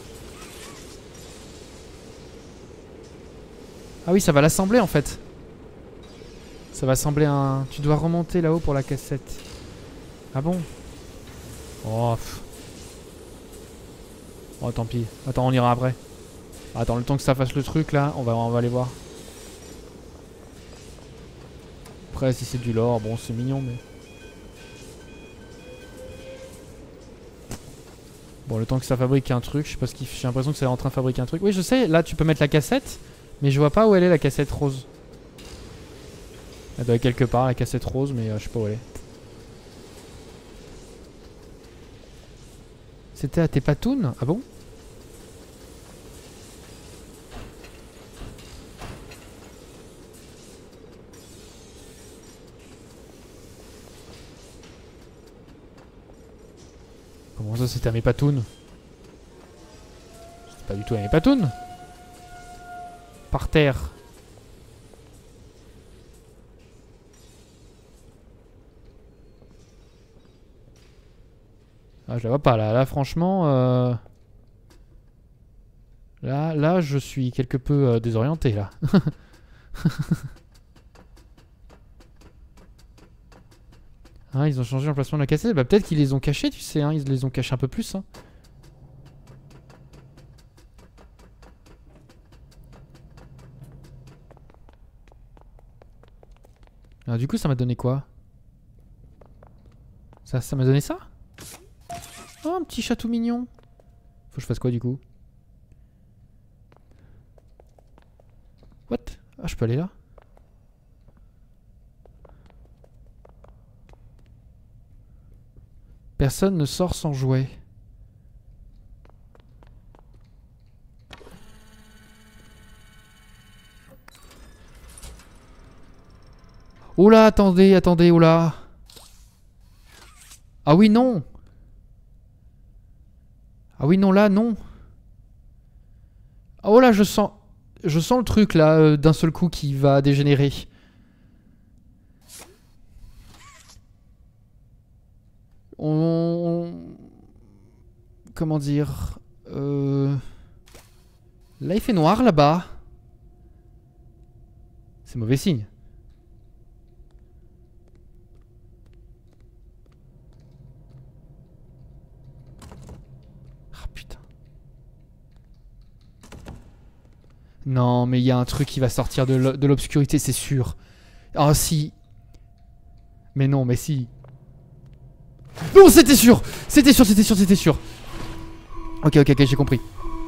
A: Ah oui, ça va l'assembler en fait. Ça va assembler un... Tu dois remonter là-haut pour la cassette. Ah bon? Oh. Oh tant pis. Attends, on ira après. Attends, le temps que ça fasse le truc là, on va aller voir. Après si c'est du lore, bon c'est mignon mais... Bon, le temps que ça fabrique un truc, je sais pas ce qu'il fait, j'ai l'impression que c'est en train de fabriquer un truc. Oui je sais, là tu peux mettre la cassette, mais je vois pas où elle est la cassette rose. Elle doit être quelque part la cassette rose, mais je sais pas où elle est. C'était à tes patounes? Ah bon? Comment ça c'était à mes patounes? C'était pas du tout à mes patounes. Par terre. Ah je la vois pas là, là franchement là je suis quelque peu désorienté là. Hein, ils ont changé l'emplacement de la cassette. Bah peut-être qu'ils les ont cachés, tu sais, hein, ils les ont cachés un peu plus. Hein. Alors du coup ça m'a donné quoi? Ça m'a donné ça? Oh un petit chat tout mignon. Faut que je fasse quoi du coup? What? Ah je peux aller là? Personne ne sort sans jouet. Oula, attendez, attendez, oula. Ah oui, non. Ah oui, non, là, non. Oh là, je sens le truc, là, d'un seul coup qui va dégénérer. Comment dire... Là, il fait noir, là-bas. C'est mauvais signe. Ah, putain. Non, mais il y a un truc qui va sortir de l'obscurité, c'est sûr. Ah, si. Mais non, mais si. Non, c'était sûr. C'était sûr, c'était sûr, c'était sûr. Ok, ok, ok, j'ai compris.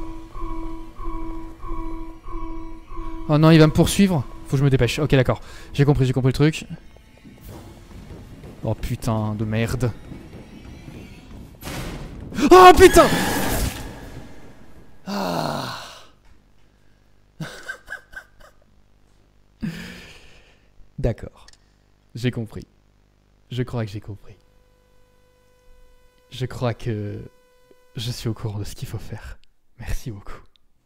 A: Oh non, il va me poursuivre. Faut que je me dépêche. Ok, d'accord. J'ai compris le truc. Oh putain de merde. Oh putain. Ah. D'accord. J'ai compris. Je crois que j'ai compris. Je crois que je suis au courant de ce qu'il faut faire. Merci beaucoup.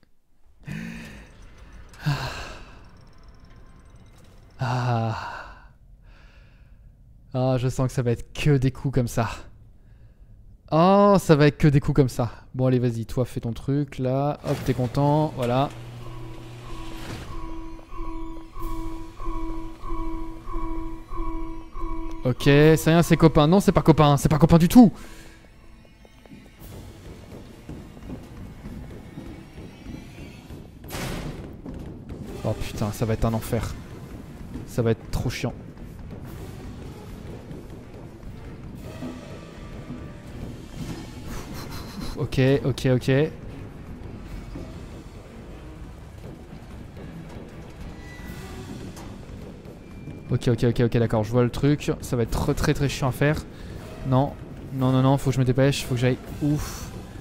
A: Ah, je sens que ça va être que des coups comme ça. Oh, ça va être que des coups comme ça. Bon, allez, vas-y, toi, fais ton truc, là. Hop, t'es content, voilà. Ok, c'est rien, c'est copain. Non, c'est pas copain du tout. Oh putain, ça va être un enfer. Ça va être trop chiant. Ok, ok, ok. Ok, ok, ok, ok, d'accord, je vois le truc. Ça va être très très chiant à faire. Non, non, non, non, faut que je me dépêche, faut que j'aille. Ouf.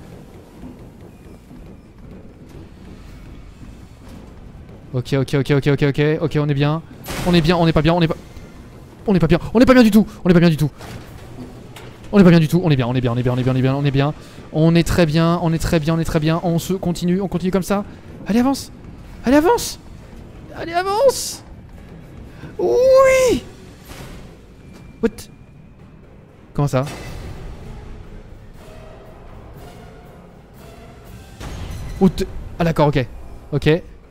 A: Ok, ok, ok, ok, ok, ok, ok, on est bien. On est bien, on n'est pas bien, on n'est pas... On n'est pas bien, on n'est pas bien du tout, on n'est pas bien du tout. On n'est pas bien du tout, on est bien, on est bien, on est bien, on est bien, on est bien, on est bien. On est très bien, on est très bien, on est très bien. On continue comme ça. Allez, avance. Allez, avance. Allez, avance. Oui. What? Comment ça? Oh, ah d'accord, ok. Ok.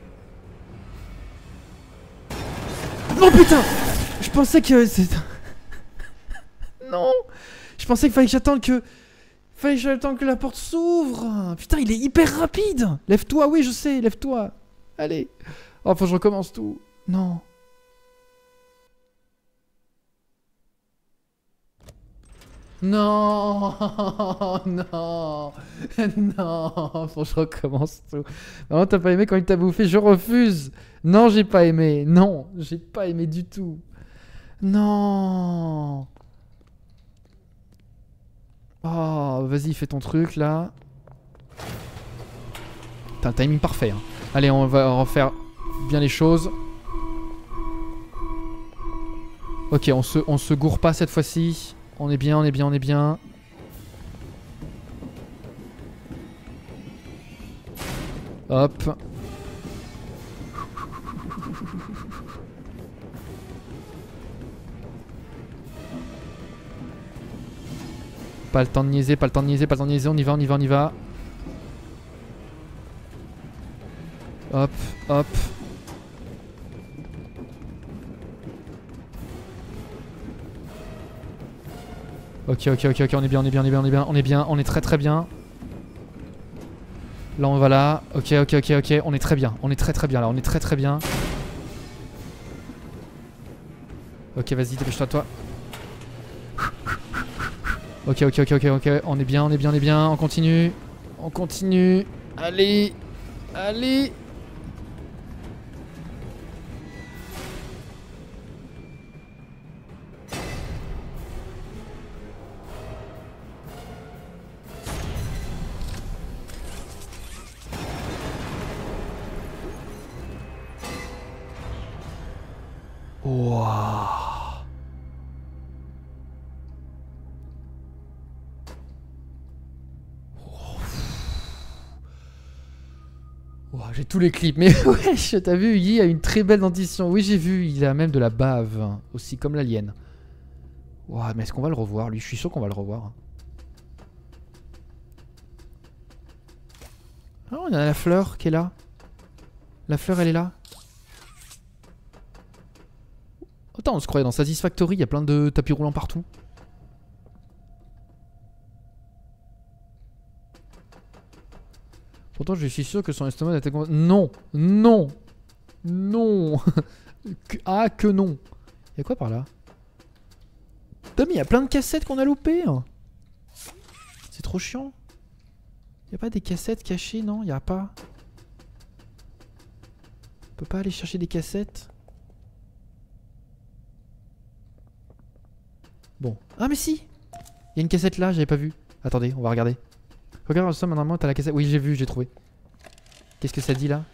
A: Non putain. Je pensais que c'est... Non. Je pensais qu'il fallait que j'attende que... Fallait que j'aille le temps que la porte s'ouvre. Putain, il est hyper rapide. Lève-toi, oui, je sais, lève-toi. Allez. Oh, faut que je recommence tout. Non. Non, non, non, faut que je recommence tout. Non, t'as pas aimé quand il t'a bouffé, je refuse. Non, j'ai pas aimé. Non, j'ai pas aimé du tout. Non. Oh, vas-y, fais ton truc là. Putain, timing parfait. Hein. Allez, on va refaire bien les choses. Ok, on se gourre pas cette fois-ci. On est bien, on est bien, on est bien. Hop. Pas le temps de niaiser, pas le temps de niaiser, pas le temps de niaiser. On y va, on y va, on y va. Hop, hop. Ok, ok, ok, ok, on est bien, on est bien, on est bien, on est bien, on est bien, on est très très bien. Là on va là, ok, ok, ok, ok, on est très bien, on est très très bien là, on est très très bien. Ok, vas-y, dépêche-toi, toi. Ok, ok, ok, ok, ok, on est bien, on est bien, on est bien, on continue. On continue, allez, allez. Wouah. Wouah, j'ai tous les clips, mais wesh, t'as vu, Yi a une très belle dentition. Oui, j'ai vu, il a même de la bave, hein, aussi comme l'alien. Wouah, mais est-ce qu'on va le revoir, lui? Je suis sûr qu'on va le revoir. Oh, on a la fleur qui est là. La fleur, elle est là. Attends, on se croyait dans Satisfactory, il y a plein de tapis roulants partout. Pourtant, je suis sûr que son estomac était... Non, non, non. Ah, que non. Il y a quoi par là? Putain, mais il y a plein de cassettes qu'on a loupées. C'est trop chiant. Il n'y a pas des cassettes cachées, non? Il n'y a pas. On peut pas aller chercher des cassettes? Bon. Ah mais si! Il y a une cassette là, j'avais pas vu. Attendez, on va regarder. Regarde ça, normalement t'as la cassette. Oui, j'ai vu, j'ai trouvé. Qu'est-ce que ça dit là?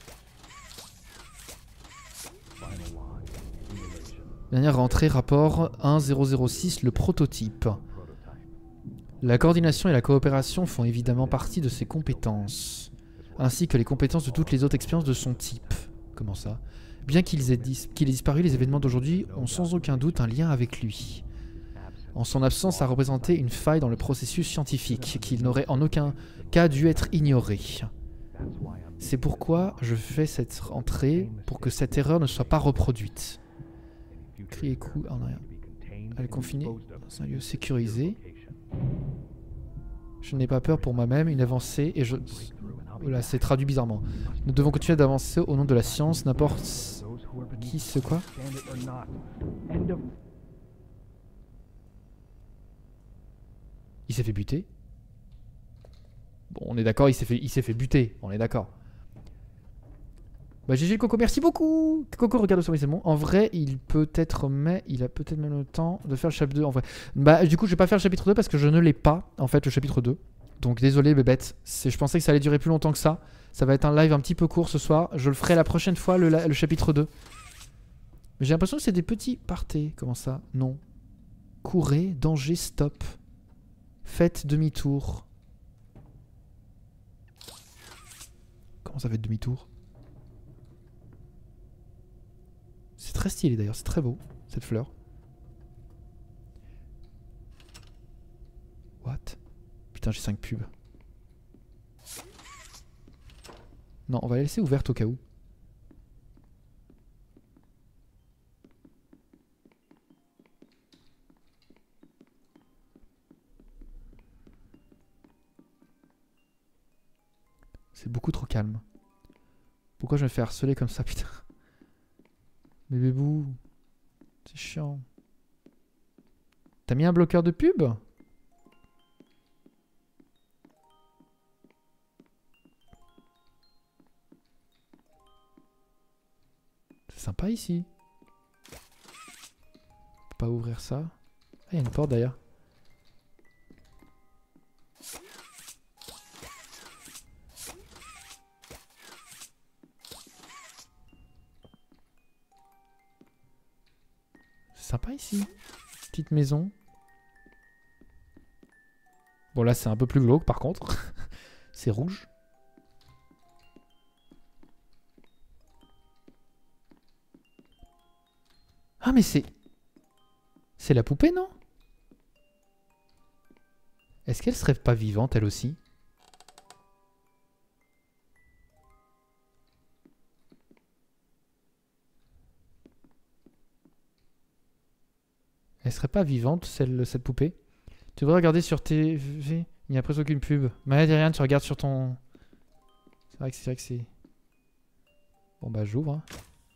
A: Dernière rentrée, rapport 1006, le prototype. La coordination et la coopération font évidemment partie de ses compétences, ainsi que les compétences de toutes les autres expériences de son type. Comment ça? Bien qu'il ait disparu, les événements d'aujourd'hui ont sans aucun doute un lien avec lui. En son absence, ça représentait une faille dans le processus scientifique, qu'il n'aurait en aucun cas dû être ignoré. C'est pourquoi je fais cette entrée, pour que cette erreur ne soit pas reproduite. Cri et coup en arrière. Elle est confinée dans un lieu sécurisé. Je n'ai pas peur pour moi-même, une avancée et je... Voilà, c'est traduit bizarrement. Nous devons continuer d'avancer au nom de la science, n'importe qui ce quoi. Il s'est fait buter. Bon, on est d'accord, il s'est fait buter, on est d'accord. Bah GG Coco, merci beaucoup. Coco, regarde ça, oui c'est bon. En vrai, il a peut-être même le temps de faire le chapitre 2 en vrai. Bah du coup, je vais pas faire le chapitre 2 parce que je ne l'ai pas, en fait, le chapitre 2. Donc désolé bébête, je pensais que ça allait durer plus longtemps que ça. Ça va être un live un petit peu court ce soir. Je le ferai la prochaine fois, le chapitre 2. Mais j'ai l'impression que c'est des petits partés. Comment ça? Non. Courez, danger, stop. Faites demi-tour. Comment ça fait demi-tour? C'est très stylé d'ailleurs, c'est très beau, cette fleur. What? Putain, j'ai 5 pubs. Non, on va la laisser ouverte au cas où. C'est beaucoup trop calme. Pourquoi je me fais harceler comme ça, putain? Bébé bou. C'est chiant. T'as mis un bloqueur de pub? C'est sympa ici. Faut pas ouvrir ça. Ah, il y a une porte d'ailleurs. C'est sympa ici. Petite maison. Bon là c'est un peu plus glauque par contre. C'est rouge. Ah mais c'est... C'est la poupée, non? Est-ce qu'elle serait pas vivante, elle aussi? Elle serait pas vivante, cette poupée? Tu devrais regarder sur TV. Il n'y a presque aucune pub. Mais dis rien, tu regardes sur ton... C'est vrai que c'est... Bon bah j'ouvre. Hein.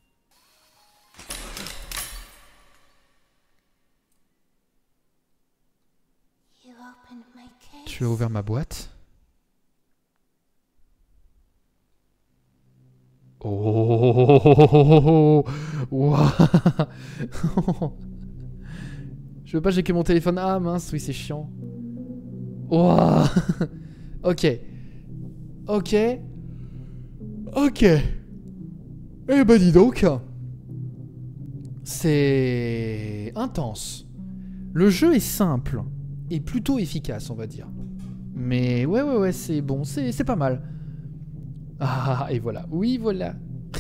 A: Tu as ouvert ma boîte. Oh, wow. Je veux pas checker mon téléphone. Ah mince, oui c'est chiant. Wow. Ok. Ok. Ok. Eh bah dis donc. C'est intense. Le jeu est simple et plutôt efficace, on va dire. Mais ouais, c'est bon, c'est pas mal. Ah, et voilà. Oui, voilà.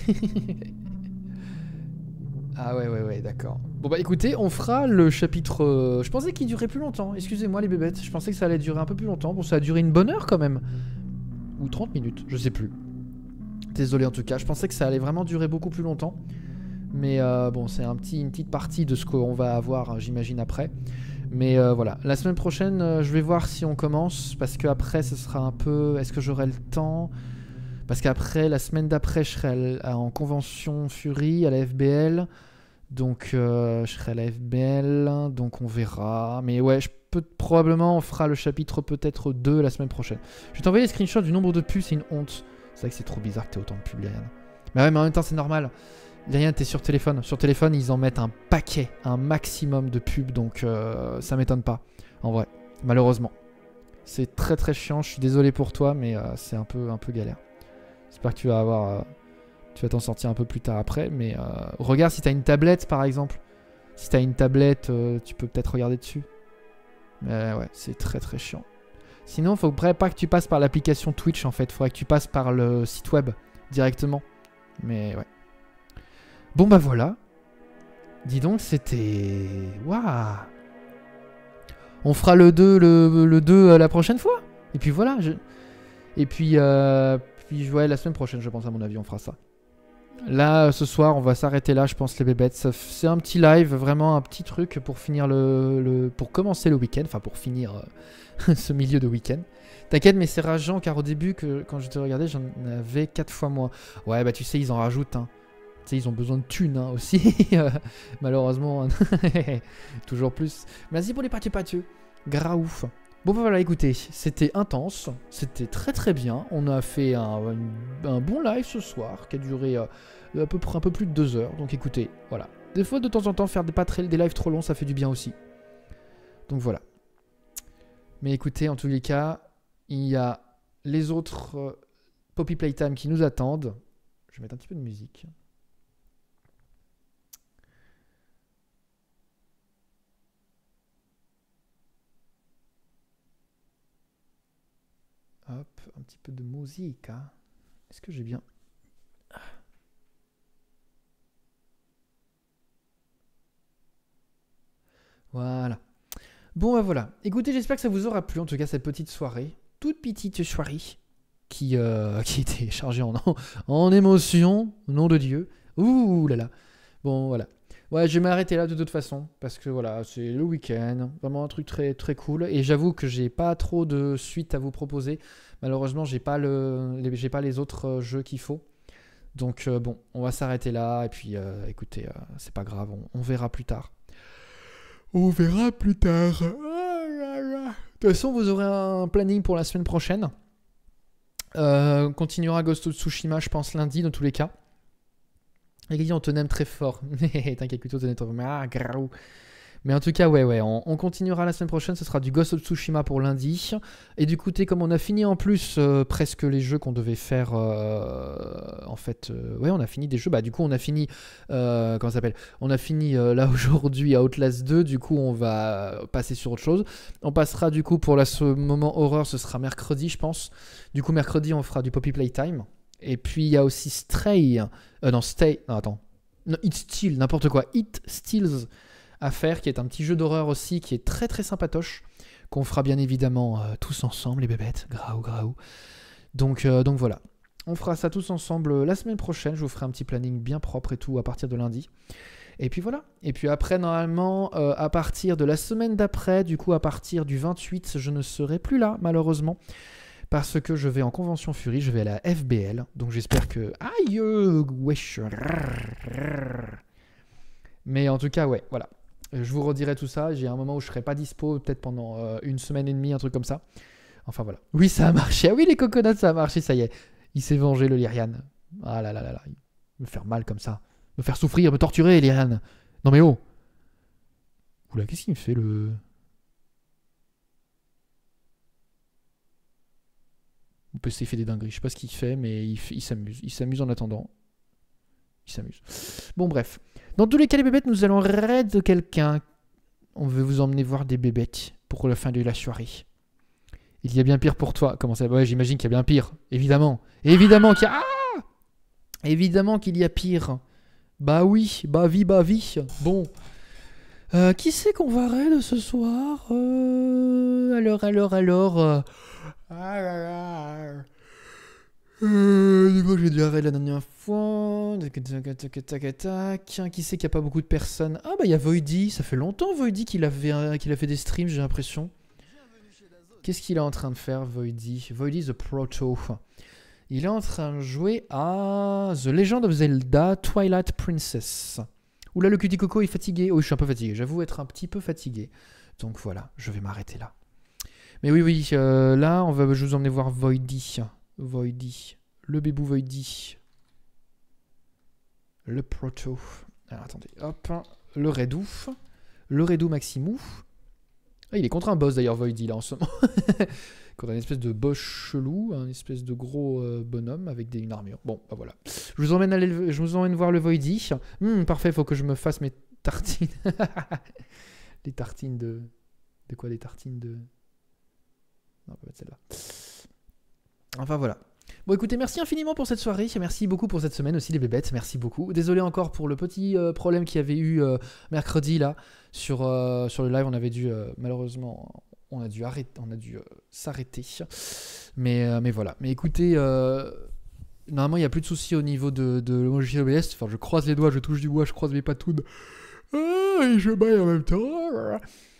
A: Ah ouais, d'accord. Bon bah écoutez, on fera le chapitre... Je pensais qu'il durait plus longtemps. Excusez-moi les bébêtes. Je pensais que ça allait durer un peu plus longtemps. Bon, ça a duré une bonne heure quand même. Ou 30 minutes, je sais plus. Désolé en tout cas. Je pensais que ça allait vraiment durer beaucoup plus longtemps. Mais bon, c'est une petite partie de ce qu'on va avoir, j'imagine, après. Mais voilà. La semaine prochaine, je vais voir si on commence. Parce qu'après, ce sera un peu... Est-ce que j'aurai le temps ? Parce qu'après, la semaine d'après, je serai en convention Fury à la FBL. Donc, je serai à la FBL. Donc, on verra. Mais ouais, probablement, on fera le chapitre peut-être 2 la semaine prochaine. Je vais t'envoyer les screenshots du nombre de pubs. C'est une honte. C'est vrai que c'est trop bizarre que t'aies autant de pubs, Lyriane. Mais ouais, mais en même temps, c'est normal. Lyriane, t'es sur téléphone. Sur téléphone, ils en mettent un paquet, un maximum de pubs. Donc, ça m'étonne pas. En vrai, malheureusement. C'est très très chiant. Je suis désolé pour toi, mais c'est un peu galère. J'espère que tu vas t'en sortir un peu plus tard après. Mais regarde si t'as une tablette par exemple. Si t'as une tablette, tu peux peut-être regarder dessus. Mais ouais, c'est très très chiant. Sinon, faudrait pas que tu passes par l'application Twitch en fait. Faudrait que tu passes par le site web directement. Mais ouais. Bon bah voilà. Dis donc, c'était... Waouh. On fera le 2 la prochaine fois. Et puis voilà. Et puis... Puis ouais, la semaine prochaine, je pense, à mon avis, on fera ça. Là, ce soir, on va s'arrêter là, je pense, les bébêtes. C'est un petit live, vraiment un petit truc pour finir pour commencer le week-end. Enfin, pour finir ce milieu de week-end. T'inquiète, mais c'est rageant, car au début, quand je te regardais, j'en avais 4 fois moins. Ouais, bah tu sais, ils en rajoutent. Hein. Tu sais, ils ont besoin de thunes hein, aussi. Malheureusement. Toujours plus. Merci pour les parties. Graouf. Bon bah voilà, écoutez, c'était intense, c'était très très bien. On a fait un bon live ce soir qui a duré à peu près un peu plus de 2 heures. Donc écoutez, voilà. Des fois de temps en temps faire des lives trop longs, ça fait du bien aussi. Donc voilà. Mais écoutez, en tous les cas, il y a les autres Poppy Playtime qui nous attendent. Je vais mettre un petit peu de musique. Hop, un petit peu de musique. Hein. Est-ce que j'ai bien... Voilà. Bon, bah voilà. Écoutez, j'espère que ça vous aura plu, en tout cas, cette petite soirée. Toute petite soirée qui était chargée en émotion, au nom de Dieu. Ouh là là. Bon, voilà. Ouais, je vais m'arrêter là de toute façon. Parce que voilà, c'est le week-end. Vraiment un truc très, très cool. Et j'avoue que j'ai pas trop de suite à vous proposer. Malheureusement, j'ai pas les autres jeux qu'il faut. Donc bon, on va s'arrêter là. Et puis écoutez, c'est pas grave, on verra plus tard. On verra plus tard. De toute façon, vous aurez un planning pour la semaine prochaine. On continuera Ghost of Tsushima, je pense, lundi, dans tous les cas. Et on te aime très fort. T'inquiète, plutôt, te aime. Ah, graou. Mais en tout cas, ouais, on continuera la semaine prochaine. Ce sera du Ghost of Tsushima pour lundi. Et du coup, comme on a fini en plus presque les jeux qu'on devait faire. En fait, ouais, on a fini des jeux. Bah, du coup, on a fini. Comment ça s'appelle ? On a fini là aujourd'hui à Outlast 2. Du coup, on va passer sur autre chose. On passera du coup pour ce moment horreur. Ce sera mercredi, je pense. Du coup, mercredi, on fera du Poppy Playtime. Et puis, il y a aussi Stray. Non, Stay. Non, attends. Non, It Steals, n'importe quoi. It Steals à faire, qui est un petit jeu d'horreur aussi, qui est très très sympatoche, qu'on fera bien évidemment tous ensemble, les bébêtes, graou. Donc voilà, on fera ça tous ensemble la semaine prochaine, je vous ferai un petit planning bien propre et tout à partir de lundi. Et puis voilà, et puis après normalement, à partir de la semaine d'après, du coup à partir du 28, je ne serai plus là malheureusement, parce que je vais en Convention Fury, je vais à la FBL, donc j'espère que... Aïe, wesh. Mais en tout cas, ouais, voilà. Je vous redirai tout ça. J'ai un moment où je serai pas dispo, peut-être pendant une semaine et demie, un truc comme ça. Enfin voilà. Oui, ça a marché. Ah oui, les coconuts, ça a marché, ça y est. Il s'est vengé, le Lyrian. Ah là là là là. Il me faire mal comme ça. Me faire souffrir, me torturer, Lyrian. Non mais oh. Oula, qu'est-ce qu'il me fait, le... Mon PC fait des dingueries. Je sais pas ce qu'il fait, mais il s'amuse. Il s'amuse en attendant. Il s'amuse. Bon, bref. Dans tous les cas, les bébêtes, nous allons raid quelqu'un. On veut vous emmener voir des bébêtes pour la fin de la soirée. Il y a bien pire pour toi. Comment ça ? Ouais, j'imagine qu'il y a bien pire. Évidemment. Évidemment qu'il y a... Ah ! Évidemment qu'il y a pire. Bah oui. Bah vie. Bon. Qui c'est qu'on va raid ce soir Alors... Du coup, j'ai dû arrêter la dernière fois. Qui c'est qui a pas beaucoup de personnes ? Ah bah il y a Voidy. Ça fait longtemps Voidy qu'il a fait des streams, j'ai l'impression. Qu'est-ce qu'il est en train de faire, Voidy ? Voidy the Proto. Il est en train de jouer à The Legend of Zelda Twilight Princess. Oula, le cutie coco est fatigué. Oui, je suis un peu fatigué. J'avoue être un petit peu fatigué. Donc voilà, je vais m'arrêter là. Mais oui, là, je vais vous emmener voir Voidy. Le bébou Voidy. Le Proto. Alors attendez, hop. Le Redou Maximou. Ah, il est contre un boss d'ailleurs, Voidy, là en ce moment. Contre un espèce de boss chelou, un espèce de gros bonhomme avec une armure. Bon, bah voilà. Je vous emmène voir le Voidy. Parfait, faut que je me fasse mes tartines. Les tartines de... De quoi, des tartines de... Non, on va mettre celle-là. Enfin voilà. Bon écoutez, merci infiniment pour cette soirée. Merci beaucoup pour cette semaine aussi les bébêtes. Merci beaucoup. Désolé encore pour le petit problème qu'il y avait eu mercredi là sur le live. On avait dû malheureusement on a dû s'arrêter. Mais voilà. Mais écoutez, normalement il n'y a plus de soucis au niveau de l'emoji OBS. Enfin je croise les doigts, je touche du bois, je croise mes patounes. Et je baille en même temps.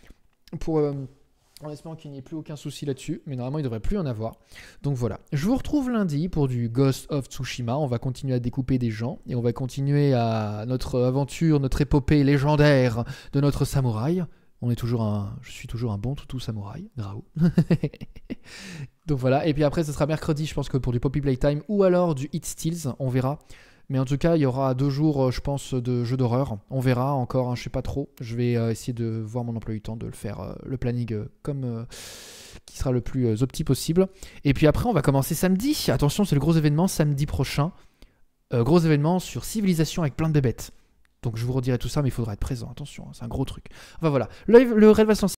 A: En espérant qu'il n'y ait plus aucun souci là-dessus, mais normalement il ne devrait plus en avoir. Donc voilà, je vous retrouve lundi pour du Ghost of Tsushima. On va continuer à découper des gens et on va continuer à notre aventure, notre épopée légendaire de notre samouraï. Je suis toujours un bon toutou samouraï, graou. Donc voilà, et puis après ce sera mercredi, je pense que pour du Poppy Playtime ou alors du It Steals, on verra. Mais en tout cas, il y aura 2 jours, je pense, de jeux d'horreur. On verra encore, je sais pas trop. Je vais essayer de voir mon emploi du temps, de le faire, le planning comme qui sera le plus opti possible. Et puis après, on va commencer samedi. Attention, c'est le gros événement samedi prochain. Gros événement sur Civilisation avec plein de bébêtes. Donc je vous redirai tout ça, mais il faudra être présent. Attention, c'est un gros truc. Enfin voilà, le raid va se lancer.